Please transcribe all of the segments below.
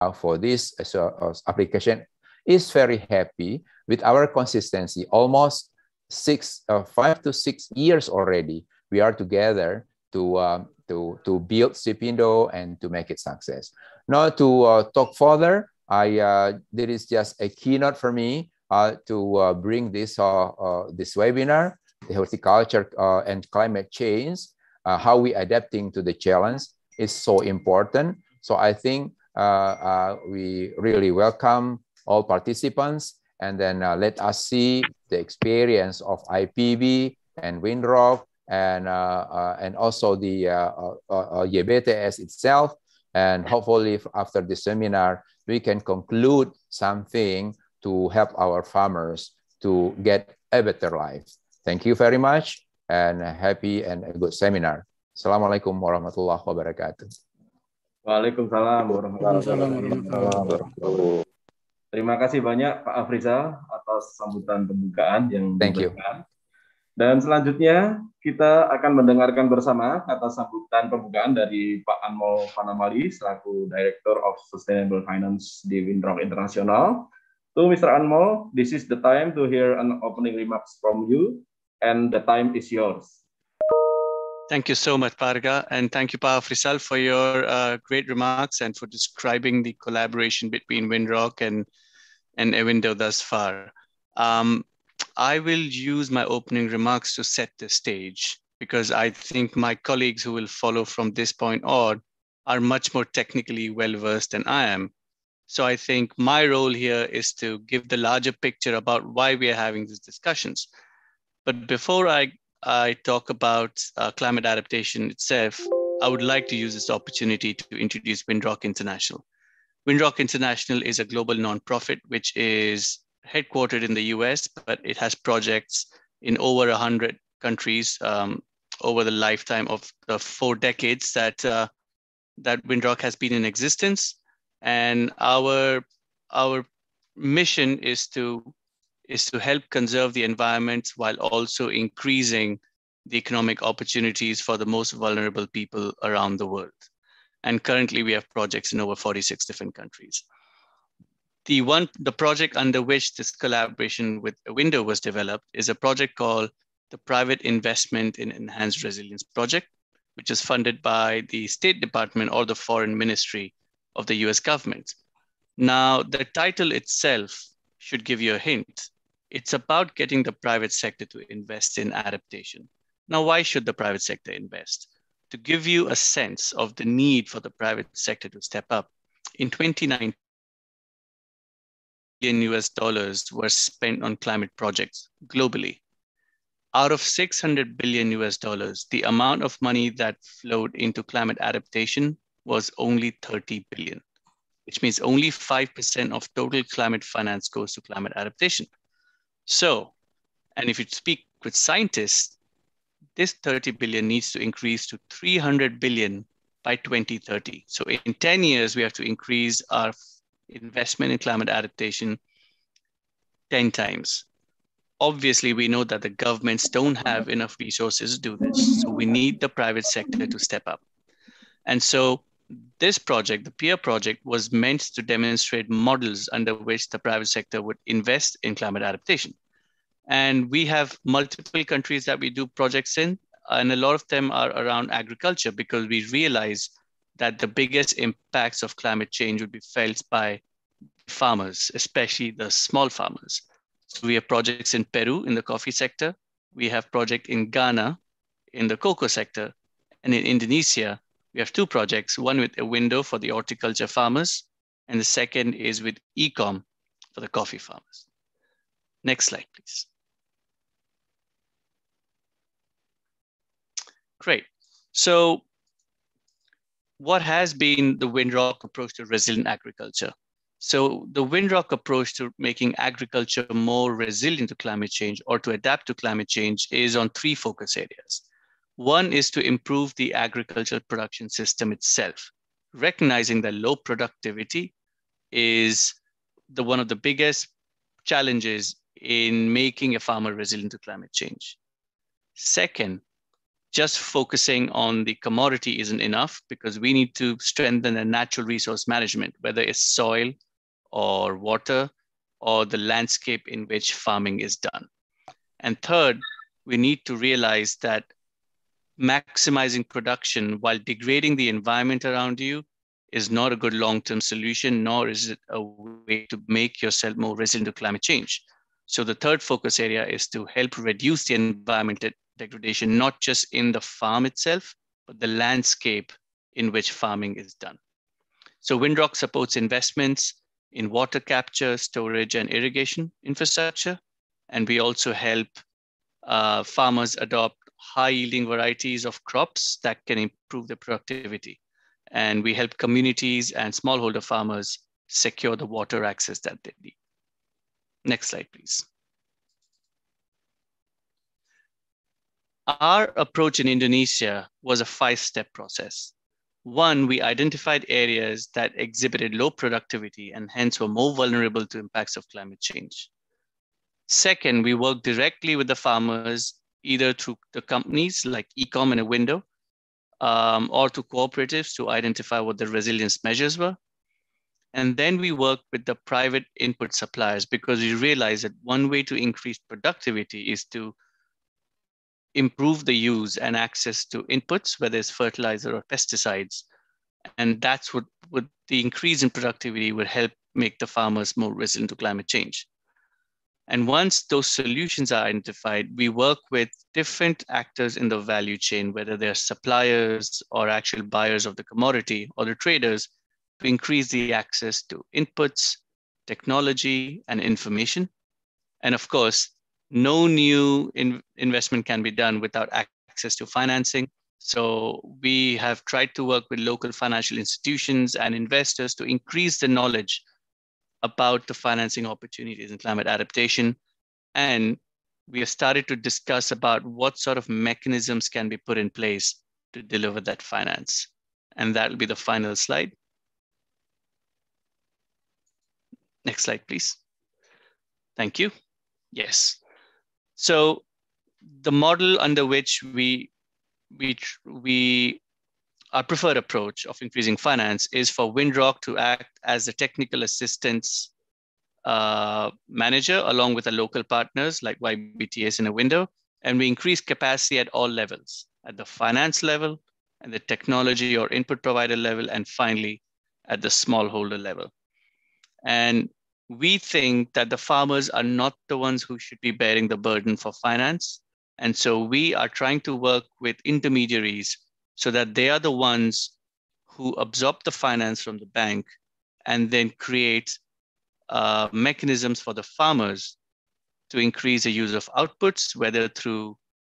for this application is very happy with our consistency. Almost 5 to 6 years already, we are together to build CPINDO and to make it success. Now to talk further, there is just a keynote for me to bring this webinar, the horticulture and climate change, how we adapting to the challenge is so important. So I think we really welcome all participants, and then let us see the experience of IPB and Windrock and also the YBTS itself. And hopefully after the seminar, we can conclude something to help our farmers to get a better life. Thank you very much, and a happy and a good seminar. Assalamualaikum warahmatullahi wabarakatuh. Waalaikumsalam warahmatullahi wabarakatuh. Terima kasih banyak Pak Afrizal atas sambutan pembukaan yang diberikan. Dan selanjutnya kita akan mendengarkan bersama kata sambutan pembukaan dari Pak Anmol Vanamali selaku Director of Sustainable Finance di Windrock International. To Mr. Anmol, this is the time to hear an opening remarks from you, and the time is yours. Thank you so much, Parga, and thank you, Pa Afrizal, for your great remarks and for describing the collaboration between Windrock and Ewindo thus far. I will use my opening remarks to set the stage, because I think my colleagues who will follow from this point on are much more technically well-versed than I am. So I think my role here is to give the larger picture about why we are having these discussions. But before I talk about climate adaptation itself, I would like to use this opportunity to introduce Windrock International. Windrock International is a global nonprofit which is headquartered in the US, but it has projects in over 100 countries over the lifetime of the 4 decades that Windrock has been in existence. And our mission is to help conserve the environment while also increasing the economic opportunities for the most vulnerable people around the world. And currently we have projects in over 46 different countries. The project under which this collaboration with Ewindo was developed is a project called the Private Investment in Enhanced Resilience Project, which is funded by the State Department or the Foreign Ministry of the US government. Now, the title itself should give you a hint. It's about getting the private sector to invest in adaptation. Now, why should the private sector invest? To give you a sense of the need for the private sector to step up, in 2019, US dollars were spent on climate projects globally. Out of 600 billion US dollars, the amount of money that flowed into climate adaptation was only 30 billion, which means only 5% of total climate finance goes to climate adaptation. So, and if you speak with scientists, this 30 billion needs to increase to 300 billion by 2030. So in 10 years, we have to increase our investment in climate adaptation 10 times. Obviously, we know that the governments don't have enough resources to do this. So we need the private sector to step up. And so this project, the PEER project, was meant to demonstrate models under which the private sector would invest in climate adaptation. And we have multiple countries that we do projects in, and a lot of them are around agriculture, because we realize that the biggest impacts of climate change would be felt by farmers, especially the small farmers. So we have projects in Peru in the coffee sector. We have project in Ghana in the cocoa sector. And in Indonesia, we have 2 projects, one with Ewindo for the horticulture farmers, and the second is with Ecom for the coffee farmers. Next slide, please. Great. So what has been the Windrock approach to resilient agriculture? So the Windrock approach to making agriculture more resilient to climate change or to adapt to climate change is on 3 focus areas. One is to improve the agricultural production system itself, recognizing that low productivity is one of the biggest challenges in making a farmer resilient to climate change. Second, just focusing on the commodity isn't enough, because we need to strengthen the natural resource management, whether it's soil or water or the landscape in which farming is done. And third, we need to realize that maximizing production while degrading the environment around you is not a good long-term solution, nor is it a way to make yourself more resilient to climate change. So the third focus area is to help reduce the environmental degradation, not just in the farm itself, but the landscape in which farming is done. So Windrock supports investments in water capture, storage, and irrigation infrastructure. And we also help farmers adopt high-yielding varieties of crops that can improve their productivity. And we help communities and smallholder farmers secure the water access that they need. Next slide, please. Our approach in Indonesia was a 5-step process. One, we identified areas that exhibited low productivity and hence were more vulnerable to impacts of climate change. Second, we worked directly with the farmers, either through the companies like Ecom and Awindo, or to cooperatives to identify what the resilience measures were. And then we worked with the private input suppliers, because we realized that one way to increase productivity is to improve the use and access to inputs, whether it's fertilizer or pesticides. And that's what the increase in productivity would help make the farmers more resilient to climate change. And once those solutions are identified, we work with different actors in the value chain, whether they're suppliers or actual buyers of the commodity or the traders, to increase the access to inputs, technology, and information. And of course, no new investment can be done without access to financing. So we have tried to work with local financial institutions and investors to increase the knowledge about the financing opportunities in climate adaptation. And we have started to discuss about what sort of mechanisms can be put in place to deliver that finance. And that will be the final slide. Next slide, please. Thank you. Yes. So the model under which our preferred approach of increasing finance is for Windrock to act as a technical assistance manager along with our local partners like YBTS and Awindo. And we increase capacity at all levels, at the finance level, and the technology or input provider level, and finally at the smallholder level. And we think that the farmers are not the ones who should be bearing the burden for finance. And so we are trying to work with intermediaries so that they are the ones who absorb the finance from the bank and then create mechanisms for the farmers to increase the use of outputs, whether through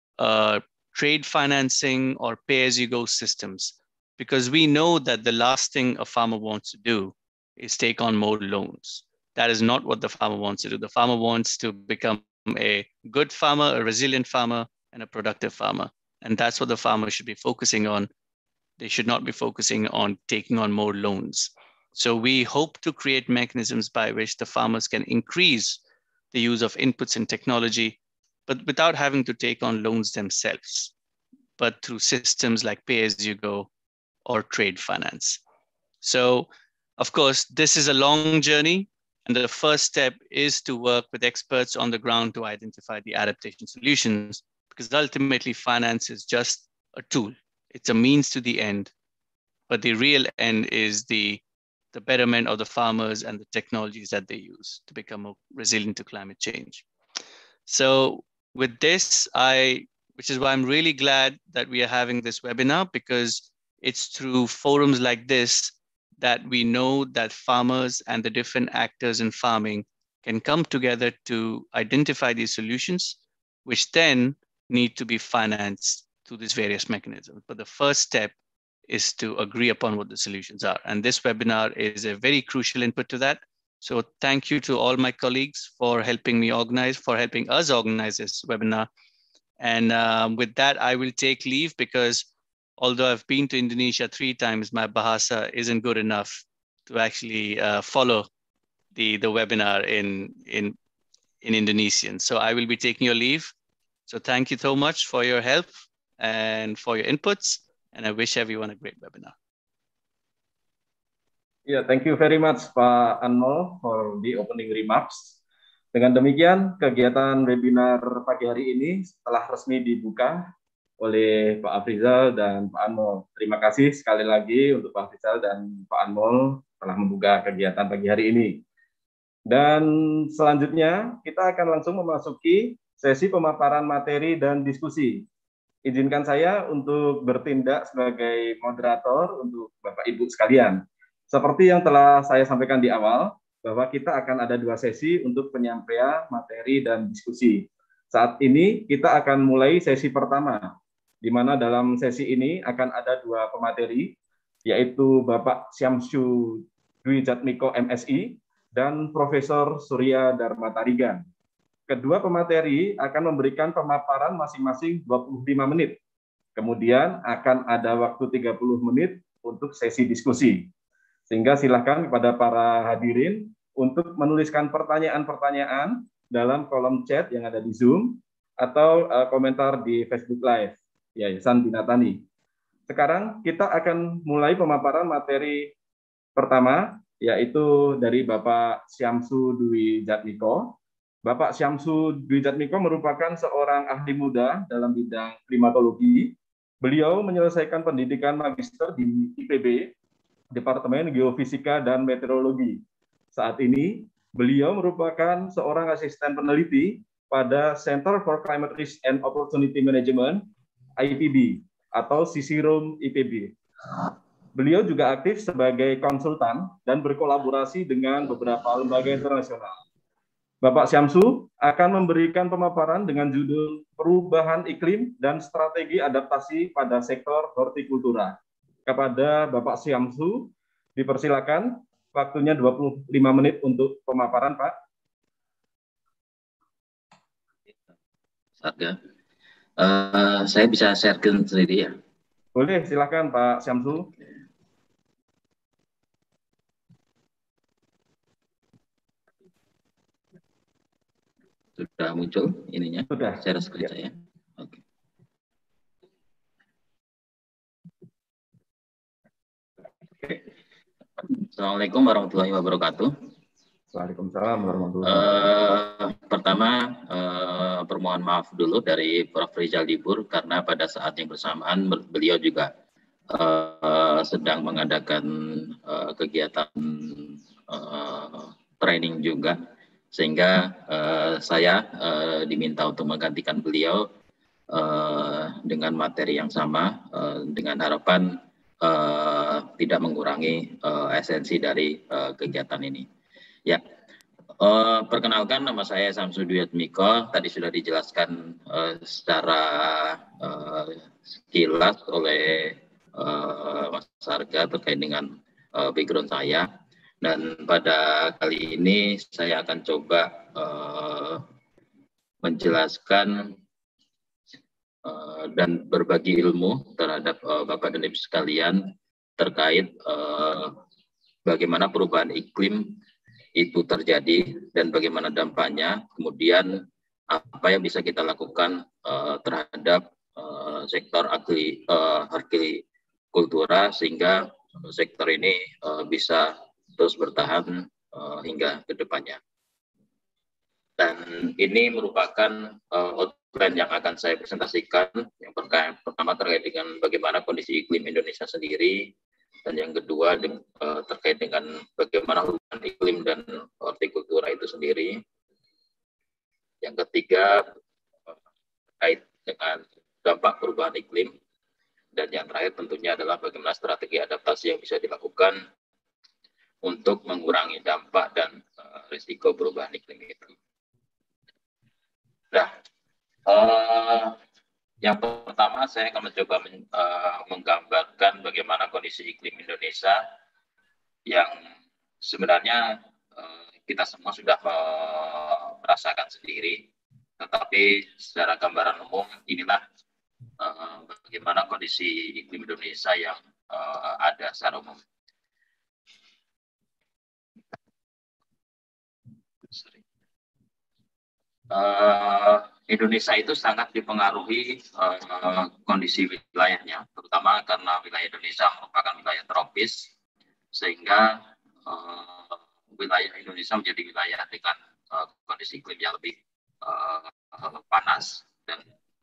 trade financing or pay-as-you-go systems. Because we know that the last thing a farmer wants to do is take on more loans. That is not what the farmer wants to do. The farmer wants to become a good farmer, a resilient farmer, and a productive farmer. And that's what the farmer should be focusing on. They should not be focusing on taking on more loans. So we hope to create mechanisms by which the farmers can increase the use of inputs and technology, but without having to take on loans themselves, but through systems like pay-as-you-go or trade finance. So, of course, this is a long journey. And the first step is to work with experts on the ground to identify the adaptation solutions, because ultimately finance is just a tool. It's a means to the end, but the real end is the betterment of the farmers and the technologies that they use to become more resilient to climate change. So with this, which is why I'm really glad that we are having this webinar, because it's through forums like this that we know that farmers and the different actors in farming can come together to identify these solutions, which then need to be financed through these various mechanisms. But the first step is to agree upon what the solutions are. And this webinar is a very crucial input to that. So thank you to all my colleagues for helping us organize this webinar. And with that, I will take leave, because although I've been to Indonesia 3 times, my Bahasa isn't good enough to actually follow the webinar in Indonesian. So I will be taking your leave. So thank you so much for your help. and for your inputs. And I wish everyone a great webinar. Yeah, thank you very much, Pak Anmol, for the opening remarks. Dengan demikian, kegiatan webinar pagi hari ini telah resmi dibuka oleh Pak Afrizal dan Pak Anmol. Terima kasih sekali lagi untuk Pak Afrizal dan Pak Anmol telah membuka kegiatan pagi hari ini. Dan selanjutnya, kita akan langsung memasuki sesi pemaparan materi dan diskusi. Izinkan saya untuk bertindak sebagai moderator untuk Bapak Ibu sekalian. Seperti yang telah saya sampaikan di awal, bahwa kita akan ada 2 sesi untuk penyampaian materi dan diskusi. Saat ini kita akan mulai sesi pertama, di mana dalam sesi ini akan ada 2 pemateri, yaitu Bapak Syamsu Dwi Jatmiko MSI dan Profesor Surya Dharma Tarigan. Kedua pemateri akan memberikan pemaparan masing-masing 25 menit. Kemudian akan ada waktu 30 menit untuk sesi diskusi. Sehingga silakan kepada para hadirin untuk menuliskan pertanyaan-pertanyaan dalam kolom chat yang ada di Zoom atau komentar di Facebook Live Yayasan Bina Tani. Sekarang kita akan mulai pemaparan materi pertama, yaitu dari Bapak Syamsu Dwi Jatmiko. Bapak Syamsu Dwi Jatmiko merupakan seorang ahli muda dalam bidang klimatologi. Beliau menyelesaikan pendidikan magister di IPB, Departemen Geofisika dan Meteorologi. Saat ini, beliau merupakan seorang asisten peneliti pada Center for Climate Risk and Opportunity Management, IPB, atau CICIRUM IPB. Beliau juga aktif sebagai konsultan dan berkolaborasi dengan beberapa lembaga internasional. Bapak Syamsu akan memberikan pemaparan dengan judul Perubahan Iklim dan Strategi Adaptasi pada Sektor Hortikultura. Kepada Bapak Syamsu, dipersilakan waktunya 25 menit untuk pemaparan, Pak. Saya bisa sharekan sendiri ya? Boleh, silakan Pak Syamsu. Sudah muncul ininya? Sudah. Share screen Ya. saya. Oke. Assalamualaikum warahmatullahi wabarakatuh. Waalaikumsalam warahmatullahi wabarakatuh. Pertama, permohon maaf dulu dari Prof. Rizal Dibur karena pada saat yang bersamaan beliau juga sedang mengadakan kegiatan training juga, sehingga saya diminta untuk menggantikan beliau dengan materi yang sama, dengan harapan tidak mengurangi esensi dari kegiatan ini. Ya, perkenalkan, nama saya Syamsu Dwi Jatmiko. Tadi sudah dijelaskan secara sekilas oleh Mas Sarga terkait dengan background saya. Dan pada kali ini saya akan coba menjelaskan dan berbagi ilmu terhadap Bapak dan Ibu sekalian terkait bagaimana perubahan iklim itu terjadi dan bagaimana dampaknya, kemudian apa yang bisa kita lakukan terhadap sektor hortikultura sehingga sektor ini bisa terus bertahan hingga ke depannya. Dan ini merupakan outline yang akan saya presentasikan. Yang pertama terkait dengan bagaimana kondisi iklim Indonesia sendiri, dan yang kedua terkait dengan bagaimana hubungan iklim dan hortikultura itu sendiri. Yang ketiga terkait dengan dampak perubahan iklim, dan yang terakhir tentunya adalah bagaimana strategi adaptasi yang bisa dilakukan untuk mengurangi dampak dan risiko perubahan iklim itu. Nah, yang pertama saya akan mencoba menggambarkan bagaimana kondisi iklim Indonesia yang sebenarnya kita semua sudah merasakan sendiri, tetapi secara gambaran umum inilah bagaimana kondisi iklim Indonesia yang ada secara umum. Indonesia itu sangat dipengaruhi kondisi wilayahnya, terutama karena wilayah Indonesia merupakan wilayah tropis, sehingga wilayah Indonesia menjadi wilayah dengan kondisi iklim yang lebih panas dan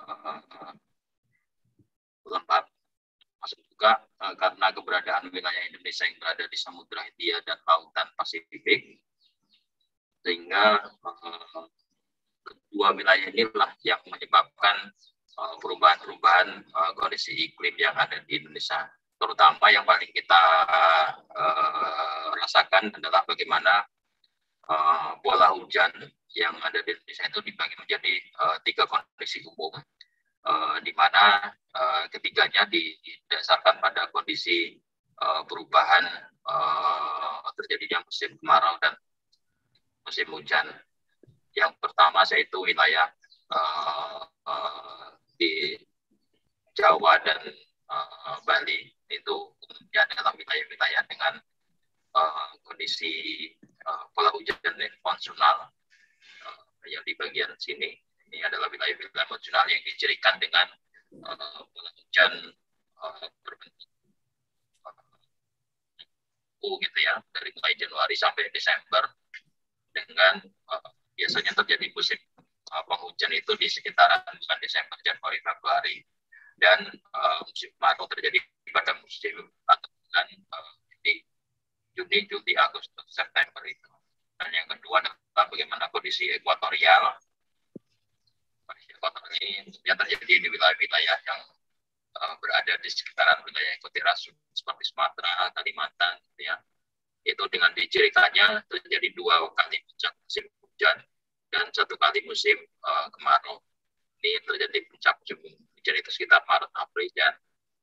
lembab. Masuk juga karena keberadaan wilayah Indonesia yang berada di Samudra Hindia dan Lautan Pasifik, sehingga kedua wilayah inilah yang menyebabkan perubahan-perubahan kondisi iklim yang ada di Indonesia. Terutama yang paling kita rasakan adalah bagaimana pola hujan yang ada di Indonesia itu dibagi menjadi 3 kondisi umum, di mana ketiganya didasarkan pada kondisi perubahan terjadinya musim kemarau dan musim hujan. Yang pertama yaitu wilayah di Jawa dan Bali, itu umumnya adalah wilayah-wilayah dengan kondisi pola hujan dan monsunal. Yang di bagian sini ini adalah wilayah-wilayah monsunal yang dicirikan dengan pola hujan berbentuk gitu ya, dari mulai Januari sampai Desember, dengan biasanya terjadi musim penghujan itu di sekitaran bulan Desember, Januari, Februari, dan musim kemarau terjadi pada musim atau bulan di Juni, Juli, Agustus, September itu. Dan yang kedua adalah bagaimana kondisi ekuatorial. Kondisi ekuatorial ini yang terjadi di wilayah-wilayah yang berada di sekitaran wilayah ekuatorial seperti Sumatera, Kalimantan, gitu ya. Itu dengan dicirikannya terjadi 2 kali puncak musim hujan dan 1 kali musim kemarau. Ini terjadi puncak musim hujan itu sekitar Maret, April, dan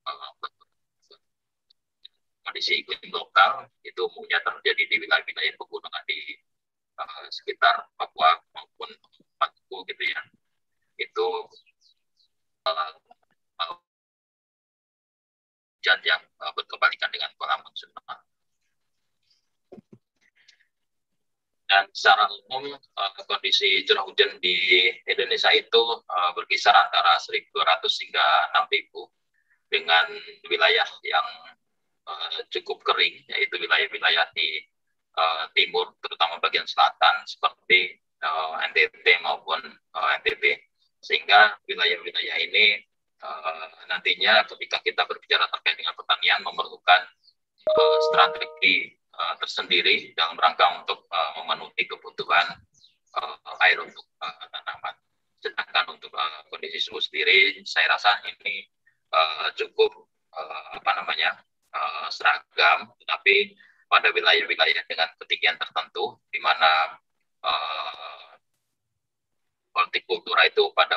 kondisi iklim lokal itu umumnya terjadi di wilayah-wilayah pegunungan di sekitar Papua maupun Maluku gitu ya. Itu hujan yang berkebalikan dengan pola monsunal. Dan secara umum kondisi curah hujan di Indonesia itu berkisar antara 1.200 hingga 6.000, dengan wilayah yang cukup kering, yaitu wilayah-wilayah di timur, terutama bagian selatan seperti NTT maupun NTB. Sehingga wilayah-wilayah ini nantinya ketika kita berbicara terkait dengan pertanian memerlukan strategi tersendiri dalam rangka untuk memenuhi kebutuhan air untuk tanaman. Sedangkan untuk kondisi suhu sendiri, saya rasa ini cukup seragam, tetapi pada wilayah-wilayah dengan ketinggian tertentu, di mana hortikultura itu pada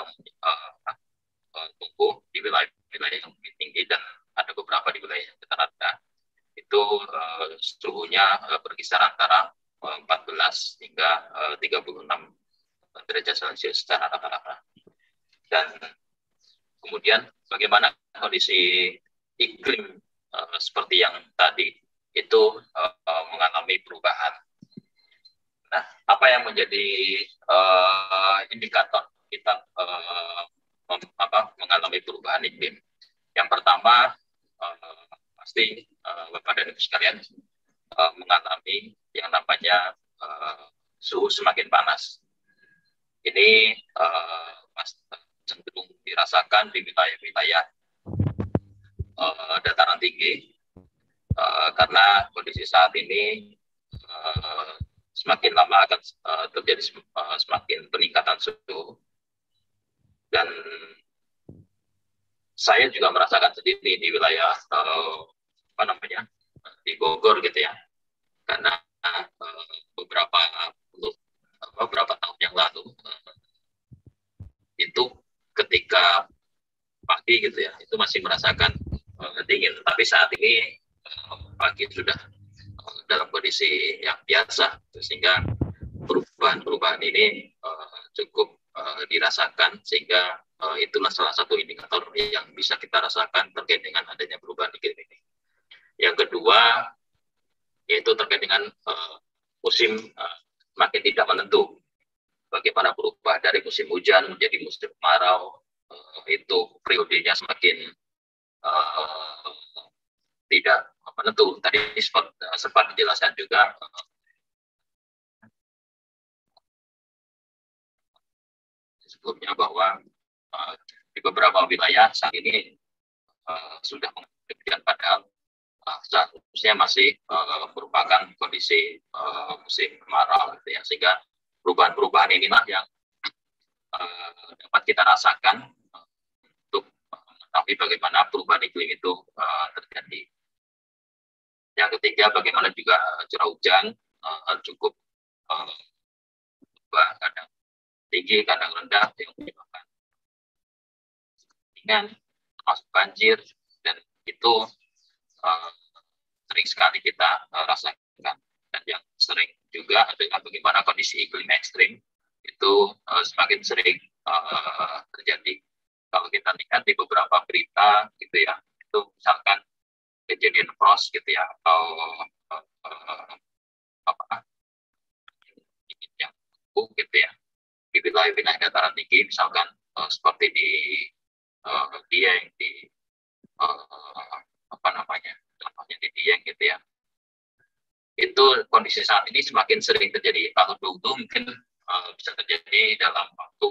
tumbuh di wilayah yang lebih tinggi, dan ada beberapa di wilayah yang rendah. Itu suhunya berkisar antara 14 hingga 36 derajat Celcius secara rata-rata. Dan kemudian bagaimana kondisi iklim seperti yang tadi itu mengalami perubahan. Nah, apa yang menjadi indikator kita mengalami perubahan iklim? Yang pertama, pasti Bapak dan Ibu sekalian mengalami yang namanya suhu semakin panas. Ini cenderung dirasakan di wilayah-wilayah dataran tinggi, karena kondisi saat ini semakin lama akan terjadi semakin peningkatan suhu. Dan saya juga merasakan sendiri di wilayah di Bogor gitu ya, karena beberapa tahun yang lalu itu ketika pagi gitu ya, itu masih merasakan dingin, tapi saat ini pagi sudah dalam kondisi yang biasa, sehingga perubahan ini cukup dirasakan, sehingga itulah salah satu indikator yang bisa kita rasakan terkait dengan adanya perubahan iklim ini. Yang kedua, yaitu terkait dengan musim makin tidak menentu. bagaimana berubah dari musim hujan menjadi musim kemarau, itu periodenya semakin tidak menentu. Tadi sempat dijelaskan juga sebelumnya bahwa di beberapa wilayah saat ini sudah menghadapi, padahal seharusnya masih merupakan kondisi musim kemarau, gitu ya. Sehingga perubahan-perubahan inilah yang dapat kita rasakan untuk mengetahui bagaimana perubahan iklim itu terjadi. Yang ketiga, bagaimana juga curah hujan cukup berubah, kadang tinggi, kadang rendah, yang menyebabkan kekeringan, termasuk banjir, dan itu sering sekali kita rasakan. Dan yang sering juga adalah bagaimana kondisi iklim ekstrim itu semakin sering terjadi. Kalau kita lihat di beberapa berita gitu ya, itu misalkan kejadian frost gitu ya, atau yang gitu ya, di wilayah-wilayah dataran tinggi, misalkan seperti di Dieng, di contohnya di Dieng gitu ya, itu kondisi saat ini semakin sering terjadi. Kalau dulu mungkin bisa terjadi dalam waktu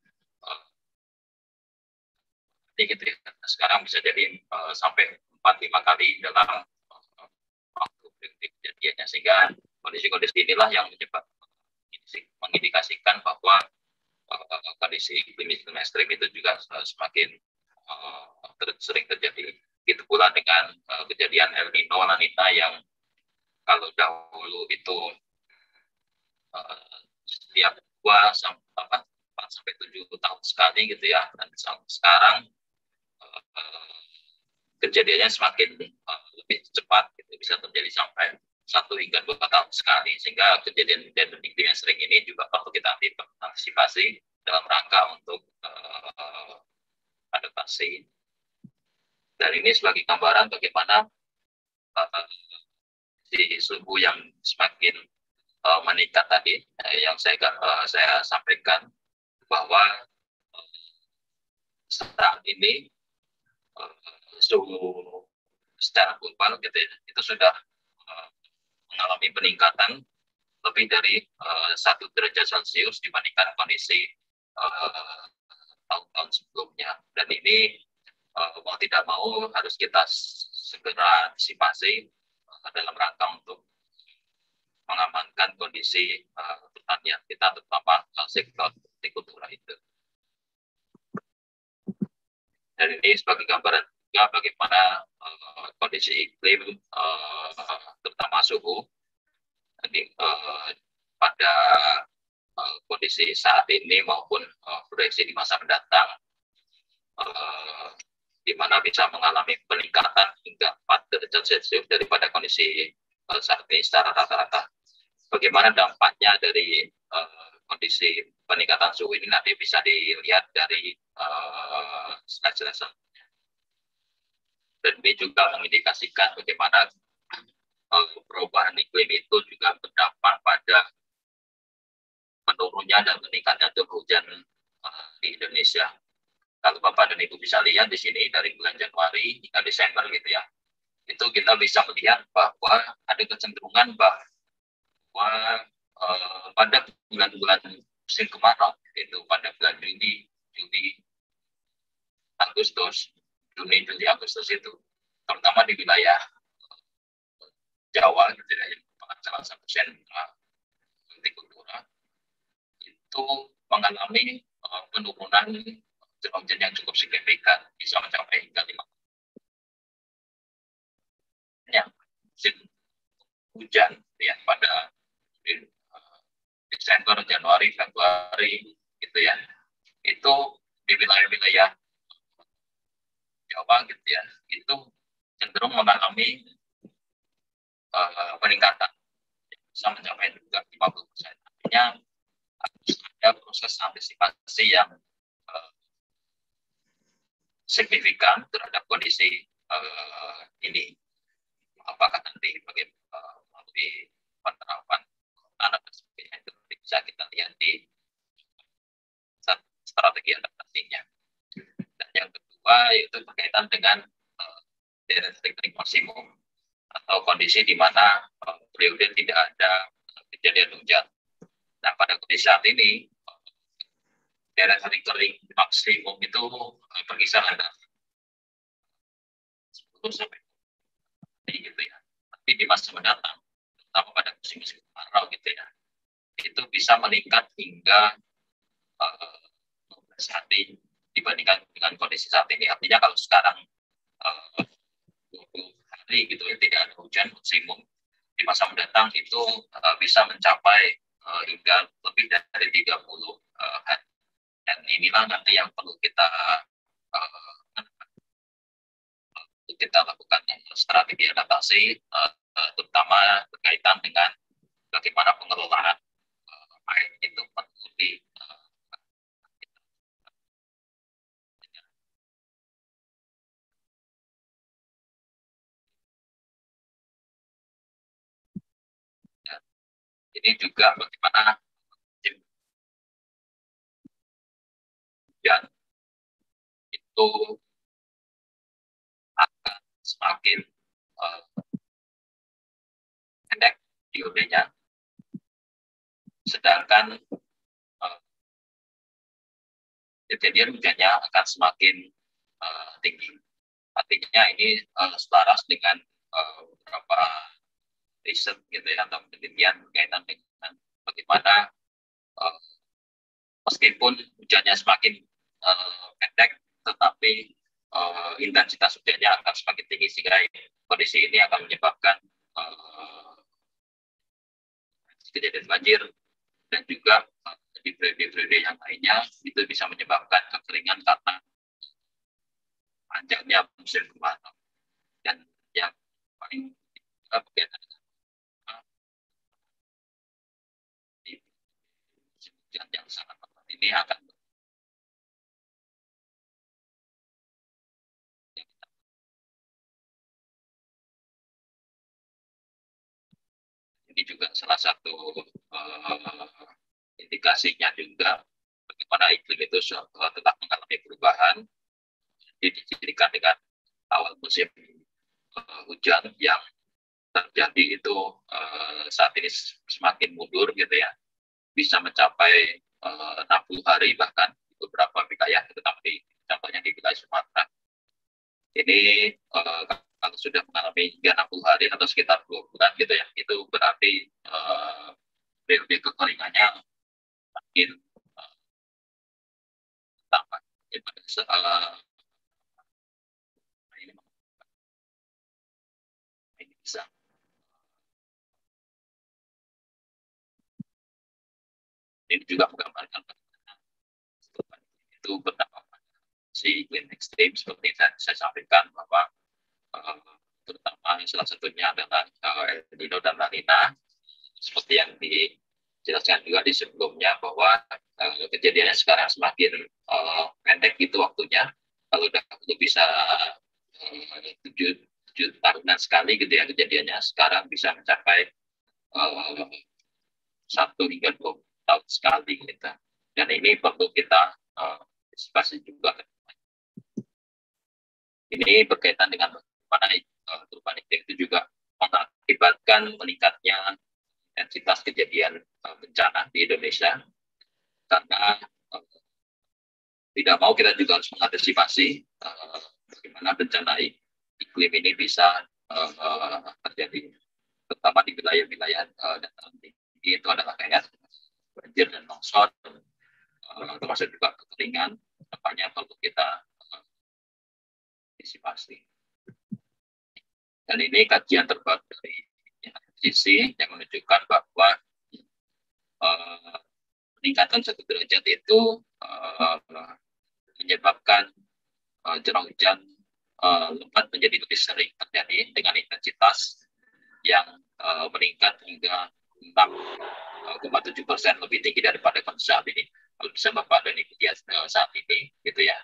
gitu ya, sekarang bisa jadi sampai 4-5 kali dalam waktu kejadiannya, sehingga kondisi-kondisi inilah yang mengindikasikan bahwa kondisi iklim ekstrim itu juga semakin sering terjadi. Itu pula dengan kejadian El Nino, La Nina yang kalau dahulu itu setiap 4-7 tahun sekali gitu ya, dan sekarang kejadiannya semakin lebih cepat, gitu. Bisa terjadi sampai 1 hingga 2 tahun sekali, sehingga kejadian iklim yang sering ini juga perlu kita antisipasi dalam rangka untuk adaptasi. Dan ini sebagai gambaran bagaimana si suhu yang semakin meningkat tadi, yang saya sampaikan bahwa saat ini suhu secara global gitu ya, itu sudah mengalami peningkatan lebih dari 1 derajat Celcius dibandingkan kondisi tahun-tahun sebelumnya. Dan ini mau tidak mau harus kita segera antisipasi dalam rangka untuk mengamankan kondisi pertanian kita, terutama sektor hortikultura itu. Dan ini sebagai gambaran juga bagaimana kondisi iklim, terutama suhu, pada kondisi saat ini maupun proyeksi di masa mendatang, di mana bisa mengalami peningkatan hingga 4 derajat Celcius daripada kondisi saat ini secara rata-rata. Bagaimana dampaknya dari kondisi peningkatan suhu ini nanti bisa dilihat dari slide-slide selanjutnya. Dan ini juga mengindikasikan bagaimana perubahan iklim itu juga berdampak pada menurunnya dan meningkatnya curah hujan di Indonesia. Kalau Bapak dan Ibu bisa lihat di sini dari bulan Januari hingga Desember gitu ya, itu kita bisa melihat bahwa ada kecenderungan bahwa pada bulan-bulan musim kemarau, itu pada bulan Juni, Juli, Agustus, Juni, Juli, Agustus itu, terutama di wilayah Jawa, gitu ya, yang merupakan salah satu sentra hortikultura, itu mengalami penurunan curah hujan yang cukup signifikan, bisa mencapai hingga 5. Ya, musim hujan ya pada Desember, Januari, Februari, gitu ya, itu di wilayah-wilayah Jawa gitu ya, itu cenderung mengalami peningkatan, bisa mencapai juga 50%. Artinya ada proses antisipasi yang signifikan terhadap kondisi ini. Apakah nanti melalui penerapan anak dan sebagainya itu bisa kita lihat di yaitu berkaitan dengan daerah listrik maksimum atau kondisi di mana periode tidak ada kejadian hujan. Nah, pada kondisi saat ini daerah listrik maksimum itu berkisar antara 10 sampai gitu ya. Tapi di masa mendatang, terutama pada musim-musim kemarau gitu ya, itu bisa meningkat hingga 12 hari dibandingkan dengan kondisi saat ini. Artinya kalau sekarang 20 hari gitu ya tidak ada hujan maksimum, di masa mendatang itu bisa mencapai hingga lebih dari 30 hari. Dan inilah nanti yang perlu kita lakukan strategi adaptasi, terutama berkaitan dengan bagaimana pengelolaan air itu perlu di ini juga bagaimana hujan itu akan semakin pendek diurenya, sedangkan kejadian hujannya akan semakin tinggi. Artinya ini selaras dengan beberapa riset gitu ya, atau penelitian berkaitan dengan bagaimana meskipun hujannya semakin pendek, tetapi intensitas hujannya akan semakin tinggi, sehingga kondisi ini akan menyebabkan kejadian banjir, dan juga di periode-periode yang lainnya itu bisa menyebabkan kekeringan karena panjangnya musim kemarau. Dan yang paling berkaitan dengan hujan yang sangat lebat ini akan ini juga salah satu indikasinya juga bagaimana iklim itu tetap mengalami perubahan, didirikan dengan awal musim hujan yang terjadi itu saat ini semakin mundur gitu ya, bisa mencapai 60 hari bahkan di beberapa wilayah, tetapi contohnya di wilayah Sumatera ini kalau sudah mengalami hingga 60 hari atau sekitar 2 bulan gitu ya, itu berarti periode kekeringannya makin tambah. Ini bisa ini juga menggambarkan itu berdampak si iklim ekstrim seperti yang saya sampaikan, bahwa terutama salah satunya adalah El Nino dan La Nina, seperti yang dijelaskan juga di sebelumnya, bahwa kejadiannya sekarang semakin pendek itu waktunya. Kalau dahulu bisa 7 tahunan sekali gitu ya kejadiannya, sekarang bisa mencapai 1 hingga 2 tahun sekali gitu. Dan ini perlu kita antisipasi juga. Ini berkaitan dengan bagaimana perubahan iklim itu juga mengakibatkan meningkatnya intensitas kejadian bencana di Indonesia, karena tidak mau kita juga harus mengantisipasi bagaimana bencana iklim ini bisa terjadi, terutama di wilayah-wilayah dataran tinggi itu adalah kayak banjir dan longsor, termasuk juga kekeringan. Apanya perlu kita antisipasi. Dan ini kajian terbaru dari IPCC yang menunjukkan bahwa peningkatan 1 derajat itu menyebabkan curah hujan lebat menjadi lebih sering terjadi dengan intensitas yang meningkat hingga 6,7% lebih tinggi daripada kondisi saat ini. Kalau bisa Bapak dan Ibu lihat saat ini, gitu ya.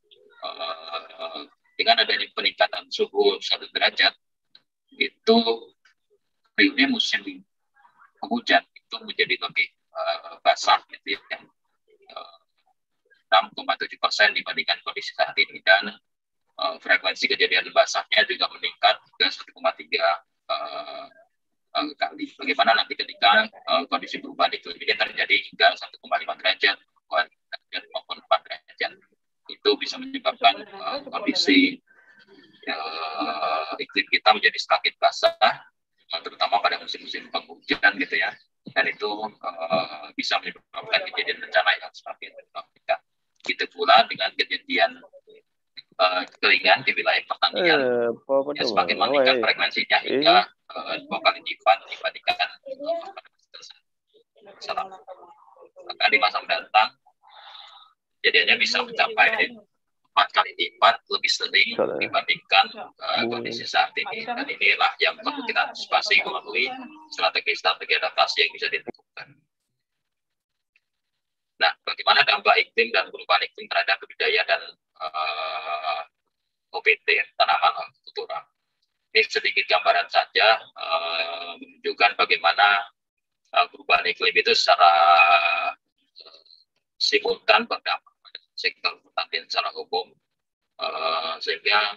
Dengan adanya peningkatan suhu 1 derajat, itu periode musim penghujan itu menjadi lebih basah, gitu ya, 6,7% dibandingkan kondisi saat ini. Dan frekuensi kejadian basahnya juga meningkat hingga 1,3 kali. Bagaimana nanti ketika kondisi perubahan iklim ini terjadi hingga 1,5 derajat, 2 derajat maupun 4 derajat, itu bisa menyebabkan kondisi iklim kita menjadi semakin basah, terutama pada musim-musim penghujan gitu ya, dan itu bisa menyebabkan kejadian bencana yang semakin meningkat. Begitu pula dengan kejadian kekeringan di wilayah pertanian yang semakin meningkat frekuensinya hingga 2 kali lipat dibandingkan bahkan di masa mendatang kejadiannya bisa mencapai 4 kali lipat lebih sering dibandingkan kondisi saat ini, dan inilah yang perlu kita antisipasi melalui strategi-strategi adaptasi yang bisa ditentukan. Nah, bagaimana dampak iklim dan perubahan iklim terhadap budidaya dan OPT tanaman hortikultura? Ini sedikit gambaran saja menunjukkan bagaimana perubahan iklim itu secara simultan berdampak pada sektor pertanian secara umum, sehingga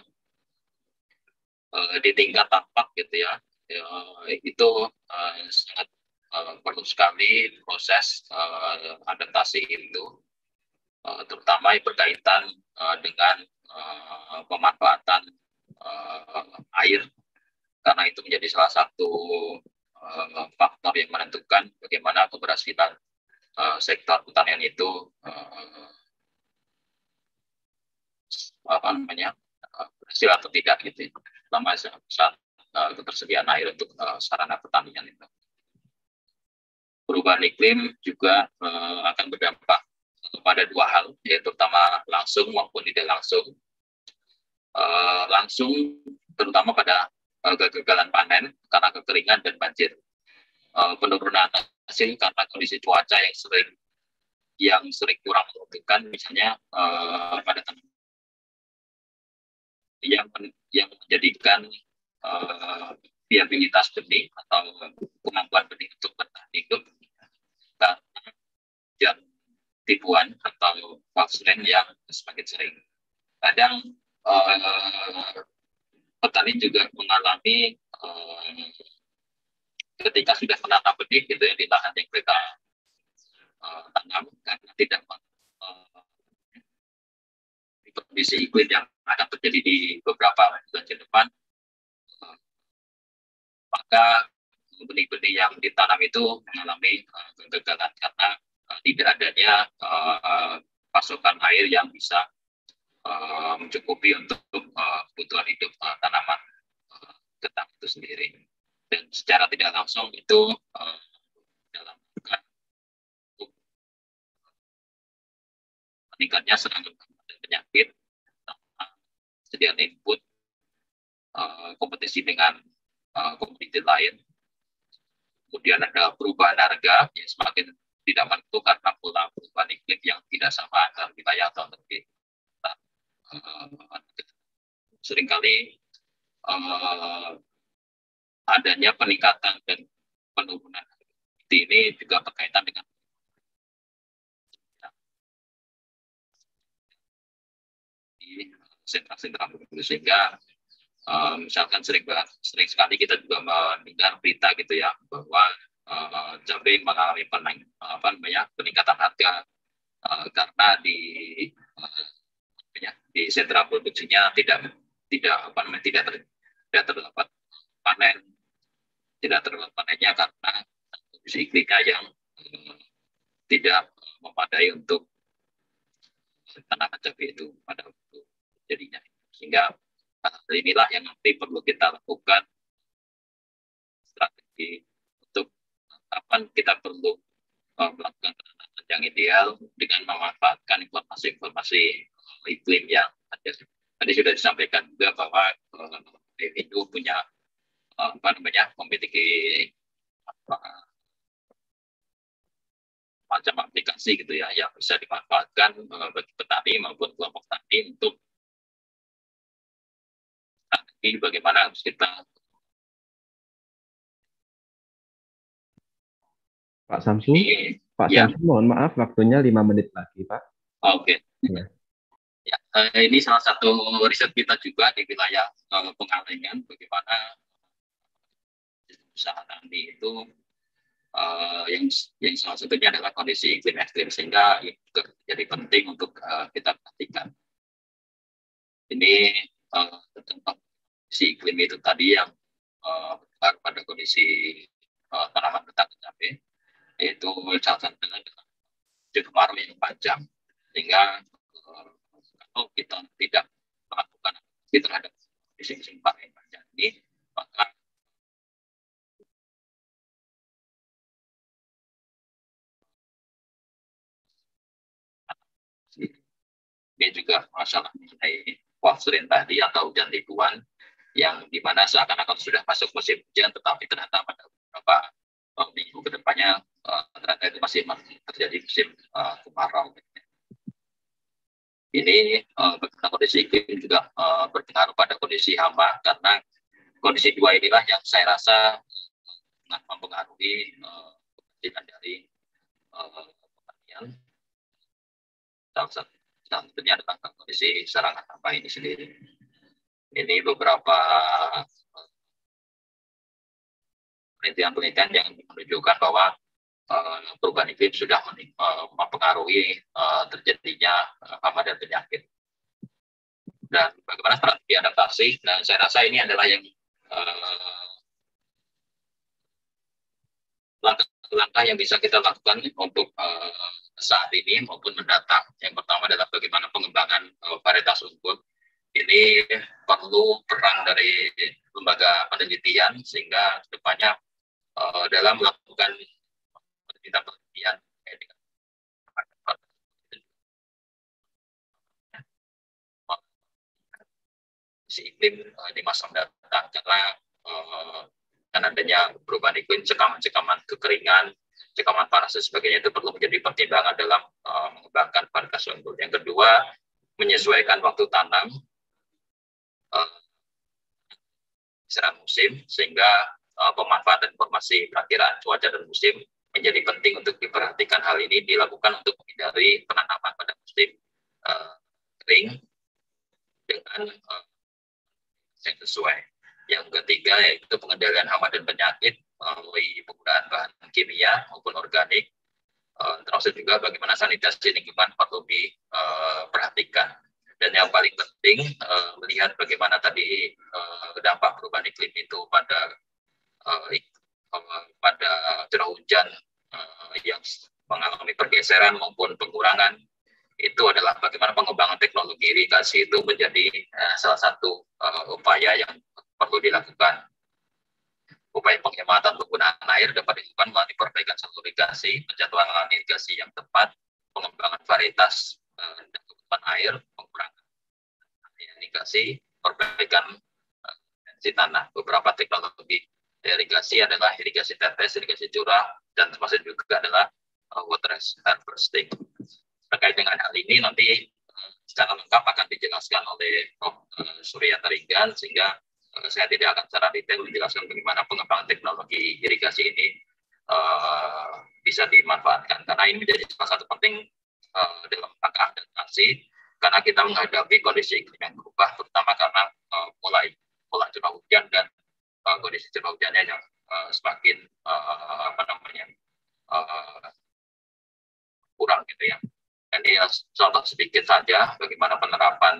di tingkat tapak gitu ya, itu sangat perlu sekali proses adaptasi itu, terutama yang berkaitan dengan pemanfaatan air, karena itu menjadi salah satu faktor yang menentukan bagaimana keberhasilan sektor pertanian itu berhasil atau tidak gitu, selama saat ketersediaan air untuk sarana pertanian itu. Perubahan iklim juga akan berdampak pada 2 hal, yaitu terutama langsung maupun tidak langsung. Langsung terutama pada kegagalan panen karena kekeringan dan banjir, penurunan hasil karena kondisi cuaca yang sering kurang menguntungkan, misalnya pada tanaman yang menjadikan viabilitas benih atau kemampuan benih untuk bertahan hidup karena hujan tipuan atau falseland yang semakin sering. Kadang petani juga mengalami ketika sudah menanam benih gitu ya di lahan yang mereka tanam, karena tidak kondisi iklim yang akan terjadi di beberapa bulan ke depan, maka benih-benih yang ditanam itu mengalami kegagalan karena tidak adanya pasokan air yang bisa mencukupi untuk kebutuhan hidup tanaman kentang itu sendiri. Dan secara tidak langsung itu dalam meningkatnya serangan dan penyakit, sediaan input, kompetisi dengan komoditi lain. Kemudian ada perubahan harga yang semakin tidak menentu karena pola perubahan iklim yang tidak sama antar wilayah atau negeri. Seringkali adanya peningkatan dan penurunan ini juga berkaitan dengan sentra-sentra produksi, sehingga misalkan sering sekali kita juga mendengar berita gitu ya bahwa cabai mengalami peningkatan harga karena di sentra produksinya tidak terdapat panennya karena kondisi iklimnya yang tidak memadai untuk tanaman cabai itu pada waktu jadinya, sehingga inilah yang nanti perlu kita lakukan strategi untuk kapan kita perlu melakukan penanaman yang ideal dengan memanfaatkan informasi-informasi iklim yang ada. Tadi sudah disampaikan juga bahwa Indo punya memiliki macam aplikasi gitu ya yang bisa dimanfaatkan bagi petani maupun kelompok tani untuk bagaimana harus kita. Pak Samsu, Pak Samsu, mohon maaf waktunya 5 menit lagi, Pak. Oke. Ya. Ini salah satu riset kita juga di wilayah Pengalengan, bagaimana usaha tani itu yang salah satunya adalah kondisi iklim ekstrim, sehingga itu jadi penting untuk kita perhatikan. Ini tentang kondisi iklim itu tadi yang pada kondisi tanaman getah cabai, yaitu salah satunya dengan kemarau yang panjang, sehingga kalau kita tidak melakukan aktivitas terhadap kondisi musim panen yang panjang ini, maka ini juga masalah mengenai wafsurin tadi atau hujan tipuan, yang dimana seakan-akan sudah masuk musim hujan, tetapi ternyata pada beberapa minggu ke depannya ternyata itu masih terjadi musim kemarau. Ini bagaimana kondisi iklim juga berpengaruh pada kondisi hama, karena kondisi dua inilah yang saya rasa sangat mempengaruhi kepentingan dari pertanian. Salah satunya adalah kondisi serangan hama ini sendiri. Ini beberapa penelitian-penelitian yang menunjukkan bahwa perubahan iklim sudah mempengaruhi terjadinya hama dan penyakit. Dan bagaimana strategi adaptasi? Dan saya rasa ini adalah yang langkah-langkah yang bisa kita lakukan untuk saat ini maupun mendatang. Yang pertama adalah bagaimana pengembangan varietas unggul. Ini perlu peran dari lembaga penelitian, sehingga depannya dalam melakukan penelitian si iklim di masa mendatang, karena kan adanya perubahan iklim, cekaman-cekaman kekeringan, cekaman panas dan sebagainya itu perlu menjadi pertimbangan dalam mengembangkan varietas unggul. Yang kedua, menyesuaikan waktu tanam secara musim, sehingga pemanfaatan informasi perakiraan cuaca dan musim menjadi penting untuk diperhatikan. Hal ini dilakukan untuk menghindari penanaman pada musim kering dengan yang sesuai. Yang ketiga yaitu pengendalian hama dan penyakit melalui penggunaan bahan kimia maupun organik, termasuk juga bagaimana sanitasi lingkungan perlu diperhatikan. Dan yang paling penting melihat bagaimana tadi dampak perubahan iklim itu pada curah hujan yang mengalami pergeseran maupun pengurangan, itu adalah bagaimana pengembangan teknologi irigasi itu menjadi salah satu upaya yang perlu dilakukan. Upaya penghematan penggunaan air dapat dilakukan melalui perbaikan saluran irigasi, penjadwalan irigasi yang tepat, pengembangan varietas dan kebutuhan air, pengurangan irigasi, perbaikan tensi tanah. Beberapa teknologi irigasi adalah irigasi tetes, irigasi curah, dan termasuk juga adalah water harvesting. Terkait dengan hal ini nanti secara lengkap akan dijelaskan oleh Prof. Surya Tarigan, sehingga saya tidak akan secara detail menjelaskan bagaimana pengembangan teknologi irigasi ini bisa dimanfaatkan, karena ini menjadi salah satu penting dalam langkah adaptasi, karena kita menghadapi kondisi iklim yang berubah, terutama karena pola curah hujan dan kondisi curah hujannya yang semakin kurang gitu ya. Dan ini contoh sedikit saja bagaimana penerapan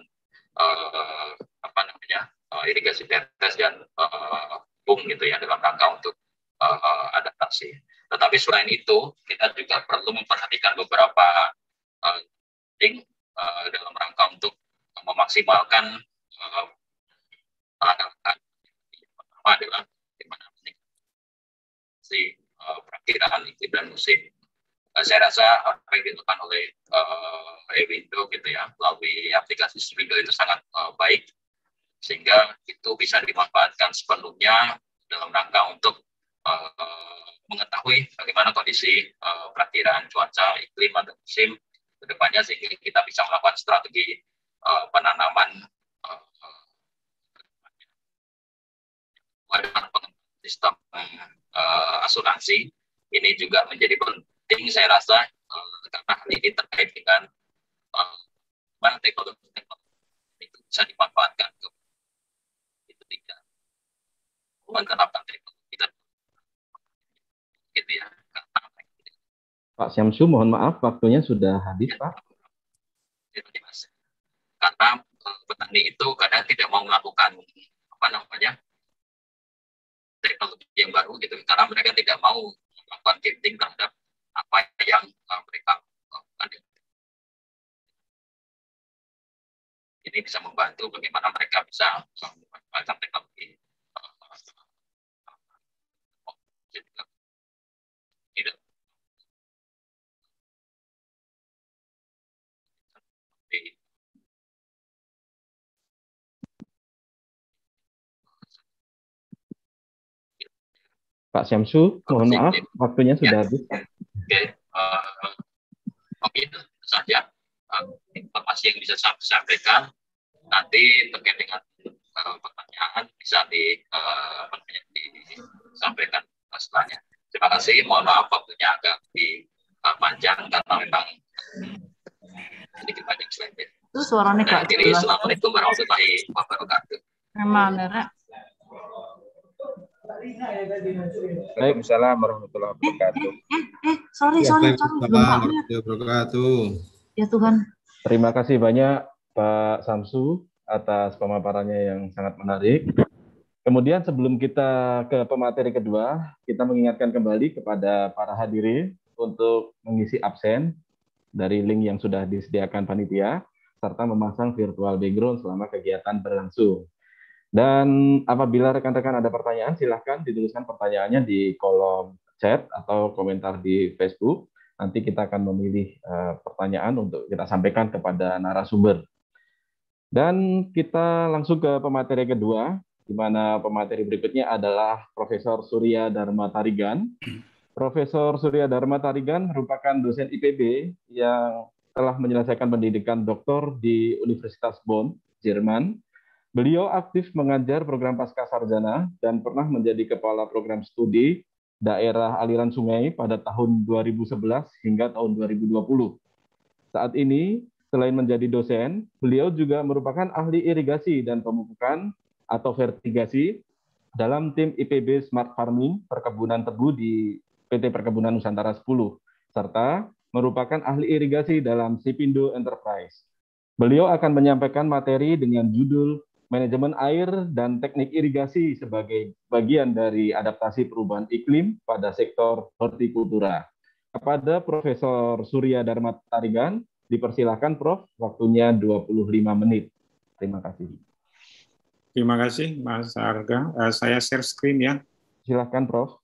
irigasi tetes dan pung gitu ya dalam rangka untuk adaptasi. Tetapi selain itu kita juga perlu memperhatikan beberapa penting dalam rangka untuk memaksimalkan langkah-langkah. Pertama adalah bagaimana meningkatkan perakiraan iklim dan musim. Saya rasa apa yang dilakukan oleh eWindow gitu ya melalui aplikasi Window itu sangat baik, sehingga itu bisa dimanfaatkan sepenuhnya dalam rangka untuk mengetahui bagaimana kondisi perakiraan cuaca, iklim atau musim ke depannya, sehingga kita bisa melakukan strategi penanaman sistem asuransi. Ini juga menjadi penting saya rasa karena hal ini terkait dengan teknologi bisa dimanfaatkan itu tidak menerapkan teknologi gitu ya. Pak Syamsu, mohon maaf waktunya sudah habis, Pak. Karena petani itu kadang tidak mau melakukan teknologi yang baru gitu, karena mereka tidak mau melakukan shifting terhadap apa yang mereka lakukan. Ini bisa membantu bagaimana mereka bisa memanfaatkan teknologi. Pak Syamsu, mohon maaf, waktunya sudah habis. Oke, mungkin saja informasi yang bisa saya sampaikan. Nanti terkait dengan pertanyaan bisa disampaikan setelahnya. Terima kasih, mohon maaf waktunya agak panjang karena memang sedikit banyak slide. Itu suaranya Kak. Jadi, Assalamualaikum warahmatullahi wabarakatuh. Memang, Nenek. Waalaikumsalam warahmatullahi wabarakatuh. Sorry. Warahmatullahi wabarakatuh. Ya Tuhan. Terima kasih banyak Pak Syamsu atas pemaparannya yang sangat menarik. Kemudian sebelum kita ke pemateri kedua, kita mengingatkan kembali kepada para hadirin untuk mengisi absen dari link yang sudah disediakan panitia, serta memasang virtual background selama kegiatan berlangsung. Dan apabila rekan-rekan ada pertanyaan, silahkan dituliskan pertanyaannya di kolom chat atau komentar di Facebook. Nanti kita akan memilih pertanyaan untuk kita sampaikan kepada narasumber. Dan kita langsung ke pemateri kedua, di mana pemateri berikutnya adalah Profesor Surya Dharma Tarigan. Profesor Surya Dharma Tarigan merupakan dosen IPB yang telah menyelesaikan pendidikan doktor di Universitas Bonn, Jerman. Beliau aktif mengajar program Pascasarjana dan pernah menjadi kepala program studi daerah aliran sungai pada tahun 2011 hingga tahun 2020. Saat ini, selain menjadi dosen, beliau juga merupakan ahli irigasi dan pemupukan atau vertigasi dalam tim IPB Smart Farming Perkebunan Tebu di PT Perkebunan Nusantara 10, serta merupakan ahli irigasi dalam Sipindo Enterprise. Beliau akan menyampaikan materi dengan judul Manajemen Air dan Teknik Irigasi sebagai bagian dari adaptasi perubahan iklim pada sektor hortikultura. Kepada Profesor Surya Dharma Tarigan, dipersilahkan Prof, waktunya 25 menit. Terima kasih. Terima kasih Mas Arga. Saya share screen ya. Silahkan Prof.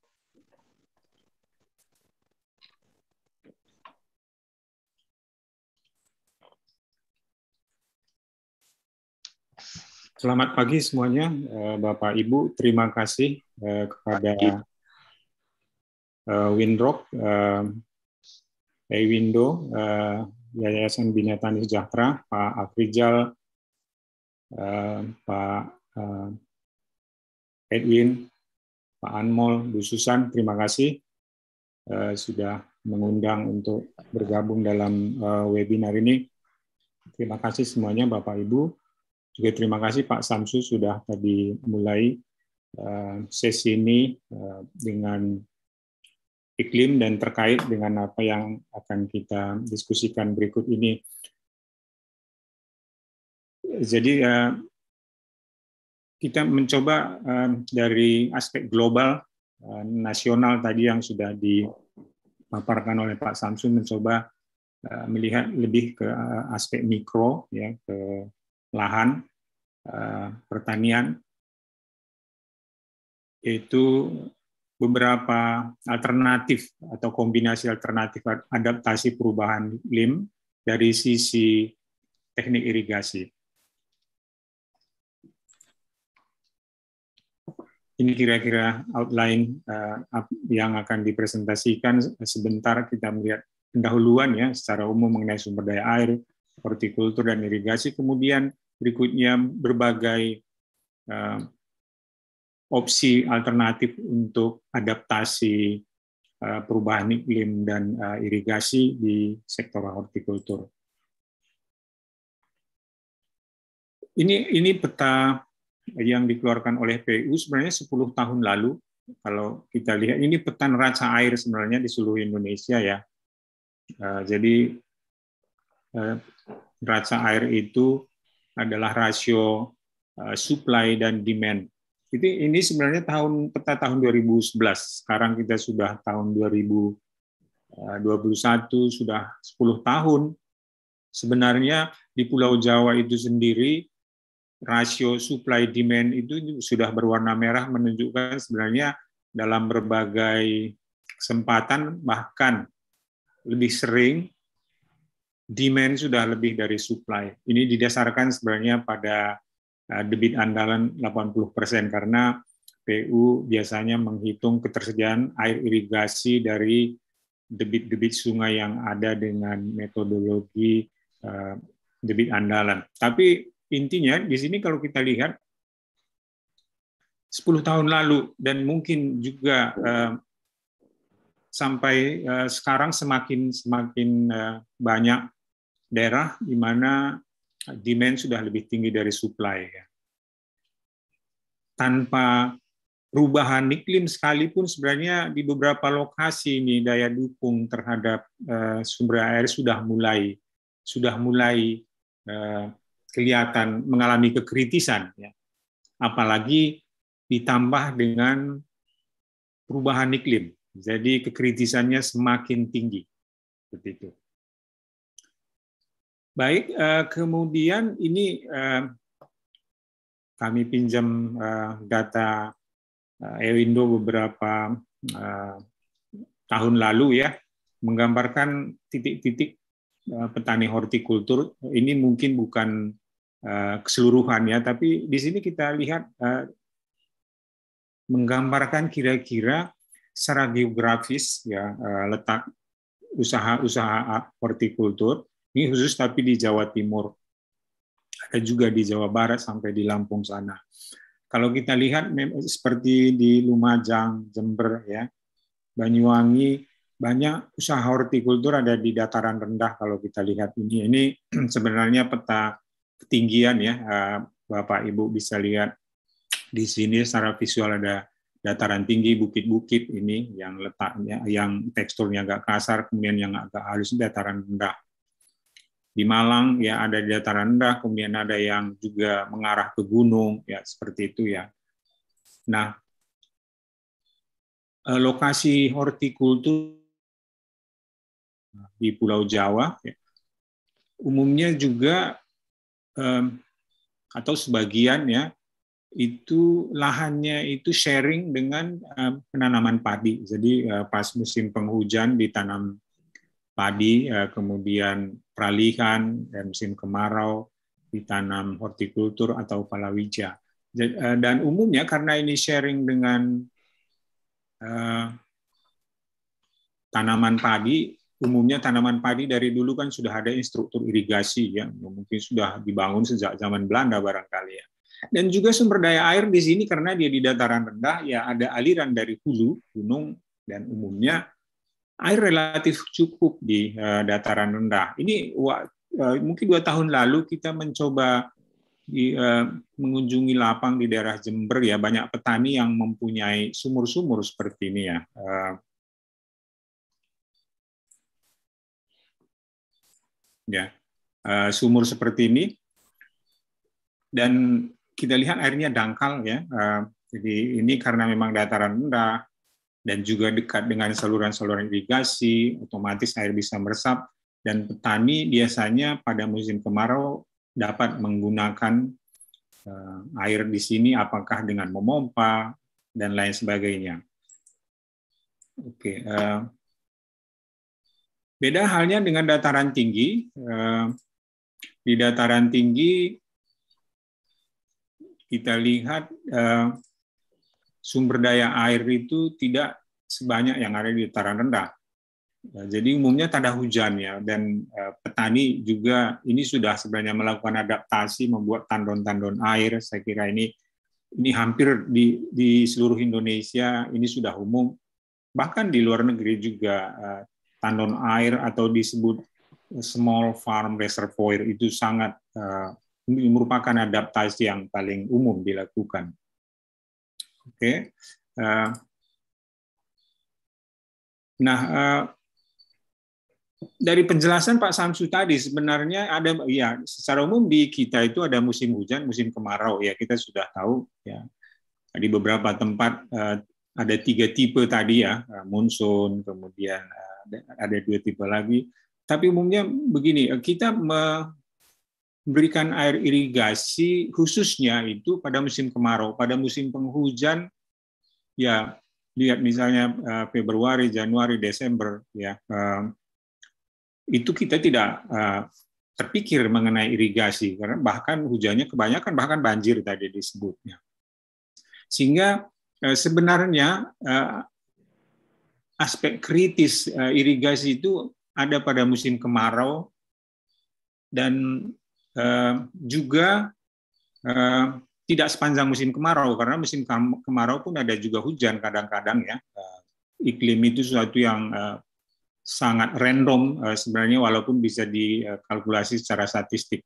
Selamat pagi semuanya, Bapak Ibu. Terima kasih kepada Windrock, Windo, Yayasan Bina Tani Sejahtera, Pak Afrizal, Pak Edwin, Pak Anmol, Bu Susan. Terima kasih sudah mengundang untuk bergabung dalam webinar ini. Terima kasih semuanya Bapak Ibu. Juga terima kasih Pak Syamsu sudah tadi mulai sesi ini dengan iklim dan terkait dengan apa yang akan kita diskusikan berikut ini. Jadi kita mencoba dari aspek global, nasional tadi yang sudah dipaparkan oleh Pak Syamsu, mencoba melihat lebih ke aspek mikro, ya, ke lahan, pertanian, yaitu beberapa alternatif atau kombinasi alternatif adaptasi perubahan iklim dari sisi teknik irigasi. Ini kira-kira outline yang akan dipresentasikan. Sebentar kita melihat pendahuluan ya secara umum mengenai sumber daya air, hortikultur dan irigasi. Kemudian berikutnya berbagai opsi alternatif untuk adaptasi perubahan iklim dan irigasi di sektor hortikultur. Ini peta yang dikeluarkan oleh PU sebenarnya 10 tahun lalu. Kalau kita lihat, ini peta neraca air sebenarnya di seluruh Indonesia ya. Jadi neraca air itu adalah rasio supply dan demand. Ini sebenarnya peta tahun 2011. Sekarang kita sudah tahun 2021, sudah 10 tahun. Sebenarnya di Pulau Jawa itu sendiri rasio supply demand itu sudah berwarna merah, menunjukkan sebenarnya dalam berbagai kesempatan bahkan lebih sering demand sudah lebih dari supply. Ini didasarkan sebenarnya pada debit andalan 80% karena PU biasanya menghitung ketersediaan air irigasi dari debit-debit sungai yang ada dengan metodologi debit andalan. Tapi intinya di sini kalau kita lihat 10 tahun lalu dan mungkin juga sampai sekarang semakin banyak daerah di mana demand sudah lebih tinggi dari supply. Tanpa perubahan iklim sekalipun sebenarnya di beberapa lokasi ini daya dukung terhadap sumber air sudah mulai kelihatan mengalami kekritisan, ya. Apalagi ditambah dengan perubahan iklim, jadi kekritisannya semakin tinggi, seperti itu. Baik, kemudian ini kami pinjam data Ewindo beberapa tahun lalu ya, menggambarkan titik-titik petani hortikultur. Ini mungkin bukan keseluruhan ya, tapi di sini kita lihat menggambarkan kira-kira secara geografis ya letak usaha-usaha hortikultur. Ini khusus tapi di Jawa Timur, ada juga di Jawa Barat sampai di Lampung sana. Kalau kita lihat seperti di Lumajang, Jember ya, Banyuwangi, banyak usaha hortikultur ada di dataran rendah. Kalau kita lihat ini sebenarnya peta ketinggian ya, Bapak Ibu bisa lihat di sini secara visual ada dataran tinggi, bukit-bukit ini yang letaknya, yang teksturnya agak kasar, kemudian yang agak halus dataran rendah. Di Malang ya ada di dataran rendah, kemudian ada yang juga mengarah ke gunung ya, seperti itu ya. Nah, lokasi hortikultur di Pulau Jawa ya, umumnya juga atau sebagian ya itu lahannya itu sharing dengan penanaman padi. Jadi pas musim penghujan ditanam padi, kemudian peralihan, dan musim kemarau ditanam hortikultur atau palawija. Dan umumnya karena ini sharing dengan tanaman padi, umumnya tanaman padi dari dulu kan sudah ada instruktur irigasi ya, mungkin sudah dibangun sejak zaman Belanda barangkali ya. Dan juga sumber daya air di sini karena dia di dataran rendah ya ada aliran dari hulu gunung dan umumnya air relatif cukup di dataran rendah. Ini mungkin 2 tahun lalu kita mencoba mengunjungi lapang di daerah Jember ya, banyak petani yang mempunyai sumur-sumur seperti ini ya. Sumur seperti ini dan kita lihat airnya dangkal ya. Jadi ini karena memang dataran rendah dan juga dekat dengan saluran-saluran irigasi, otomatis air bisa meresap dan petani biasanya pada musim kemarau dapat menggunakan air di sini apakah dengan memompa dan lain sebagainya. Oke. Beda halnya dengan dataran tinggi. Di dataran tinggi kita lihat sumber daya air itu tidak sebanyak yang ada di dataran rendah. Jadi umumnya tak ada hujan ya, dan petani juga ini sudah sebenarnya melakukan adaptasi, membuat tandon-tandon air. Saya kira ini hampir di seluruh Indonesia ini sudah umum. Bahkan di luar negeri juga tandon air atau disebut small farm reservoir itu sangat merupakan adaptasi yang paling umum dilakukan. Oke. Nah, dari penjelasan Pak Samsu tadi sebenarnya ada ya secara umum di kita itu ada musim hujan, musim kemarau ya kita sudah tahu ya. Di beberapa tempat ada 3 tipe tadi ya, monsun, kemudian ada 2 tipe lagi. Tapi umumnya begini, kita memberikan air irigasi khususnya itu pada musim kemarau, pada musim penghujan ya lihat misalnya Februari, Januari, Desember ya itu kita tidak terpikir mengenai irigasi karena bahkan hujannya kebanyakan bahkan banjir tadi disebutnya. Sehingga sebenarnya aspek kritis irigasi itu ada pada musim kemarau dan juga tidak sepanjang musim kemarau karena musim kemarau pun ada juga hujan kadang-kadang ya. Iklim itu sesuatu yang sangat random sebenarnya walaupun bisa dikalkulasi secara statistik.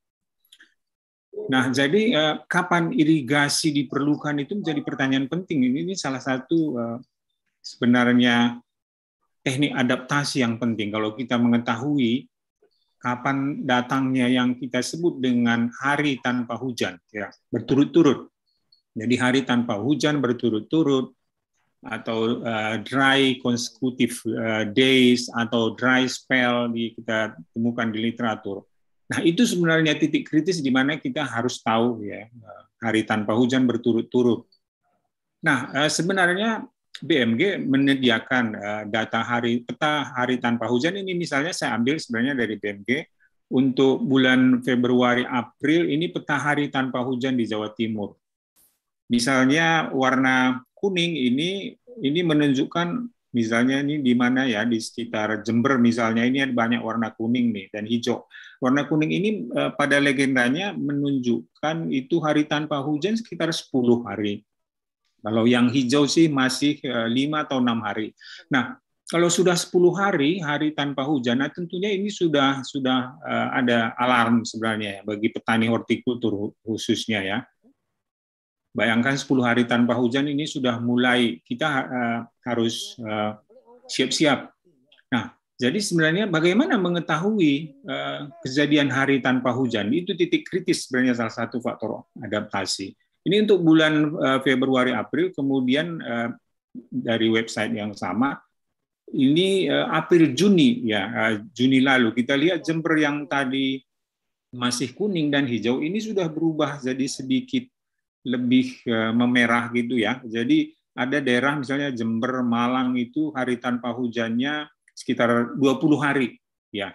Nah, jadi kapan irigasi diperlukan itu menjadi pertanyaan penting. Ini salah satu sebenarnya teknik adaptasi yang penting. Kalau kita mengetahui kapan datangnya yang kita sebut dengan hari tanpa hujan, ya berturut-turut. Jadi hari tanpa hujan berturut-turut atau dry consecutive days atau dry spell kita temukan di literatur. Nah, itu sebenarnya titik kritis di mana kita harus tahu ya hari tanpa hujan berturut-turut. Nah, sebenarnya BMG menyediakan data peta hari tanpa hujan ini misalnya saya ambil sebenarnya dari BMG untuk bulan Februari April ini peta hari tanpa hujan di Jawa Timur. Misalnya warna kuning ini menunjukkan misalnya ini di mana ya di sekitar Jember misalnya ini ada banyak warna kuning nih dan hijau. Warna kuning ini pada legendanya menunjukkan itu hari tanpa hujan sekitar 10 hari. Kalau yang hijau sih masih 5 atau 6 hari. Nah, kalau sudah 10 hari tanpa hujan, nah tentunya ini sudah ada alarm sebenarnya ya, bagi petani hortikultur khususnya ya. Bayangkan 10 hari tanpa hujan ini sudah mulai kita harus siap-siap. Nah, jadi sebenarnya bagaimana mengetahui kejadian hari tanpa hujan? Itu titik kritis sebenarnya salah satu faktor adaptasi. Ini untuk bulan Februari April, kemudian dari website yang sama, ini April Juni ya Juni lalu kita lihat Jember yang tadi masih kuning dan hijau ini sudah berubah jadi sedikit lebih memerah gitu ya. Jadi ada daerah misalnya Jember, Malang itu hari tanpa hujannya sekitar 20 hari ya.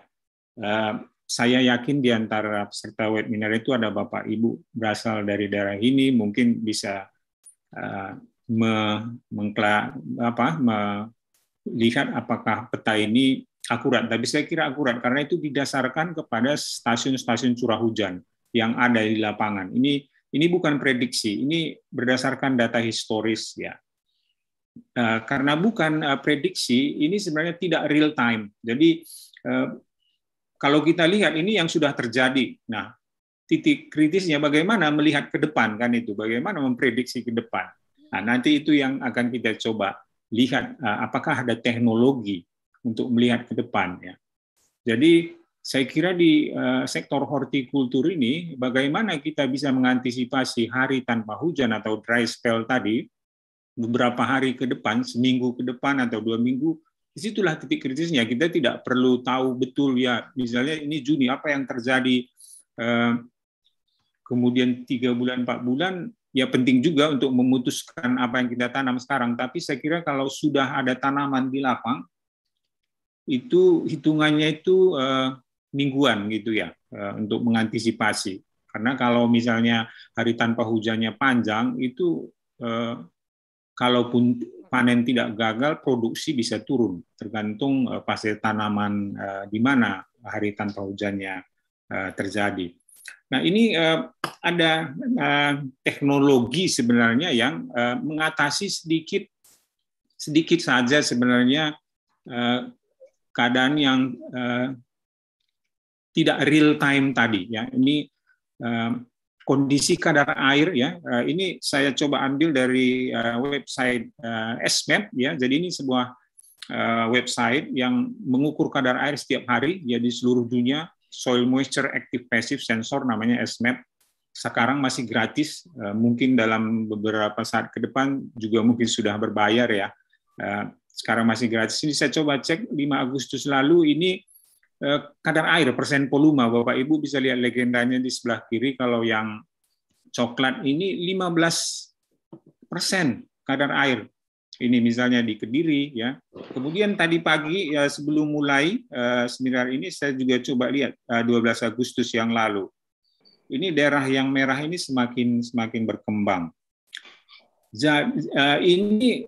Saya yakin di antara peserta webinar itu ada Bapak Ibu berasal dari daerah ini, mungkin bisa melihat apakah peta ini akurat. Tapi saya kira akurat karena itu didasarkan kepada stasiun-stasiun curah hujan yang ada di lapangan. Ini bukan prediksi, ini berdasarkan data historis ya. Karena bukan prediksi, ini sebenarnya tidak real time. Jadi kalau kita lihat ini yang sudah terjadi. Nah, titik kritisnya bagaimana melihat ke depan kan itu, bagaimana memprediksi ke depan. Nah, nanti itu yang akan kita coba lihat apakah ada teknologi untuk melihat ke depan ya. Jadi saya kira di sektor hortikultur ini bagaimana kita bisa mengantisipasi hari tanpa hujan atau dry spell tadi beberapa hari ke depan, seminggu ke depan atau 2 minggu. Disitulah titik kritisnya. Kita tidak perlu tahu betul ya, misalnya ini Juni apa yang terjadi, kemudian 3 bulan, 4 bulan, ya penting juga untuk memutuskan apa yang kita tanam sekarang. Tapi saya kira kalau sudah ada tanaman di lapang, itu hitungannya itu mingguan gitu ya, untuk mengantisipasi. Karena kalau misalnya hari tanpa hujannya panjang, itu kalaupun panen tidak gagal, produksi bisa turun, tergantung fase tanaman di mana hari tanpa hujannya terjadi. Nah, ini ada teknologi sebenarnya yang mengatasi sedikit saja sebenarnya keadaan yang tidak real time tadi. Ya, ini kondisi kadar air ya. Ini saya coba ambil dari website SMAP ya. Jadi ini sebuah website yang mengukur kadar air setiap hari ya di seluruh dunia. Soil Moisture Active Passive Sensor namanya SMAP. Sekarang masih gratis, mungkin dalam beberapa saat ke depan juga mungkin sudah berbayar ya. Sekarang masih gratis. Ini saya coba cek 5 Agustus lalu ini kadar air, persen volume, Bapak Ibu bisa lihat legendanya di sebelah kiri. Kalau yang coklat ini 15% kadar air. Ini misalnya di Kediri ya. Kemudian tadi pagi ya, sebelum mulai seminar ini saya juga coba lihat 12 Agustus yang lalu. Ini daerah yang merah ini semakin berkembang. Ini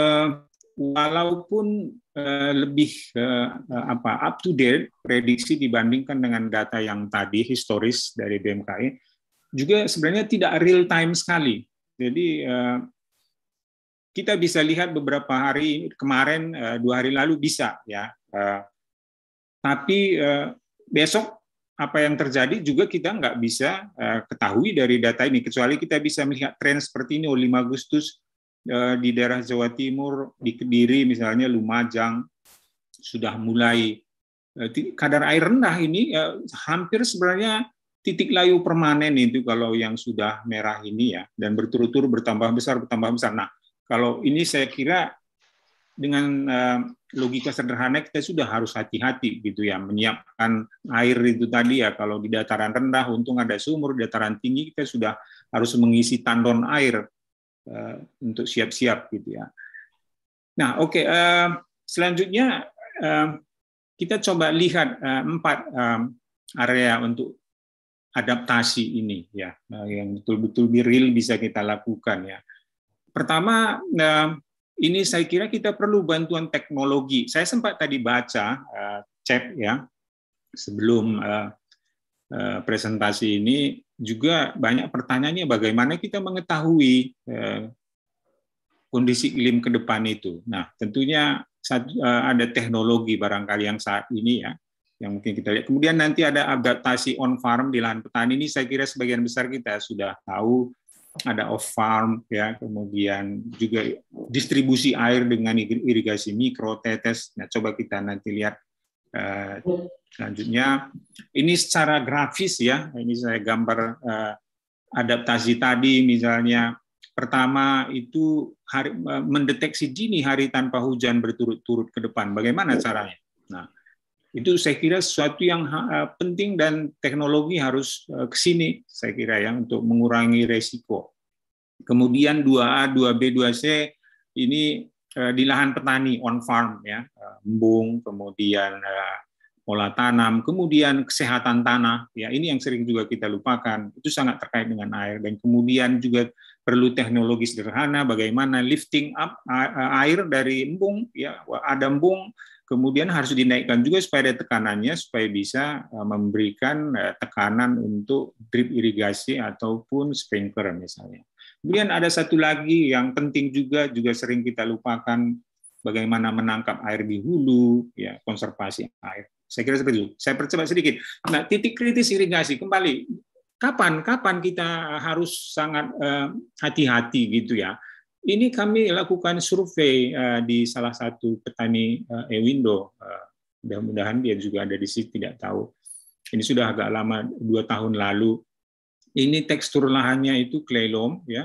walaupun lebih up to date prediksi dibandingkan dengan data yang tadi historis dari BMKG, juga sebenarnya tidak real time sekali. Jadi kita bisa lihat beberapa hari kemarin, 2 hari lalu bisa ya, tapi besok apa yang terjadi juga kita nggak bisa ketahui dari data ini, kecuali kita bisa melihat tren seperti ini. 5 Agustus di daerah Jawa Timur, di Kediri misalnya, Lumajang, sudah mulai kadar air rendah ini hampir sebenarnya titik layu permanen itu kalau yang sudah merah ini ya, dan berturut-turut bertambah besar. Nah, kalau ini saya kira dengan logika sederhana kita sudah harus hati-hati gitu ya, menyiapkan air itu tadi ya. Kalau di dataran rendah untung ada sumur, di dataran tinggi kita sudah harus mengisi tandon air untuk siap-siap gitu ya. Nah, oke, selanjutnya kita coba lihat 4 area untuk adaptasi ini ya, yang betul-betul real bisa kita lakukan ya. Pertama, ini saya kira kita perlu bantuan teknologi. Saya sempat tadi baca chat ya sebelum presentasi ini, juga banyak pertanyaannya bagaimana kita mengetahui kondisi iklim ke depan itu. Nah, tentunya ada teknologi barangkali yang saat ini ya, yang mungkin kita lihat. Kemudian nanti ada adaptasi on farm di lahan petani. Ini saya kira sebagian besar kita sudah tahu. Ada off farm ya, kemudian juga distribusi air dengan irigasi mikro, tetes. Nah, coba kita nanti lihat selanjutnya. Ini secara grafis ya, ini saya gambar adaptasi tadi misalnya. Pertama itu mendeteksi dini hari tanpa hujan berturut-turut ke depan. Bagaimana caranya? Nah, itu saya kira sesuatu yang penting dan teknologi harus ke sini, saya kira ya, untuk mengurangi resiko. Kemudian 2A, 2B, 2C ini di lahan petani on farm ya, embung, kemudian pola tanam, kemudian kesehatan tanah ya, ini yang sering juga kita lupakan. Itu sangat terkait dengan air. Dan kemudian juga perlu teknologi sederhana bagaimana lifting up air dari embung ya, ada embung kemudian harus dinaikkan juga supaya ada tekanannya, supaya bisa memberikan tekanan untuk drip irigasi ataupun sprinkler misalnya. Kemudian ada satu lagi yang penting juga sering kita lupakan, bagaimana menangkap air di hulu, ya, konservasi air. Saya kira seperti itu. Saya percepat sedikit. Nah, titik kritis irigasi kembali. Kapan kita harus sangat hati-hati gitu ya. Ini kami lakukan survei di salah satu petani Ewindo. Mudah-mudahan dia juga ada di sini, tidak tahu. Ini sudah agak lama, 2 tahun lalu. Ini tekstur lahannya itu clay loam, ya,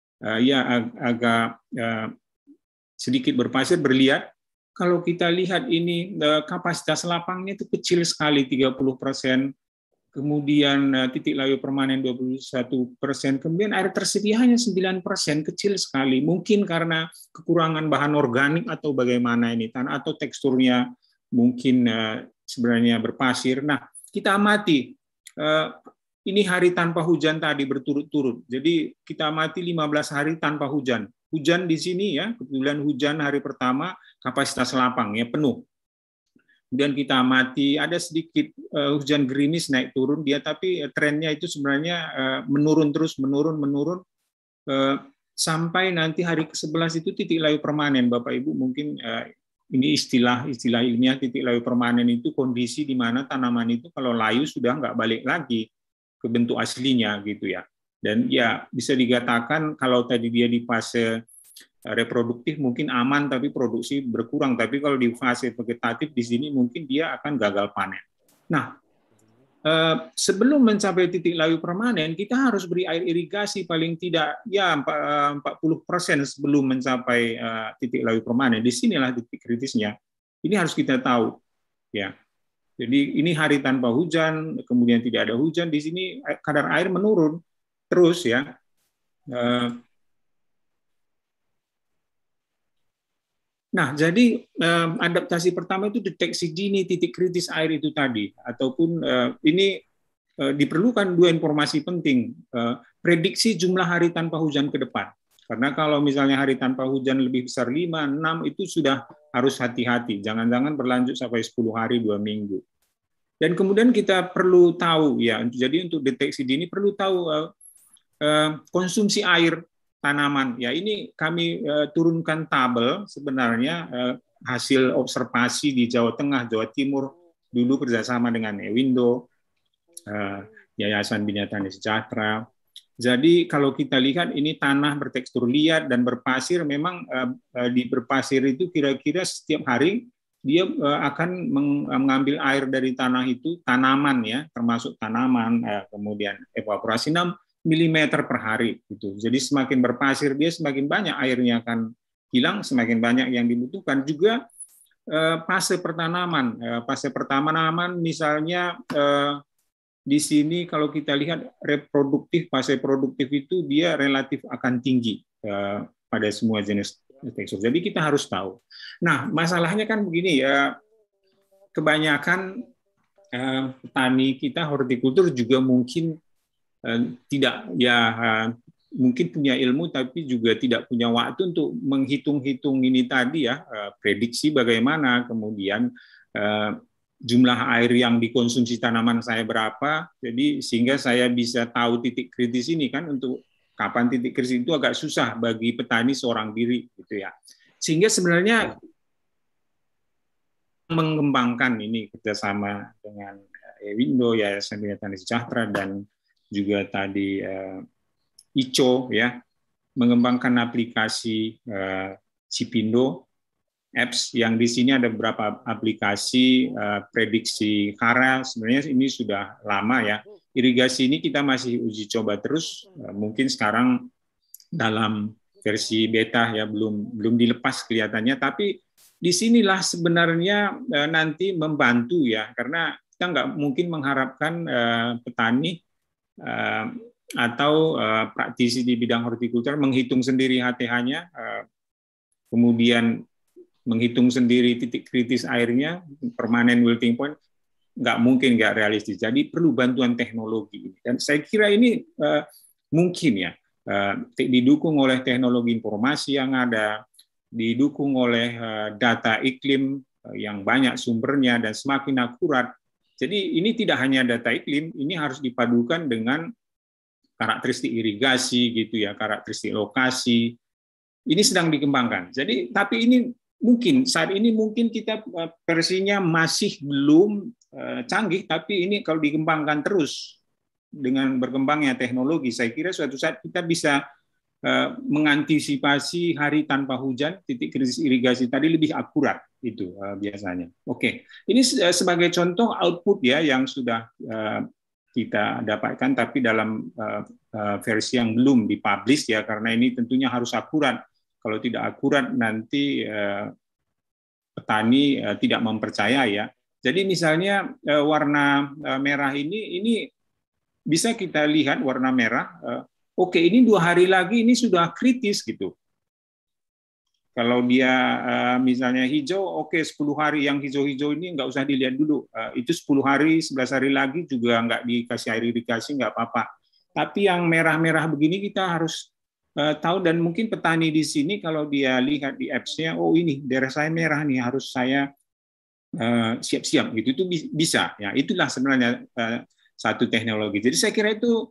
agak sedikit berpasir, berliat. Kalau kita lihat ini kapasitas lapangnya itu kecil sekali, 30%. Kemudian titik layu permanen 21%, kemudian air tersedia hanya 9%, kecil sekali. Mungkin karena kekurangan bahan organik atau bagaimana ini, tanah atau teksturnya mungkin sebenarnya berpasir. Nah, kita amati, ini hari tanpa hujan tadi berturut-turut. Jadi kita amati 15 hari tanpa hujan. Hujan di sini ya, kebetulan hujan hari pertama, kapasitas lapangnya penuh. Kemudian kita amati ada sedikit hujan gerimis naik turun dia, tapi trennya itu sebenarnya menurun terus, menurun sampai nanti hari ke-11 itu titik layu permanen. Bapak Ibu mungkin ini istilah ilmiah, titik layu permanen itu kondisi di mana tanaman itu kalau layu sudah nggak balik lagi ke bentuk aslinya gitu ya. Dan ya bisa dikatakan kalau tadi dia di fase reproduktif mungkin aman tapi produksi berkurang. Tapi kalau di fase vegetatif di sini mungkin dia akan gagal panen. Nah, sebelum mencapai titik layu permanen, kita harus beri air irigasi paling tidak ya 40% sebelum mencapai titik layu permanen. Di sinilah titik kritisnya. Ini harus kita tahu, ya. Jadi ini hari tanpa hujan, kemudian tidak ada hujan, di sini kadar air menurun terus, ya. Nah, jadi adaptasi pertama itu deteksi dini titik kritis air itu tadi, ataupun ini diperlukan dua informasi penting, prediksi jumlah hari tanpa hujan ke depan. Karena kalau misalnya hari tanpa hujan lebih besar 5, 6, itu sudah harus hati-hati. Jangan-jangan berlanjut sampai 10 hari, 2 minggu. Dan kemudian kita perlu tahu, ya, jadi untuk deteksi dini perlu tahu konsumsi air tanaman. Ya, ini kami turunkan tabel sebenarnya hasil observasi di Jawa Tengah, Jawa Timur, dulu kerjasama dengan Ewindo, Yayasan Bina Tani Sejahtera. Jadi kalau kita lihat ini tanah bertekstur liat dan berpasir, memang di berpasir itu kira-kira setiap hari dia akan mengambil air dari tanah itu, tanaman ya, termasuk tanaman, kemudian evaporasi 6 mm per hari. Gitu. Jadi semakin berpasir dia semakin banyak airnya akan hilang, semakin banyak yang dibutuhkan. Juga fase pertanaman, misalnya di sini kalau kita lihat reproduktif, fase produktif itu dia relatif akan tinggi pada semua jenis tekstur. Jadi kita harus tahu. Nah, masalahnya kan begini ya, kebanyakan petani kita hortikultur juga mungkin tidak ya mungkin punya ilmu tapi juga tidak punya waktu untuk menghitung-hitung ini tadi ya, prediksi bagaimana kemudian jumlah air yang dikonsumsi tanaman saya berapa, jadi sehingga saya bisa tahu titik kritis ini kan. Untuk kapan titik kritis itu agak susah bagi petani seorang diri gitu ya. Sehingga sebenarnya mengembangkan ini kerjasama dengan Ewindo, Yayasan Bina Tani Sejahtera, dan juga tadi ICO ya, mengembangkan aplikasi Cipindo apps, yang di sini ada beberapa aplikasi prediksi hara. Sebenarnya ini sudah lama ya. Irigasi ini kita masih uji coba terus. Mungkin sekarang dalam versi beta ya, belum dilepas kelihatannya. Tapi di sinilah sebenarnya nanti membantu ya, karena kita nggak mungkin mengharapkan petani atau praktisi di bidang hortikultur menghitung sendiri HTH-nya, kemudian menghitung sendiri titik kritis airnya, permanent wilting point, nggak mungkin, nggak realistis. Jadi perlu bantuan teknologi. Dan saya kira ini mungkin ya, didukung oleh teknologi informasi yang ada, didukung oleh data iklim yang banyak sumbernya dan semakin akurat. Jadi ini tidak hanya data iklim, ini harus dipadukan dengan karakteristik irigasi gitu ya, karakteristik lokasi. Ini sedang dikembangkan. Jadi tapi ini mungkin saat ini mungkin kita versinya masih belum canggih, tapi ini kalau dikembangkan terus dengan berkembangnya teknologi, saya kira suatu saat kita bisa mengantisipasi hari tanpa hujan, titik krisis irigasi tadi lebih akurat itu biasanya. Oke, ini sebagai contoh output ya yang sudah kita dapatkan, tapi dalam versi yang belum dipublish ya, karena ini tentunya harus akurat. Kalau tidak akurat nanti petani tidak mempercaya ya. Jadi misalnya warna merah ini bisa kita lihat warna merah. Oke, ini 2 hari lagi ini sudah kritis gitu. Kalau dia misalnya hijau, oke 10 hari yang hijau-hijau ini nggak usah dilihat dulu. Itu 10 hari, 11 hari lagi juga nggak dikasih air irigasi, nggak apa-apa. Tapi yang merah-merah begini kita harus tahu, dan mungkin petani di sini kalau dia lihat di apps-nya, oh ini daerah saya merah nih, harus saya siap-siap gitu. Itu bisa ya. Itulah sebenarnya satu teknologi. Jadi saya kira itu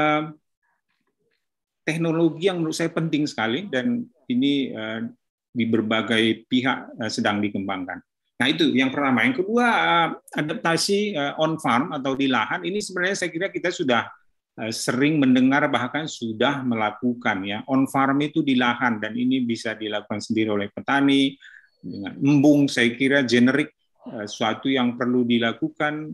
teknologi yang menurut saya penting sekali, dan ini di berbagai pihak sedang dikembangkan. Nah itu yang pertama. Yang kedua, adaptasi on farm atau di lahan. Ini sebenarnya saya kira kita sudah sering mendengar bahkan sudah melakukan ya on farm itu di lahan, dan ini bisa dilakukan sendiri oleh petani dengan embung. Saya kira generik suatu yang perlu dilakukan.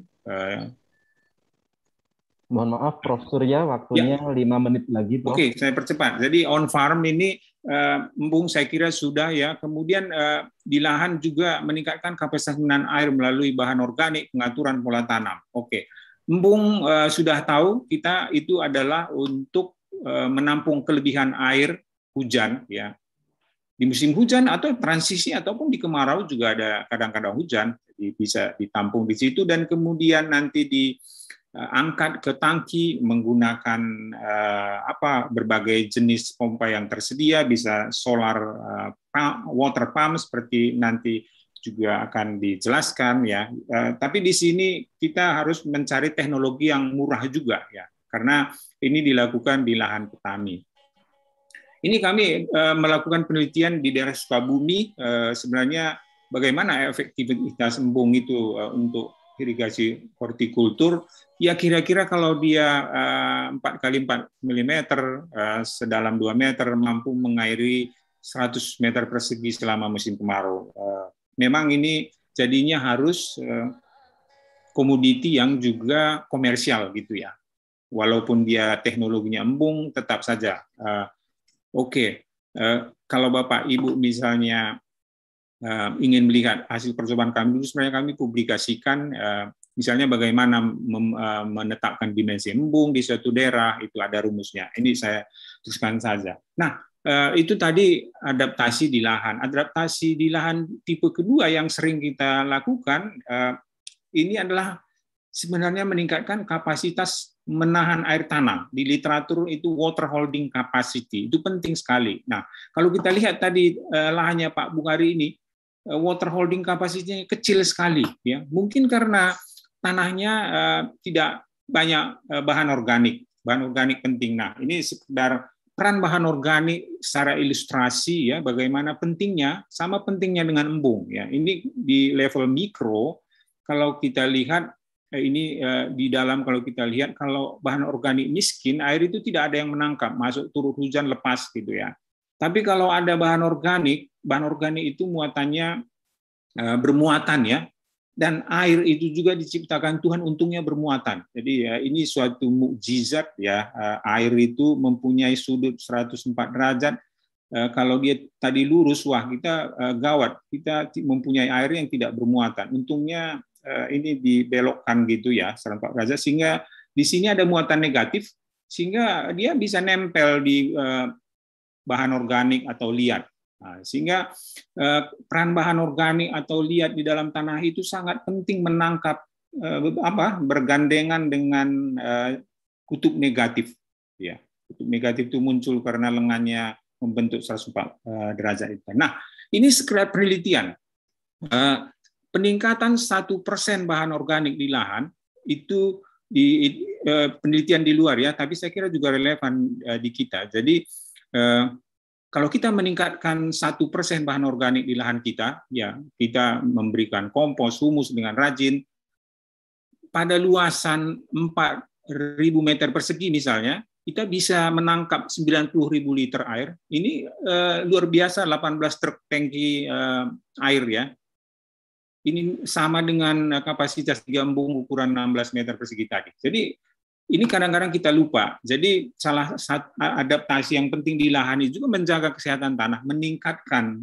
Mohon maaf, Prof. Surya, waktunya ya. 5 menit lagi, Prof. Oke, saya percepat. Jadi on farm ini embung saya kira sudah ya. Kemudian di lahan juga meningkatkan kapasitas menahan air melalui bahan organik, pengaturan pola tanam. Oke, embung sudah tahu kita itu adalah untuk menampung kelebihan air hujan ya. Di musim hujan atau transisi ataupun di kemarau juga ada kadang-kadang hujan, jadi bisa ditampung di situ dan kemudian nanti diangkat ke tangki menggunakan berbagai jenis pompa yang tersedia, bisa solar water pump seperti nanti juga akan dijelaskan ya. Tapi di sini kita harus mencari teknologi yang murah juga ya, karena ini dilakukan di lahan petani. Ini kami melakukan penelitian di daerah Sukabumi, sebenarnya bagaimana efektivitas embung itu untuk irigasi hortikultur. Ya kira-kira kalau dia 4 kali 4 mm sedalam 2 meter mampu mengairi 100 meter persegi selama musim kemarau. Memang ini jadinya harus komoditi yang juga komersial gitu ya. Walaupun dia teknologinya embung, tetap saja. Oke, kalau Bapak Ibu misalnya ingin melihat hasil percobaan kami dulu, sebenarnya kami publikasikan misalnya bagaimana menetapkan dimensi embung di suatu daerah, itu ada rumusnya. Ini saya teruskan saja. Nah, itu tadi adaptasi di lahan. Adaptasi di lahan tipe kedua yang sering kita lakukan, ini adalah sebenarnya meningkatkan kapasitas menahan air tanam. Di literatur itu water holding capacity, itu penting sekali. Nah, kalau kita lihat tadi lahannya Pak Bukhari ini, water holding capacity-nya kecil sekali. Ya. Mungkin karena tanahnya tidak banyak bahan organik. Bahan organik penting. Nah, ini sekedar peran bahan organik secara ilustrasi ya, bagaimana pentingnya, sama pentingnya dengan embung. Ya. Ini di level mikro, kalau kita lihat, ini di dalam kalau kita lihat kalau bahan organik miskin, air itu tidak ada yang menangkap, masuk turun hujan lepas gitu ya. Tapi kalau ada bahan organik itu muatannya bermuatan ya, dan air itu juga diciptakan Tuhan untungnya bermuatan. Jadi ya, ini suatu mukjizat ya, air itu mempunyai sudut 104 derajat. Kalau dia tadi lurus, wah kita gawat, kita mempunyai air yang tidak bermuatan. Untungnya ini dibelokkan gitu ya, 104 derajat, sehingga di sini ada muatan negatif, sehingga dia bisa nempel di bahan organik atau liat. Nah, sehingga peran bahan organik atau liat di dalam tanah itu sangat penting menangkap bergandengan dengan kutub negatif. Ya, kutub negatif itu muncul karena lengannya membentuk 104 derajat itu. Nah, ini sekedar penelitian. Peningkatan 1% bahan organik di lahan itu di penelitian di luar ya, tapi saya kira juga relevan di kita. Jadi kalau kita meningkatkan 1% bahan organik di lahan kita, ya kita memberikan kompos, humus dengan rajin pada luasan 4.000 meter persegi misalnya, kita bisa menangkap 90.000 liter air. Ini luar biasa, 18 truk tangki air ya. Ini sama dengan kapasitas 3 embung ukuran 16 meter persegi tadi. Jadi ini kadang-kadang kita lupa. Jadi salah satu adaptasi yang penting di lahan itu juga menjaga kesehatan tanah, meningkatkan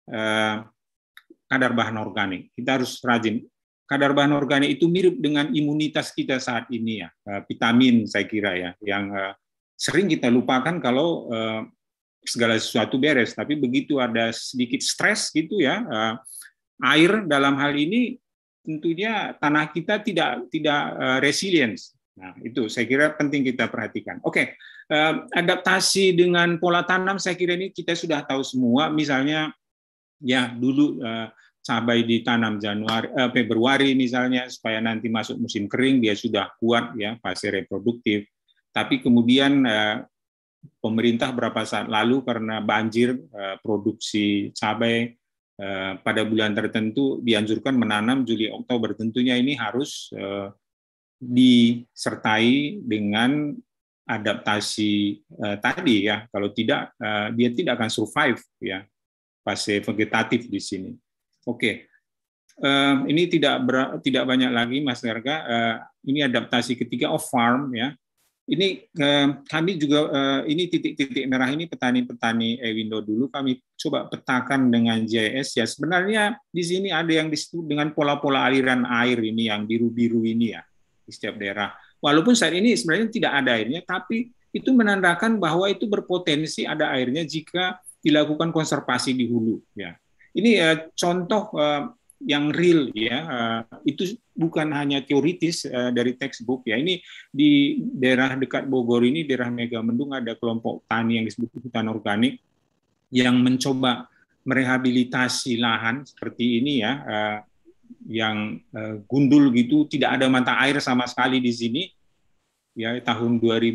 kadar bahan organik. Kita harus rajin. Kadar bahan organik itu mirip dengan imunitas kita saat ini ya, vitamin saya kira ya, yang sering kita lupakan kalau segala sesuatu beres. Tapi begitu ada sedikit stres gitu ya. Air dalam hal ini tentunya tanah kita tidak resilience. Nah, itu saya kira penting kita perhatikan. Oke, adaptasi dengan pola tanam saya kira ini kita sudah tahu semua. Misalnya ya dulu cabai ditanam Februari misalnya supaya nanti masuk musim kering dia sudah kuat ya, fase reproduktif. Tapi kemudian pemerintah beberapa saat lalu karena banjir produksi cabai pada bulan tertentu dianjurkan menanam Juli Oktober. Tentunya ini harus disertai dengan adaptasi tadi ya. Kalau tidak dia tidak akan survive ya fase vegetatif di sini. Oke. Ini tidak banyak lagi Mas Garga. Ini adaptasi ketiga off farm ya. Ini kami juga ini titik-titik merah ini petani-petani Ewindo dulu kami coba petakan dengan GIS ya. Sebenarnya di sini ada yang disebut dengan pola-pola aliran air ini yang biru-biru ini ya di setiap daerah. Walaupun saat ini sebenarnya tidak ada airnya, tapi itu menandakan bahwa itu berpotensi ada airnya jika dilakukan konservasi di hulu. Ya, ini contoh yang real ya. Itu bukan hanya teoritis dari textbook ya. Ini di daerah dekat Bogor ini, daerah Megamendung ada kelompok tani yang disebut hutan organik yang mencoba merehabilitasi lahan seperti ini ya. Yang gundul gitu, tidak ada mata air sama sekali di sini ya tahun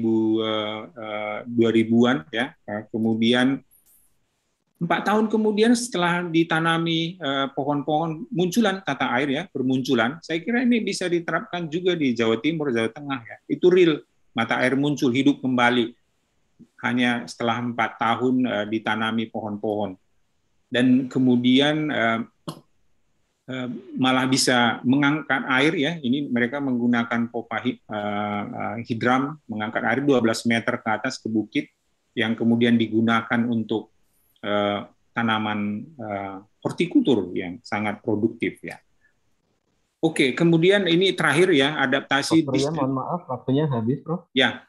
2000-an ya. Kemudian 4 tahun kemudian setelah ditanami pohon-pohon munculan tata air ya, bermunculan. Saya kira ini bisa diterapkan juga di Jawa Timur, Jawa Tengah ya. Itu real, mata air muncul, hidup kembali hanya setelah 4 tahun ditanami pohon-pohon. Dan kemudian malah bisa mengangkat air ya. Ini mereka menggunakan pompa hidram, mengangkat air 12 meter ke atas ke bukit yang kemudian digunakan untuk tanaman hortikultur yang sangat produktif ya. Oke, kemudian ini terakhir ya adaptasi. Mohon maaf, waktunya habis, Prof. Ya.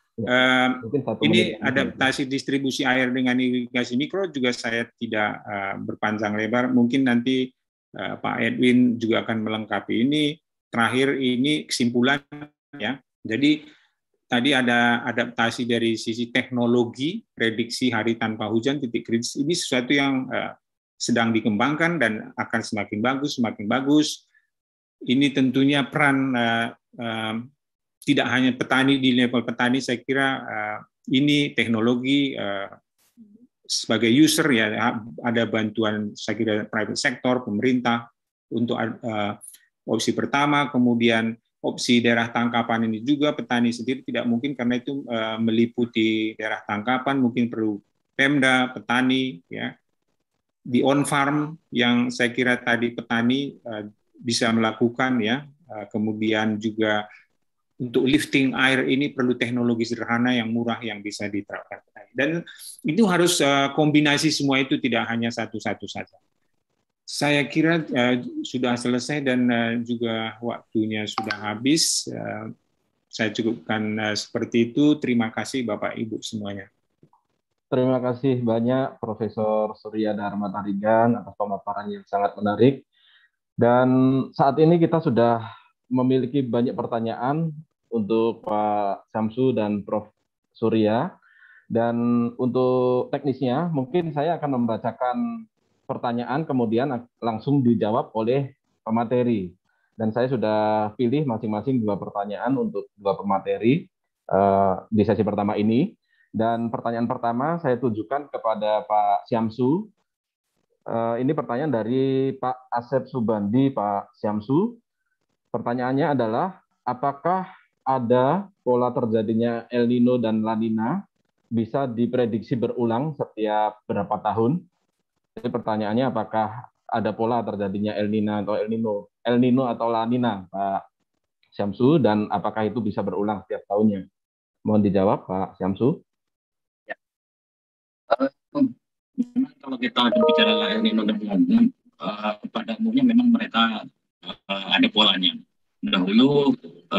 Ini adaptasi distribusi air dengan irigasi mikro juga saya tidak berpanjang lebar. Mungkin nanti Pak Edwin juga akan melengkapi ini. Terakhir ini kesimpulan ya. Jadi tadi ada adaptasi dari sisi teknologi, prediksi hari tanpa hujan, titik kritis. Ini sesuatu yang sedang dikembangkan dan akan semakin bagus. Ini tentunya peran tidak hanya petani di level petani, saya kira ini teknologi sebagai user ya, ada bantuan saya kira private sector, pemerintah untuk opsi pertama, kemudian opsi daerah tangkapan ini juga petani sendiri tidak mungkin karena itu meliputi daerah tangkapan, mungkin perlu Pemda, petani ya, di on farm yang saya kira tadi petani bisa melakukan ya, kemudian juga untuk lifting air ini perlu teknologi sederhana yang murah yang bisa diterapkan. Dan itu harus kombinasi semua itu, tidak hanya satu-satu saja. Saya kira sudah selesai dan juga waktunya sudah habis. Saya cukupkan seperti itu. Terima kasih Bapak Ibu semuanya. Terima kasih banyak Profesor Surya Dharma Tarigan atas pemaparan yang sangat menarik. Dan saat ini kita sudah memiliki banyak pertanyaan untuk Pak Syamsu dan Prof. Surya. Dan untuk teknisnya, mungkin saya akan membacakan pertanyaan, kemudian langsung dijawab oleh pemateri. Dan saya sudah pilih masing-masing 2 pertanyaan untuk 2 pemateri di sesi pertama ini. Dan pertanyaan pertama saya tujukan kepada Pak Syamsu. Ini pertanyaan dari Pak Asep Subandi, Pak Syamsu. Pertanyaannya adalah, apakah ada pola terjadinya El Nino dan La Nina bisa diprediksi berulang setiap berapa tahun? Jadi pertanyaannya, apakah ada pola terjadinya El Nino atau La Nina, Pak Syamsu, dan apakah itu bisa berulang setiap tahunnya? Mohon dijawab, Pak Syamsu. Ya. Kalau kita berbicara El Nino dan La Nina, pada umumnya memang mereka ada polanya. Dahulu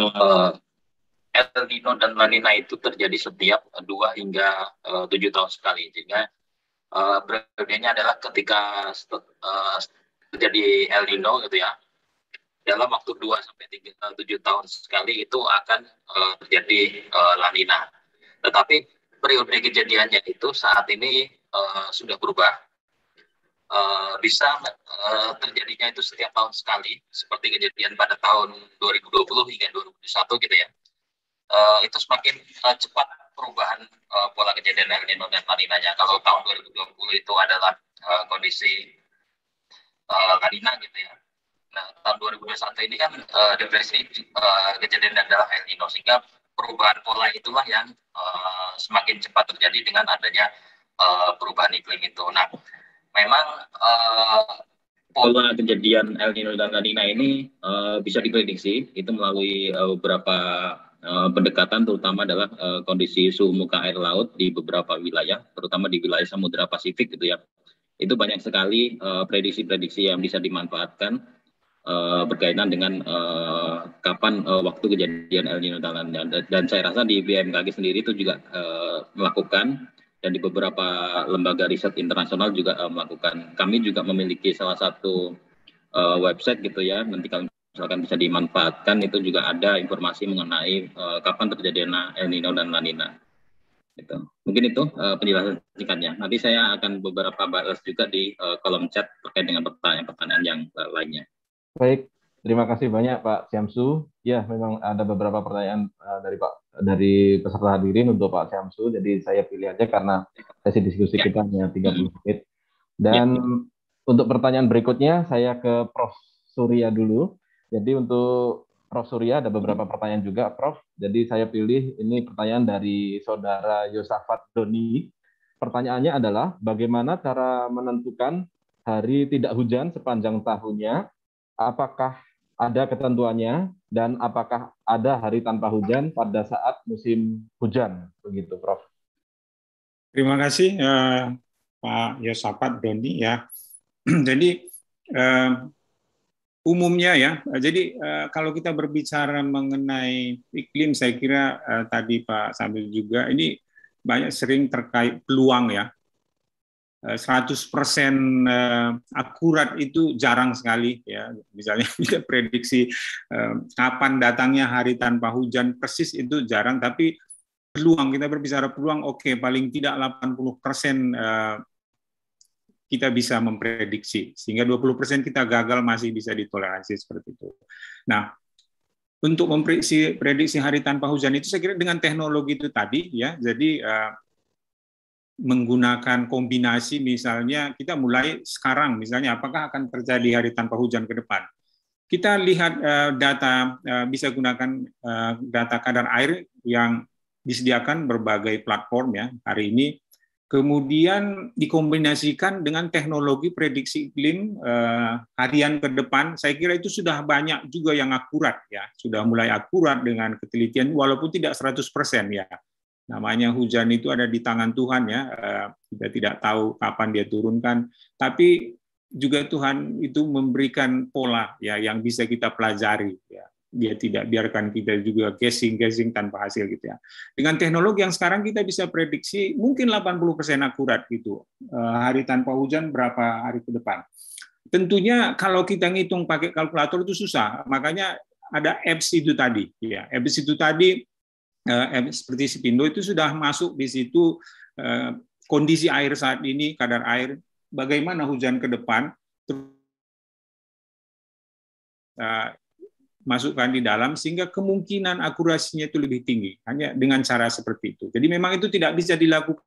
El Nino dan La Nina itu terjadi setiap 2 hingga 7 tahun sekali. Sehingga periodenya adalah ketika terjadi El Nino gitu ya, dalam waktu 2 sampai 7 tahun sekali itu akan terjadi La Nina. Tetapi periode kejadiannya itu saat ini sudah berubah. Bisa terjadinya itu setiap tahun sekali, seperti kejadian pada tahun 2020 hingga 2021 gitu ya. Itu semakin cepat perubahan pola kejadian El Nino dan La Nina-nya. Kalau tahun 2020 itu adalah kondisi La Nina gitu ya. Nah, tahun 2021 ini kan depresi kejadian adalah El Nino, sehingga perubahan pola itulah yang semakin cepat terjadi dengan adanya perubahan iklim itu. Nah, memang pola kejadian El Nino dan La Nina ini bisa diprediksi itu melalui beberapa pendekatan, terutama adalah kondisi suhu muka air laut di beberapa wilayah, terutama di wilayah Samudra Pasifik gitu ya. Itu banyak sekali prediksi-prediksi yang bisa dimanfaatkan berkaitan dengan kapan waktu kejadian El Nino dan La Nina. Dan saya rasa di BMKG sendiri itu juga melakukan, dan di beberapa lembaga riset internasional juga melakukan. Kami juga memiliki salah satu website gitu ya, nanti kalau misalkan bisa dimanfaatkan, itu juga ada informasi mengenai kapan terjadinya El Nino dan La Nina. Gitu. Mungkin itu penjelasan singkatnya. Nanti saya akan beberapa balas juga di kolom chat terkait dengan pertanyaan-pertanyaan yang lainnya. Baik, terima kasih banyak Pak Syamsu. Ya, memang ada beberapa pertanyaan dari peserta hadirin untuk Pak Syamsu. Jadi saya pilih aja karena sesi diskusi kita hanya 30 menit. Dan untuk pertanyaan berikutnya saya ke Prof. Surya dulu. Jadi untuk Prof. Surya ada beberapa pertanyaan juga, Prof. Jadi saya pilih ini pertanyaan dari Saudara Yosafat Doni. Pertanyaannya adalah bagaimana cara menentukan hari tidak hujan sepanjang tahunnya? Apakah ada ketentuannya dan apakah ada hari tanpa hujan pada saat musim hujan? Begitu, Prof. Terima kasih Pak Yosafat Doni ya. Jadi umumnya ya, jadi kalau kita berbicara mengenai iklim, saya kira tadi Pak Sambil juga ini banyak sering terkait peluang ya. 100% akurat itu jarang sekali ya. Misalnya kita prediksi kapan datangnya hari tanpa hujan persis itu jarang, tapi peluang, kita berbicara peluang, oke, paling tidak 80% kita bisa memprediksi, sehingga 20% kita gagal masih bisa ditoleransi seperti itu. Nah, untuk memprediksi hari tanpa hujan itu saya kira dengan teknologi itu tadi ya, jadi menggunakan kombinasi, misalnya kita mulai sekarang, misalnya apakah akan terjadi hari tanpa hujan ke depan. Kita lihat data, bisa gunakan data kadar air yang disediakan berbagai platform ya hari ini, kemudian dikombinasikan dengan teknologi prediksi iklim harian ke depan. Saya kira itu sudah banyak juga yang akurat ya, sudah mulai akurat dengan ketelitian, walaupun tidak 100% ya. Namanya hujan itu ada di tangan Tuhan ya, kita tidak tahu kapan dia turunkan, tapi juga Tuhan itu memberikan pola ya yang bisa kita pelajari ya. Dia tidak biarkan kita juga guessing tanpa hasil gitu ya. Dengan teknologi yang sekarang kita bisa prediksi mungkin 80% akurat gitu. Hari tanpa hujan berapa hari ke depan. Tentunya kalau kita ngitung pakai kalkulator itu susah, makanya ada apps itu tadi ya. Apps itu tadi seperti Sipindo itu sudah masuk di situ kondisi air saat ini, kadar air, bagaimana hujan ke depan, masukkan di dalam sehingga kemungkinan akurasinya itu lebih tinggi hanya dengan cara seperti itu. Jadi memang itu tidak bisa dilakukan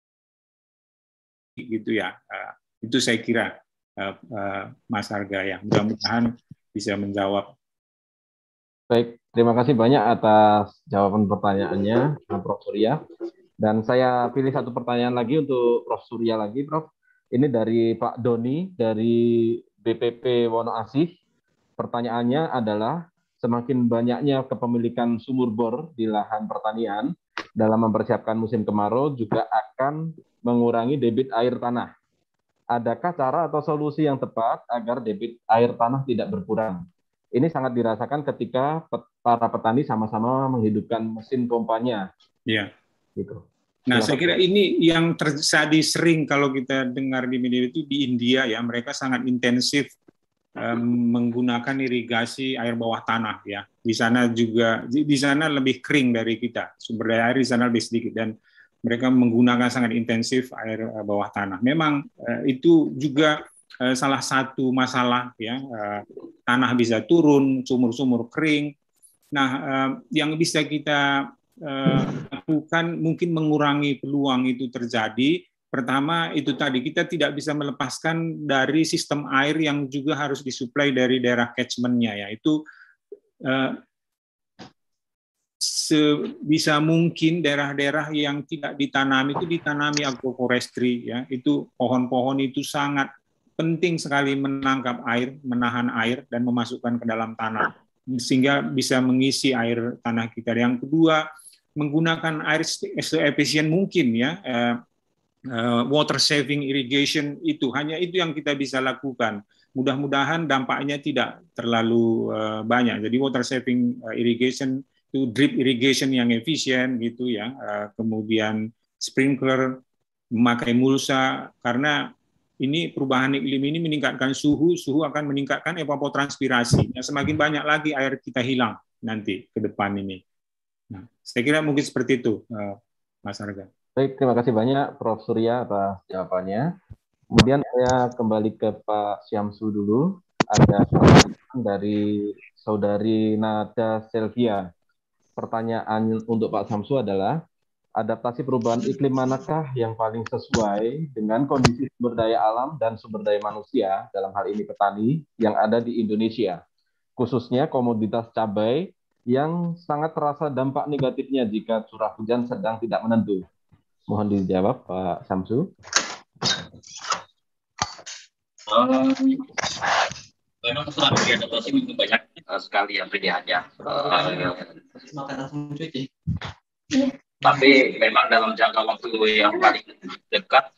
gitu ya. Itu saya kira Mas Arga ya. Mudah-mudahan bisa menjawab. Baik, terima kasih banyak atas jawaban pertanyaannya, Prof. Surya. Dan saya pilih satu pertanyaan lagi untuk Prof. Surya lagi, Prof. Ini dari Pak Doni, dari BPP Wonoasih. Pertanyaannya adalah, semakin banyaknya kepemilikan sumur bor di lahan pertanian dalam mempersiapkan musim kemarau juga akan mengurangi debit air tanah. Adakah cara atau solusi yang tepat agar debit air tanah tidak berkurang? Ini sangat dirasakan ketika para petani sama-sama menghidupkan mesin pompanya. Iya. Gitu. Nah, saya kira ini yang terjadi sering kalau kita dengar di media itu di India ya, mereka sangat intensif menggunakan irigasi air bawah tanah ya. Di sana juga, di sana lebih kering dari kita, sumber daya air di sana lebih sedikit dan mereka menggunakan sangat intensif air bawah tanah. Memang itu juga salah satu masalah ya, tanah bisa turun, sumur-sumur kering. Nah, yang bisa kita lakukan mungkin mengurangi peluang itu terjadi. Pertama itu tadi, kita tidak bisa melepaskan dari sistem air yang juga harus disuplai dari daerah catchment-nya, yaitu sebisa mungkin daerah-daerah yang tidak ditanami itu ditanami agroforestry ya. Itu pohon-pohon itu sangat penting sekali menangkap air, menahan air dan memasukkan ke dalam tanah sehingga bisa mengisi air tanah kita. Yang kedua, menggunakan air se-efisien mungkin ya. Water saving irrigation itu hanya itu yang kita bisa lakukan. Mudah-mudahan dampaknya tidak terlalu banyak. Jadi water saving irrigation itu drip irrigation yang efisien gitu ya. Kemudian sprinkler, memakai mulsa, karena ini perubahan iklim ini meningkatkan suhu akan meningkatkan evapotranspirasi. Ya, semakin banyak lagi air kita hilang nanti ke depan ini. Nah, saya kira mungkin seperti itu, Mas Arga. Baik, terima kasih banyak Prof. Surya atas jawabannya. Kemudian saya kembali ke Pak Syamsu dulu. Ada pertanyaan dari Saudari Nada Selvia. Pertanyaan untuk Pak Syamsu adalah, adaptasi perubahan iklim manakah yang paling sesuai dengan kondisi sumber daya alam dan sumber daya manusia, dalam hal ini petani, yang ada di Indonesia, khususnya komoditas cabai yang sangat terasa dampak negatifnya jika curah hujan sedang tidak menentu? Mohon dijawab, Pak Syamsu. Memang strategi adaptasi banyak sekali yang pilihannya. Tapi memang dalam jangka waktu yang paling dekat,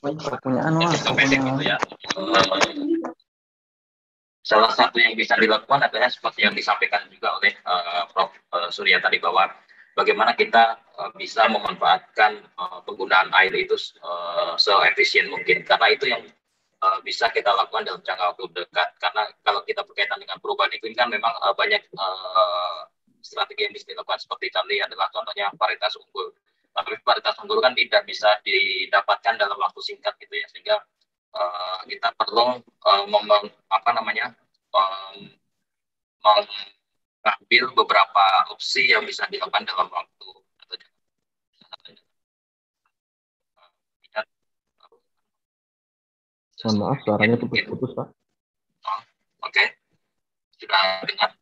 salah satu yang bisa dilakukan adalah seperti yang disampaikan juga oleh Prof. Surya tadi, bahwa bagaimana kita bisa memanfaatkan penggunaan air itu se-efisien mungkin, karena itu yang bisa kita lakukan dalam jangka waktu dekat. Karena kalau kita berkaitan dengan perubahan iklim kan memang banyak strategi yang bisa dilakukan, seperti tadi adalah contohnya varietas unggul. Tapi varietas unggul kan tidak bisa didapatkan dalam waktu singkat gitu ya, sehingga kita perlu mengambil beberapa opsi yang bisa dilakukan dalam waktu. Mohon maaf, suaranya putus-putus, Pak. Oke. Sudah dengar?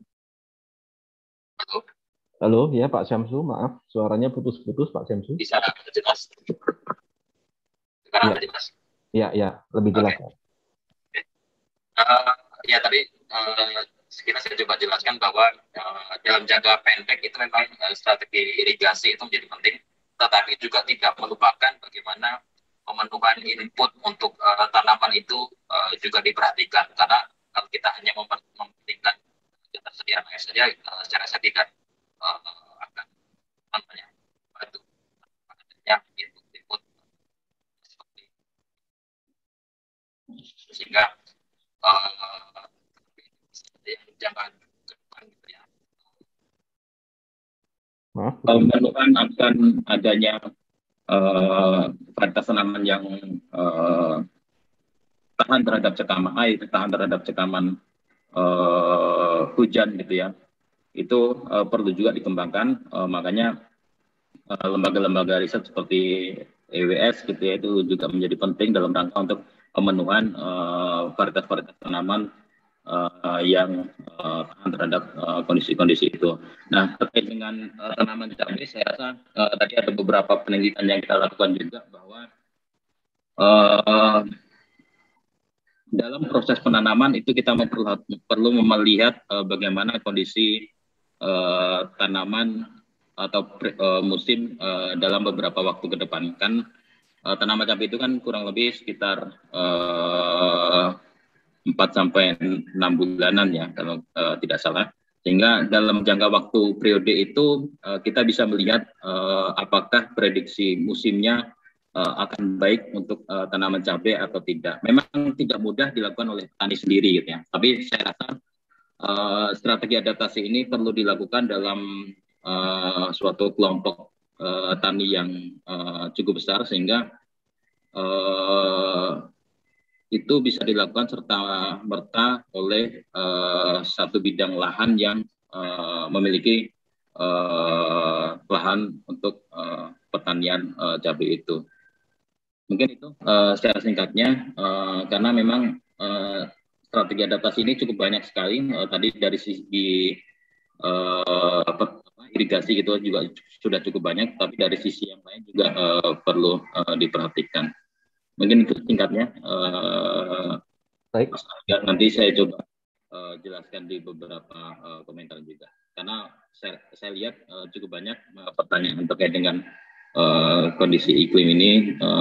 Halo? Halo, ya Pak Syamsu, maaf, suaranya putus-putus, Pak Syamsu. Bisa jelas? Sekarang ya. Jelas? Ya, lebih jelas. Okay. Ya, tadi sekitar saya coba jelaskan bahwa dalam jangka pendek itu memang strategi irigasi itu menjadi penting, tetapi juga tidak melupakan bagaimana pemenuhan input untuk tanaman itu juga diperhatikan, karena kalau kita hanya mementingkan ketersediaan air saja, secara saya tidak akan bantu adanya input seperti sehingga jangan ke depan gitu ya. Pemenuhan akan adanya varietas tanaman yang tahan terhadap cekaman air, tahan terhadap cekaman hujan gitu ya. Itu perlu juga dikembangkan, makanya lembaga-lembaga riset seperti EWS gitu ya, itu juga menjadi penting dalam rangka untuk pemenuhan varietas-varietas tanaman yang tahan terhadap kondisi-kondisi itu. Nah, terkait dengan tanaman cabai, saya rasa tadi ada beberapa penelitian yang kita lakukan juga, bahwa dalam proses penanaman itu kita perlu melihat bagaimana kondisi tanaman atau musim dalam beberapa waktu ke depan. Kan tanaman cabai itu kan kurang lebih sekitar 4 sampai 6 bulanan ya, kalau tidak salah. Sehingga dalam jangka waktu periode itu kita bisa melihat apakah prediksi musimnya akan baik untuk tanaman cabai atau tidak. Memang tidak mudah dilakukan oleh petani sendiri gitu ya. Tapi saya rasa strategi adaptasi ini perlu dilakukan dalam suatu kelompok tani yang cukup besar, sehingga itu bisa dilakukan serta-merta oleh satu bidang lahan yang memiliki lahan untuk pertanian cabai itu. Mungkin itu secara singkatnya, karena memang strategi adaptasi ini cukup banyak sekali. Tadi dari segi irigasi gitu juga sudah cukup banyak, tapi dari sisi yang lain juga perlu diperhatikan. Mungkin itu singkatnya. Baik. Nanti saya coba jelaskan di beberapa komentar juga. Karena saya lihat cukup banyak pertanyaan terkait dengan kondisi iklim ini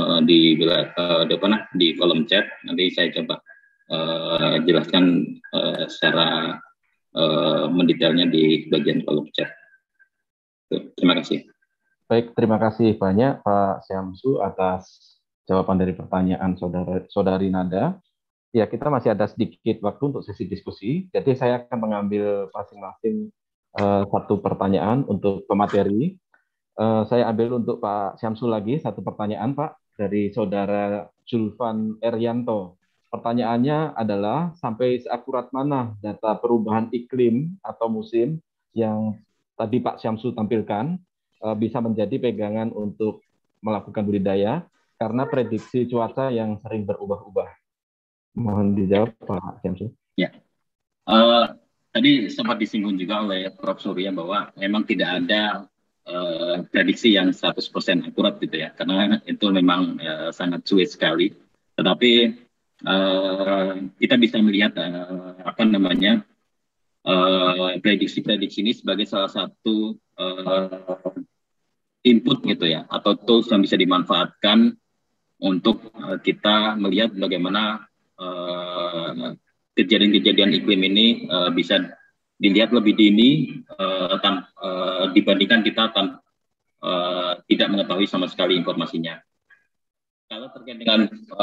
di kolom chat. Nanti saya coba jelaskan secara mendetailnya di bagian kolom chat. Terima kasih. Baik, terima kasih banyak Pak Syamsu atas jawaban dari pertanyaan saudari Nada. Ya, kita masih ada sedikit waktu untuk sesi diskusi. Jadi saya akan mengambil masing-masing satu pertanyaan untuk pemateri. Saya ambil untuk Pak Syamsu lagi satu pertanyaan, Pak, dari saudara Julvan Erianto. Pertanyaannya adalah, sampai seakurat mana data perubahan iklim atau musim yang tadi Pak Syamsu tampilkan bisa menjadi pegangan untuk melakukan budidaya karena prediksi cuaca yang sering berubah-ubah? Mohon dijawab Pak Syamsu. Ya, tadi sempat disinggung juga oleh Prof. Surya bahwa memang tidak ada prediksi yang 100% akurat gitu ya, karena itu memang sangat sulit sekali. Tetapi kita bisa melihat prediksi-prediksi ini sebagai salah satu input gitu ya, atau tools yang bisa dimanfaatkan untuk kita melihat bagaimana kejadian-kejadian iklim ini bisa dilihat lebih dini dibandingkan kita tidak mengetahui sama sekali informasinya. Kalau terkait dengan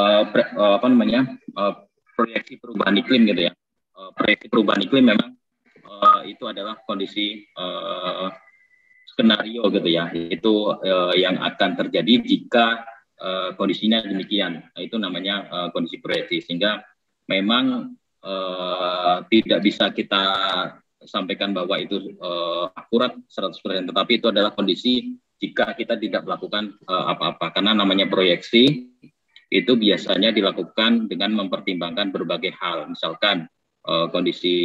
proyeksi perubahan iklim gitu ya, proyeksi perubahan iklim memang itu adalah kondisi skenario gitu ya, itu yang akan terjadi jika kondisinya demikian. Itu namanya kondisi proyeksi, sehingga memang tidak bisa kita sampaikan bahwa itu akurat 100%, tetapi itu adalah kondisi jika kita tidak melakukan apa-apa, karena namanya proyeksi itu biasanya dilakukan dengan mempertimbangkan berbagai hal, misalkan kondisi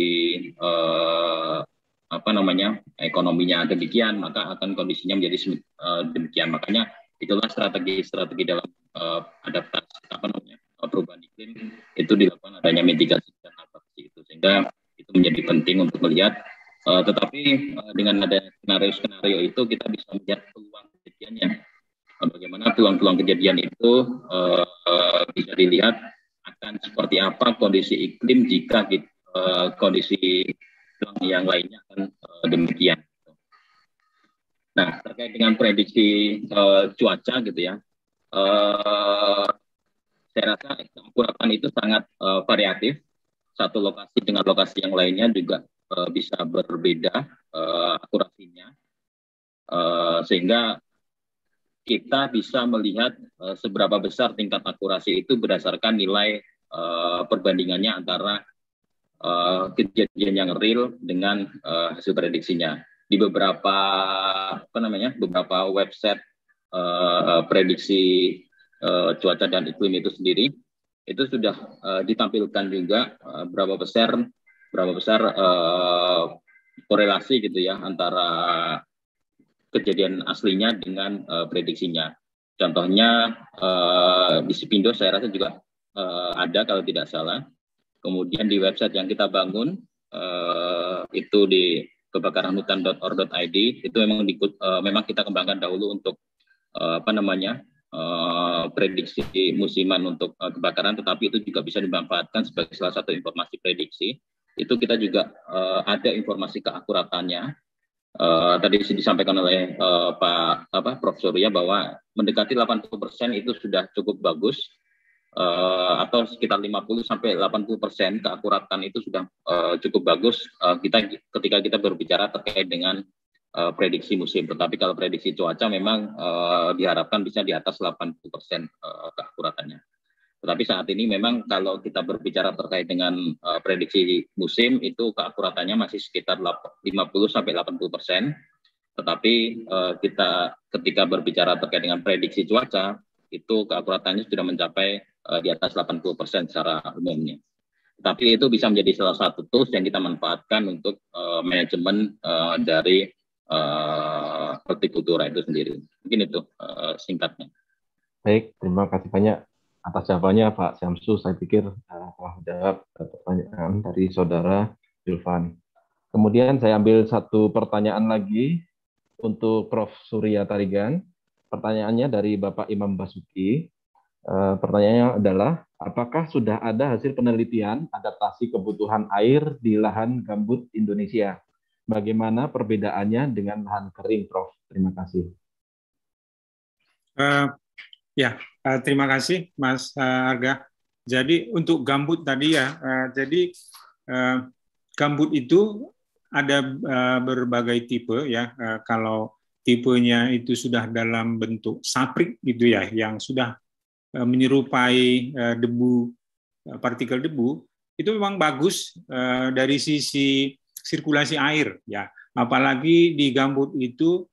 ekonominya demikian, maka akan kondisinya menjadi demikian. Makanya itulah strategi dalam adaptasi perubahan iklim itu dilakukan adanya mitigasi dan adaptasi itu, sehingga itu menjadi penting untuk melihat. Tetapi dengan adanya skenario itu kita bisa melihat peluang kejadiannya. Bagaimana peluang kejadian itu bisa dilihat akan seperti apa kondisi iklim jika kondisi yang lainnya akan demikian. Nah, terkait dengan prediksi cuaca gitu ya, saya rasa keakuratan itu sangat variatif. Satu lokasi dengan lokasi yang lainnya juga bisa berbeda akurasinya, sehingga kita bisa melihat seberapa besar tingkat akurasi itu berdasarkan nilai perbandingannya antara kejadian yang real dengan hasil prediksinya. Di beberapa beberapa website prediksi cuaca dan iklim itu sendiri itu sudah ditampilkan juga berapa besar korelasi gitu ya antara kejadian aslinya dengan prediksinya. Contohnya di Sipindo saya rasa juga ada kalau tidak salah. Kemudian di website yang kita bangun itu di kebakaranhutan.or.id itu memang kita kembangkan dahulu untuk prediksi musiman untuk kebakaran, tetapi itu juga bisa dimanfaatkan sebagai salah satu informasi prediksi. Itu kita juga ada informasi keakuratannya. Tadi disampaikan oleh Prof. Surya bahwa mendekati 80% itu sudah cukup bagus, atau sekitar 50-80% keakuratan itu sudah cukup bagus ketika kita berbicara terkait dengan prediksi musim. Tetapi kalau prediksi cuaca memang diharapkan bisa di atas 80% keakuratannya. Tetapi saat ini memang kalau kita berbicara terkait dengan prediksi musim itu keakuratannya masih sekitar 50-80%. Tetapi kita ketika berbicara terkait dengan prediksi cuaca itu keakuratannya sudah mencapai di atas 80% secara umumnya. Tapi itu bisa menjadi salah satu tools yang kita manfaatkan untuk manajemen dari hortikultura itu sendiri. Mungkin itu singkatnya. Baik, terima kasih banyak atas jawabannya Pak Syamsu. Saya pikir telah menjawab pertanyaan dari Saudara Julvan. Kemudian saya ambil satu pertanyaan lagi untuk Prof. Surya Tarigan. Pertanyaannya dari Bapak Imam Basuki. Pertanyaannya adalah, apakah sudah ada hasil penelitian adaptasi kebutuhan air di lahan gambut Indonesia? Bagaimana perbedaannya dengan lahan kering, Prof? Terima kasih. Terima kasih, Mas Arga. Jadi untuk gambut tadi ya, gambut itu ada berbagai tipe ya. Kalau tipenya itu sudah dalam bentuk saprik gitu ya, yang sudah menyerupai debu, partikel debu, itu memang bagus dari sisi sirkulasi air ya. Apalagi di gambut itu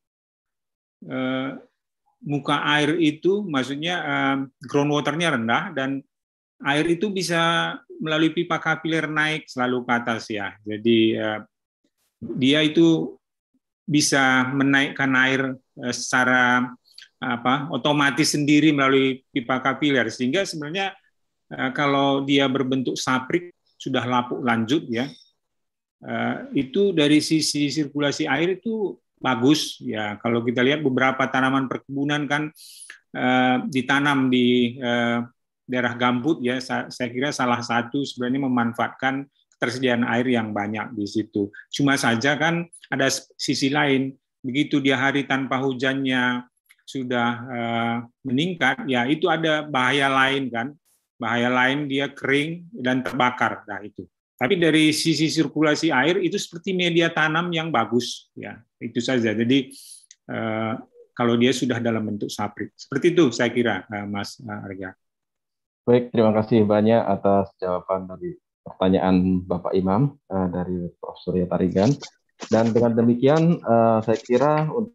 muka air itu maksudnya groundwater-nya rendah dan air itu bisa melalui pipa kapiler naik selalu ke atas ya. Jadi dia itu bisa menaikkan air secara otomatis sendiri melalui pipa kapiler, sehingga sebenarnya kalau dia berbentuk saprik sudah lapuk lanjut ya, itu dari sisi sirkulasi air itu bagus ya. Kalau kita lihat beberapa tanaman perkebunan kan ditanam di daerah gambut ya, saya kira salah satu sebenarnya memanfaatkan ketersediaan air yang banyak di situ. Cuma saja kan ada sisi lain, begitu dia hari tanpa hujannya sudah meningkat, ya itu ada bahaya lain kan, bahaya lain dia kering dan terbakar. Nah itu. Tapi dari sisi sirkulasi air itu seperti media tanam yang bagus, ya itu saja. Jadi kalau dia sudah dalam bentuk saprik, seperti itu saya kira, Mas Arga. Baik, terima kasih banyak atas jawaban dari pertanyaan Bapak Imam dari Prof. Surya Tarigan. Dan dengan demikian saya kira untuk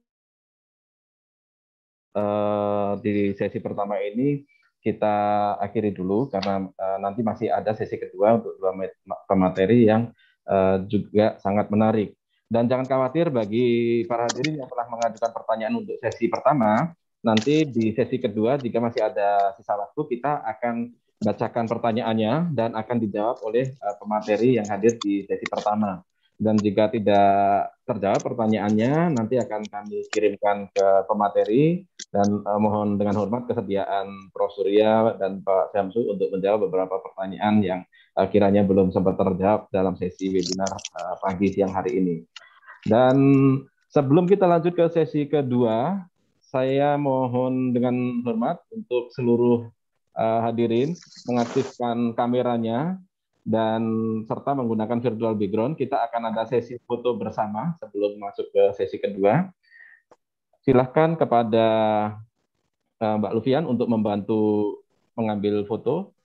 di sesi pertama ini kita akhiri dulu karena nanti masih ada sesi kedua untuk dua pemateri yang juga sangat menarik. Dan jangan khawatir bagi para hadirin yang telah mengajukan pertanyaan untuk sesi pertama, nanti di sesi kedua jika masih ada sisa waktu kita akan bacakan pertanyaannya dan akan dijawab oleh pemateri yang hadir di sesi pertama. Dan jika tidak terjawab pertanyaannya, nanti akan kami kirimkan ke pemateri dan mohon dengan hormat kesediaan Prof. Surya dan Pak Syamsu untuk menjawab beberapa pertanyaan yang kiranya belum sempat terjawab dalam sesi webinar pagi siang hari ini. Dan sebelum kita lanjut ke sesi kedua, saya mohon dengan hormat untuk seluruh hadirin mengaktifkan kameranya dan serta menggunakan virtual background. Kita akan ada sesi foto bersama sebelum masuk ke sesi kedua. Silahkan kepada Mbak Lufian untuk membantu mengambil foto.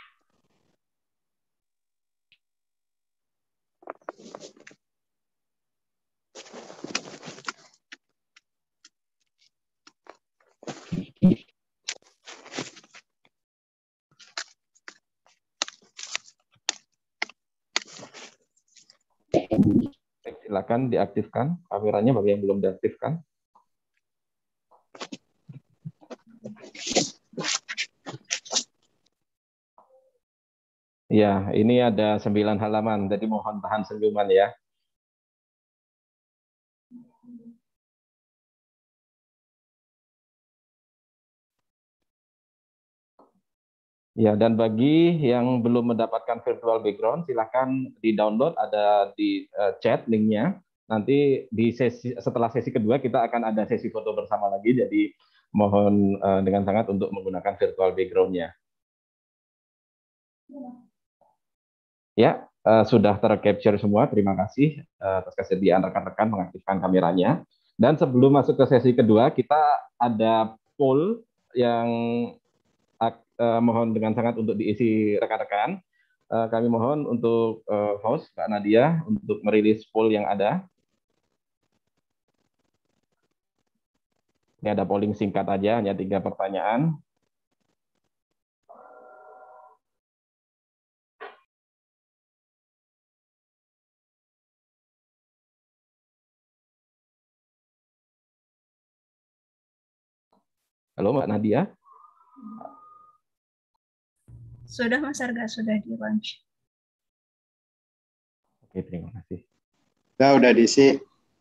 Silakan diaktifkan kameranya bagi yang belum diaktifkan. Ya, ini ada 9 halaman, jadi mohon tahan senyuman ya. Ya, dan bagi yang belum mendapatkan virtual background, silakan di-download, ada di chat linknya. Nanti di setelah sesi kedua kita akan ada sesi foto bersama lagi, jadi mohon dengan sangat untuk menggunakan virtual background-nya. Ya, sudah tercapture semua. Terima kasih atas kesediaan rekan-rekan mengaktifkan kameranya. Dan sebelum masuk ke sesi kedua, kita ada poll yang mohon dengan sangat untuk diisi rekan-rekan. Kami mohon untuk host Mbak Nadia untuk merilis poll yang ada. Ini ada polling singkat aja, hanya 3 pertanyaan. Halo Mbak Nadia. Sudah Mas Arga, sudah di launch. Oke, terima kasih. Udah diisi.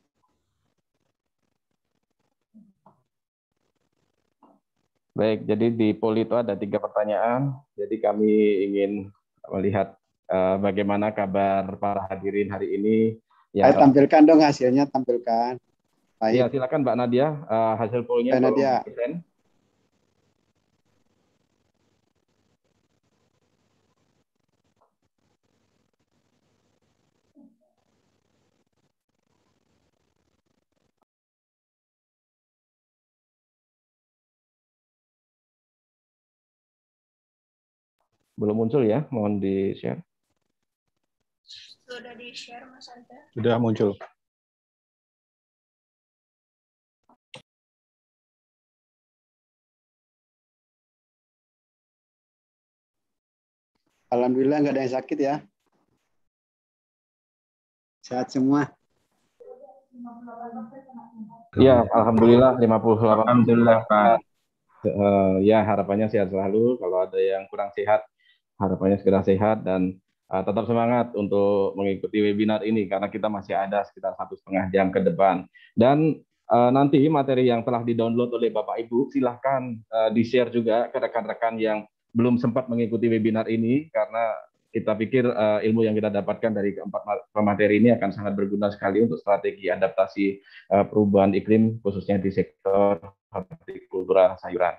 Baik, jadi di poll itu ada 3 pertanyaan. Jadi kami ingin melihat bagaimana kabar para hadirin hari ini. Saya tampilkan dong hasilnya, tampilkan. Baik. Ya, silakan Mbak Nadia, hasil pollnya. Mbak Nadia. Belum muncul ya, mohon di-share. Sudah di-share Mas Arga. Sudah muncul. Alhamdulillah nggak ada yang sakit ya. Sehat semua. Ya, alhamdulillah 58. Alhamdulillah Pak. Ya, harapannya sehat selalu. Kalau ada yang kurang sehat, harapannya segera sehat dan tetap semangat untuk mengikuti webinar ini karena kita masih ada sekitar 1,5 jam ke depan. Dan nanti materi yang telah di-download oleh Bapak Ibu silahkan di-share juga ke rekan-rekan yang belum sempat mengikuti webinar ini karena kita pikir ilmu yang kita dapatkan dari keempat pemateri ini akan sangat berguna sekali untuk strategi adaptasi perubahan iklim khususnya di sektor hortikultura sayuran.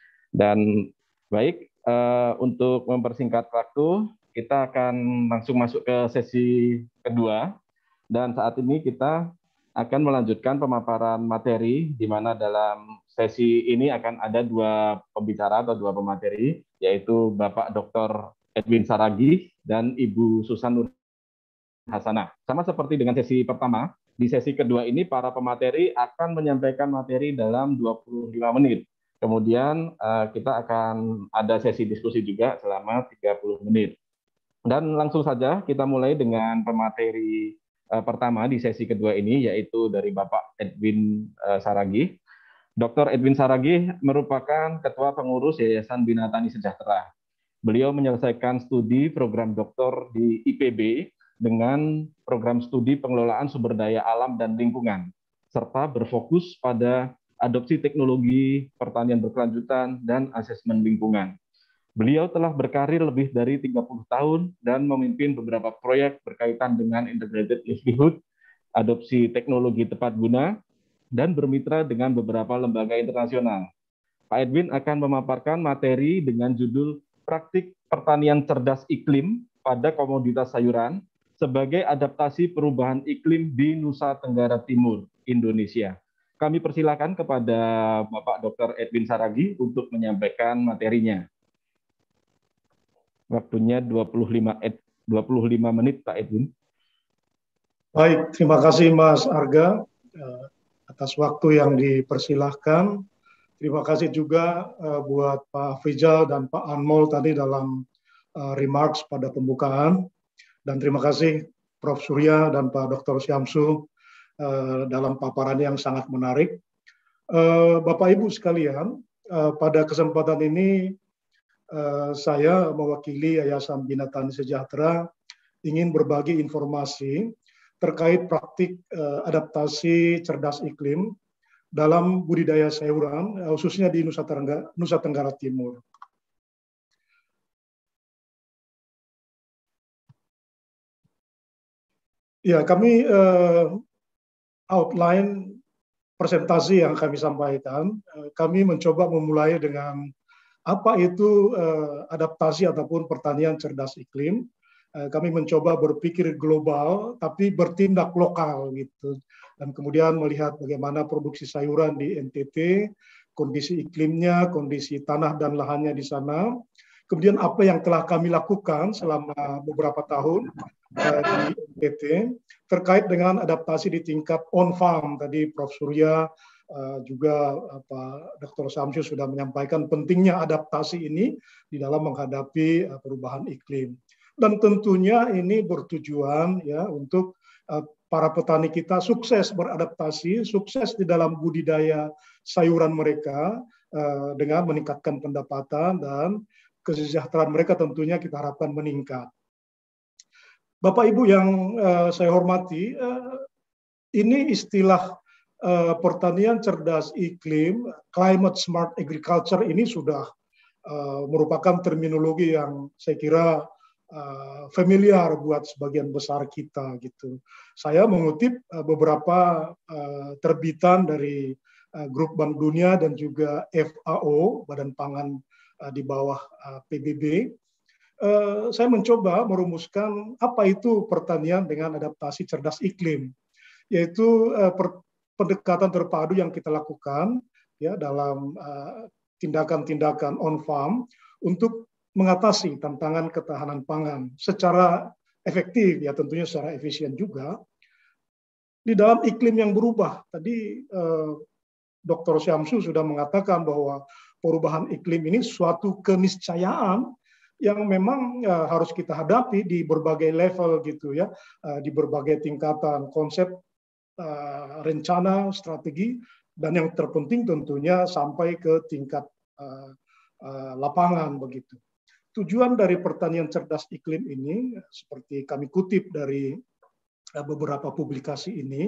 Dan baik, untuk mempersingkat waktu, kita akan langsung masuk ke sesi kedua. Dan saat ini kita akan melanjutkan pemaparan materi, di mana dalam sesi ini akan ada 2 pembicara atau 2 pemateri, yaitu Bapak Dr. Edwin Saragih dan Ibu Susan Nur Hasanah. Sama seperti dengan sesi pertama, di sesi kedua ini para pemateri akan menyampaikan materi dalam 25 menit. Kemudian kita akan ada sesi diskusi juga selama 30 menit. Dan langsung saja kita mulai dengan pemateri pertama di sesi kedua ini, yaitu dari Bapak Edwin Saragih. Dr. Edwin Saragih merupakan Ketua Pengurus Yayasan Bina Tani Sejahtera. Beliau menyelesaikan studi program doktor di IPB dengan program studi pengelolaan sumber daya alam dan lingkungan, serta berfokus pada adopsi teknologi pertanian berkelanjutan dan asesmen lingkungan. Beliau telah berkarir lebih dari 30 tahun dan memimpin beberapa proyek berkaitan dengan integrated livelihood, adopsi teknologi tepat guna, dan bermitra dengan beberapa lembaga internasional. Pak Edwin akan memaparkan materi dengan judul Praktik Pertanian Cerdas Iklim pada Komoditas Sayuran sebagai adaptasi perubahan iklim di Nusa Tenggara Timur, Indonesia. Kami persilakan kepada Bapak Dr. Edwin Saragih untuk menyampaikan materinya. Waktunya 25 menit, Pak Edwin. Baik, terima kasih Mas Arga atas waktu yang dipersilahkan. Terima kasih juga buat Pak Afrizal dan Pak Anmol tadi dalam remarks pada pembukaan. Dan terima kasih Prof. Surya dan Pak Dr. Syamsu dalam paparan yang sangat menarik. Bapak Ibu sekalian, pada kesempatan ini saya mewakili Yayasan Bina Tani Sejahtera ingin berbagi informasi terkait praktik adaptasi cerdas iklim dalam budidaya sayuran, khususnya di Nusa Tenggara Timur. Ya, kami outline presentasi yang kami sampaikan. Kami mencoba memulai dengan apa itu adaptasi ataupun pertanian cerdas iklim. Kami mencoba berpikir global, tapi bertindak lokal gitu. Dan kemudian melihat bagaimana produksi sayuran di NTT, kondisi iklimnya, kondisi tanah dan lahannya di sana. Kemudian apa yang telah kami lakukan selama beberapa tahun di NTT terkait dengan adaptasi di tingkat on-farm. Tadi Prof. Surya juga Dr. Syamsu sudah menyampaikan pentingnya adaptasi ini di dalam menghadapi perubahan iklim. Dan tentunya ini bertujuan ya untuk para petani kita sukses beradaptasi, sukses di dalam budidaya sayuran mereka, dengan meningkatkan pendapatan dan kesejahteraan mereka tentunya kita harapkan meningkat. Bapak Ibu yang saya hormati, ini istilah pertanian cerdas iklim, climate smart agriculture ini sudah merupakan terminologi yang saya kira familiar buat sebagian besar kita gitu. Saya mengutip beberapa terbitan dari Grup Bank Dunia dan juga FAO, Badan Pangan di bawah PBB. Saya mencoba merumuskan apa itu pertanian dengan adaptasi cerdas iklim, yaitu pendekatan terpadu yang kita lakukan ya dalam tindakan-tindakan on farm untuk mengatasi tantangan ketahanan pangan secara efektif ya, tentunya secara efisien juga di dalam iklim yang berubah. Tadi Dr. Syamsu sudah mengatakan bahwa perubahan iklim ini suatu keniscayaan yang memang harus kita hadapi di berbagai level gitu ya, di berbagai tingkatan konsep, rencana, strategi, dan yang terpenting tentunya sampai ke tingkat lapangan begitu. Tujuan dari pertanian cerdas iklim ini, seperti kami kutip dari beberapa publikasi ini,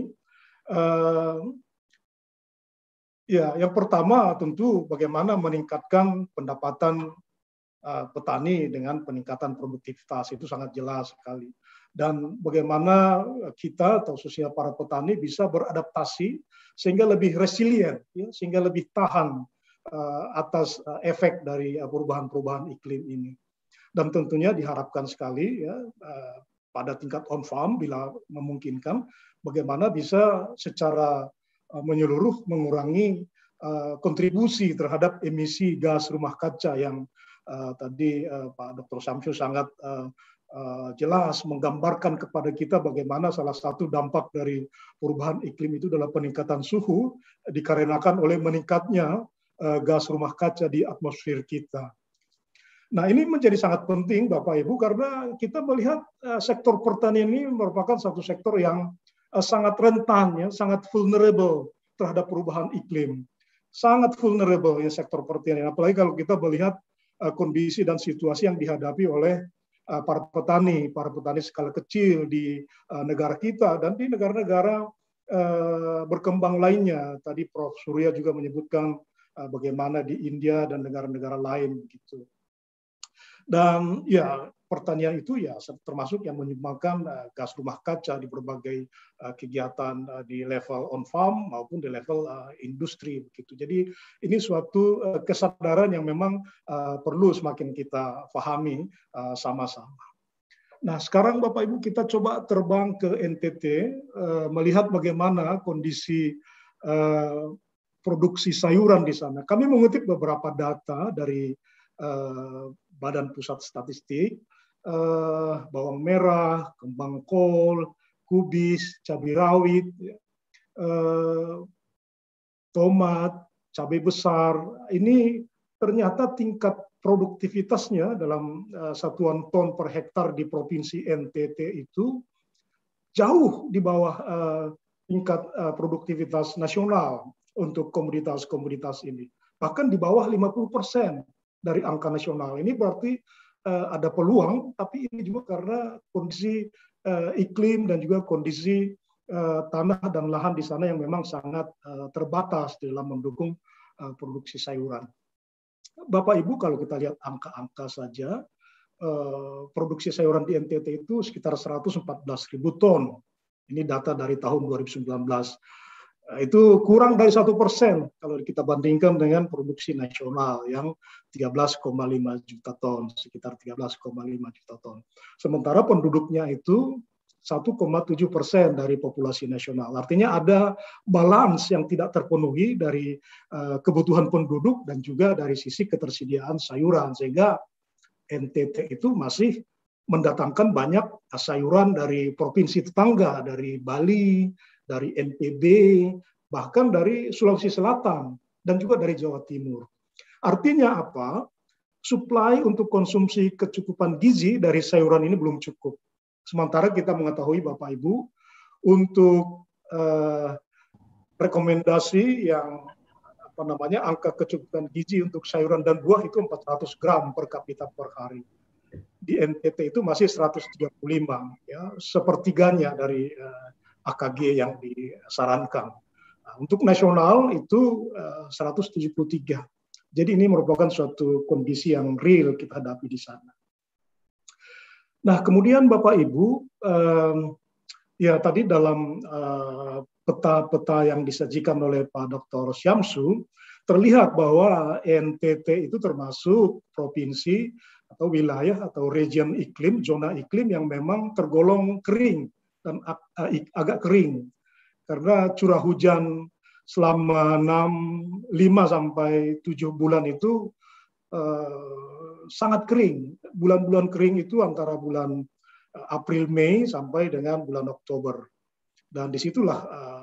ya yang pertama tentu bagaimana meningkatkan pendapatan petani dengan peningkatan produktivitas, itu sangat jelas sekali. Dan bagaimana kita atau khususnya para petani bisa beradaptasi sehingga lebih resilient, ya, sehingga lebih tahan atas efek dari perubahan-perubahan iklim ini. Dan tentunya diharapkan sekali ya pada tingkat on farm bila memungkinkan bagaimana bisa secara menyeluruh mengurangi kontribusi terhadap emisi gas rumah kaca yang tadi Pak Dr. Syamsu sangat jelas menggambarkan kepada kita bagaimana salah satu dampak dari perubahan iklim itu adalah peningkatan suhu dikarenakan oleh meningkatnya gas rumah kaca di atmosfer kita. Nah, ini menjadi sangat penting Bapak Ibu karena kita melihat sektor pertanian ini merupakan satu sektor yang sangat rentan ya, sangat vulnerable terhadap perubahan iklim. Sangat vulnerable ya sektor pertanian, apalagi kalau kita melihat kondisi dan situasi yang dihadapi oleh para petani skala kecil di negara kita dan di negara-negara berkembang lainnya. Tadi Prof. Surya juga menyebutkan bagaimana di India dan negara-negara lain begitu. Dan ya pertanian itu ya termasuk yang menyumbangkan gas rumah kaca di berbagai kegiatan di level on farm maupun di level industri begitu. Jadi ini suatu kesadaran yang memang perlu semakin kita pahami sama-sama. Nah, sekarang Bapak Ibu kita coba terbang ke NTT melihat bagaimana kondisi produksi sayuran di sana. Kami mengutip beberapa data dari Badan Pusat Statistik, bawang merah, kembang kol, kubis, cabai rawit, tomat, cabai besar. Ini ternyata tingkat produktivitasnya dalam satuan ton per hektar di Provinsi NTT itu jauh di bawah tingkat produktivitas nasional untuk komoditas-komoditas ini. Bahkan di bawah 50% dari angka nasional. Ini berarti ada peluang, tapi ini juga karena kondisi iklim dan juga kondisi tanah dan lahan di sana yang memang sangat terbatas dalam mendukung produksi sayuran. Bapak Ibu, kalau kita lihat angka-angka saja, produksi sayuran di NTT itu sekitar 114.000 ton. Ini data dari tahun 2019. Itu kurang dari 1% kalau kita bandingkan dengan produksi nasional yang 13,5 juta ton, sekitar 13,5 juta ton. Sementara penduduknya itu 1,7% dari populasi nasional. Artinya ada balance yang tidak terpenuhi dari kebutuhan penduduk dan juga dari sisi ketersediaan sayuran, sehingga NTT itu masih mendatangkan banyak sayuran dari provinsi tetangga, dari Bali, dari NTB, bahkan dari Sulawesi Selatan, dan juga dari Jawa Timur. Artinya apa? Suplai untuk konsumsi kecukupan gizi dari sayuran ini belum cukup. Sementara kita mengetahui Bapak Ibu, untuk rekomendasi yang angka kecukupan gizi untuk sayuran dan buah itu 400 gram per kapita per hari. Di NTT itu masih 135, ya, sepertiganya dari AKG yang disarankan. Nah, untuk nasional itu 173. Jadi ini merupakan suatu kondisi yang real kita hadapi di sana. Nah, kemudian Bapak Ibu, ya tadi dalam peta-peta yang disajikan oleh Pak Dr. Syamsu, terlihat bahwa NTT itu termasuk provinsi atau wilayah atau region iklim, zona iklim yang memang tergolong kering dan agak kering. Karena curah hujan selama 5 sampai 7 bulan itu sangat kering. Bulan-bulan kering itu antara bulan April, Mei sampai dengan bulan Oktober. Dan disitulah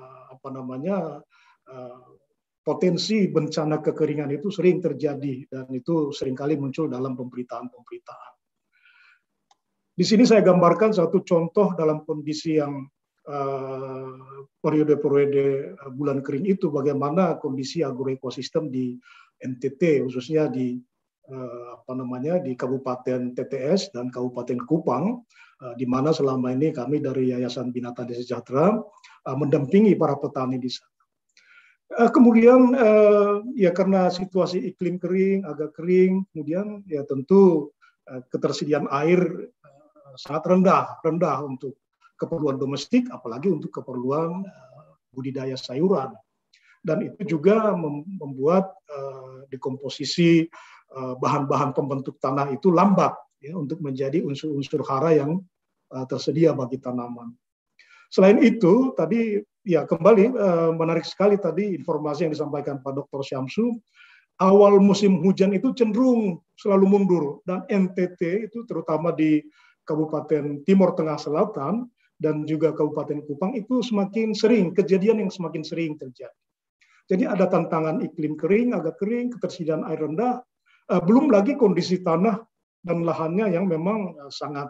potensi bencana kekeringan itu sering terjadi dan itu seringkali muncul dalam pemberitaan-pemberitaan. Di sini saya gambarkan satu contoh dalam kondisi yang periode-periode bulan kering itu, bagaimana kondisi agroekosistem di NTT, khususnya di di Kabupaten TTS dan Kabupaten Kupang, di mana selama ini kami dari Yayasan Bina Tani Sejahtera mendampingi para petani di sana. Kemudian ya karena situasi iklim kering, agak kering, kemudian ya tentu ketersediaan air sangat rendah untuk keperluan domestik, apalagi untuk keperluan budidaya sayuran. Dan itu juga membuat dekomposisi bahan-bahan pembentuk tanah itu lambat ya, untuk menjadi unsur-unsur hara yang tersedia bagi tanaman. Selain itu, tadi ya kembali menarik sekali tadi informasi yang disampaikan Pak Dr. Syamsu, awal musim hujan itu cenderung selalu mundur, dan NTT itu terutama di Kabupaten Timur Tengah Selatan dan juga Kabupaten Kupang itu semakin sering, kejadian yang semakin sering terjadi. Jadi ada tantangan iklim kering, agak kering, ketersediaan air rendah, belum lagi kondisi tanah dan lahannya yang memang sangat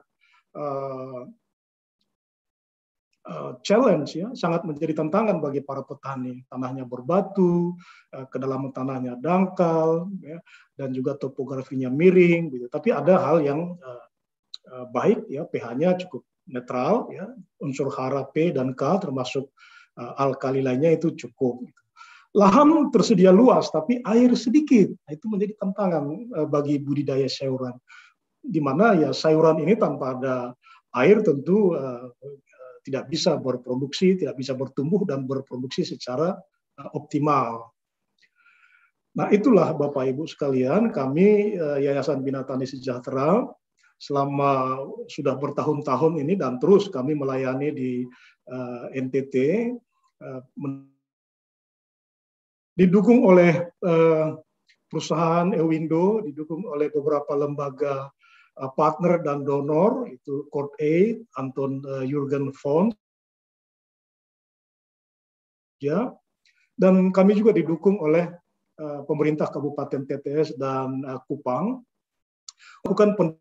challenge ya, sangat menjadi tantangan bagi para petani. Tanahnya berbatu, kedalaman tanahnya dangkal, ya, dan juga topografinya miring. Gitu. Tapi ada hal yang baik, ya, pH-nya cukup netral, ya, unsur hara P dan K termasuk alkali lainnya itu cukup. Gitu. Lahan tersedia luas, tapi air sedikit. Itu menjadi tantangan bagi budidaya sayuran. Di mana ya sayuran ini tanpa ada air tentu tidak bisa berproduksi, tidak bisa bertumbuh dan berproduksi secara optimal. Nah, itulah Bapak Ibu sekalian, kami Yayasan Bina Tani Sejahtera selama sudah bertahun-tahun ini dan terus kami melayani di NTT, didukung oleh perusahaan Ewindo, didukung oleh beberapa lembaga partner dan donor, itu Court Aid, Anton Jürgen Fond, ya, dan kami juga didukung oleh pemerintah Kabupaten TTS dan Kupang. Bukan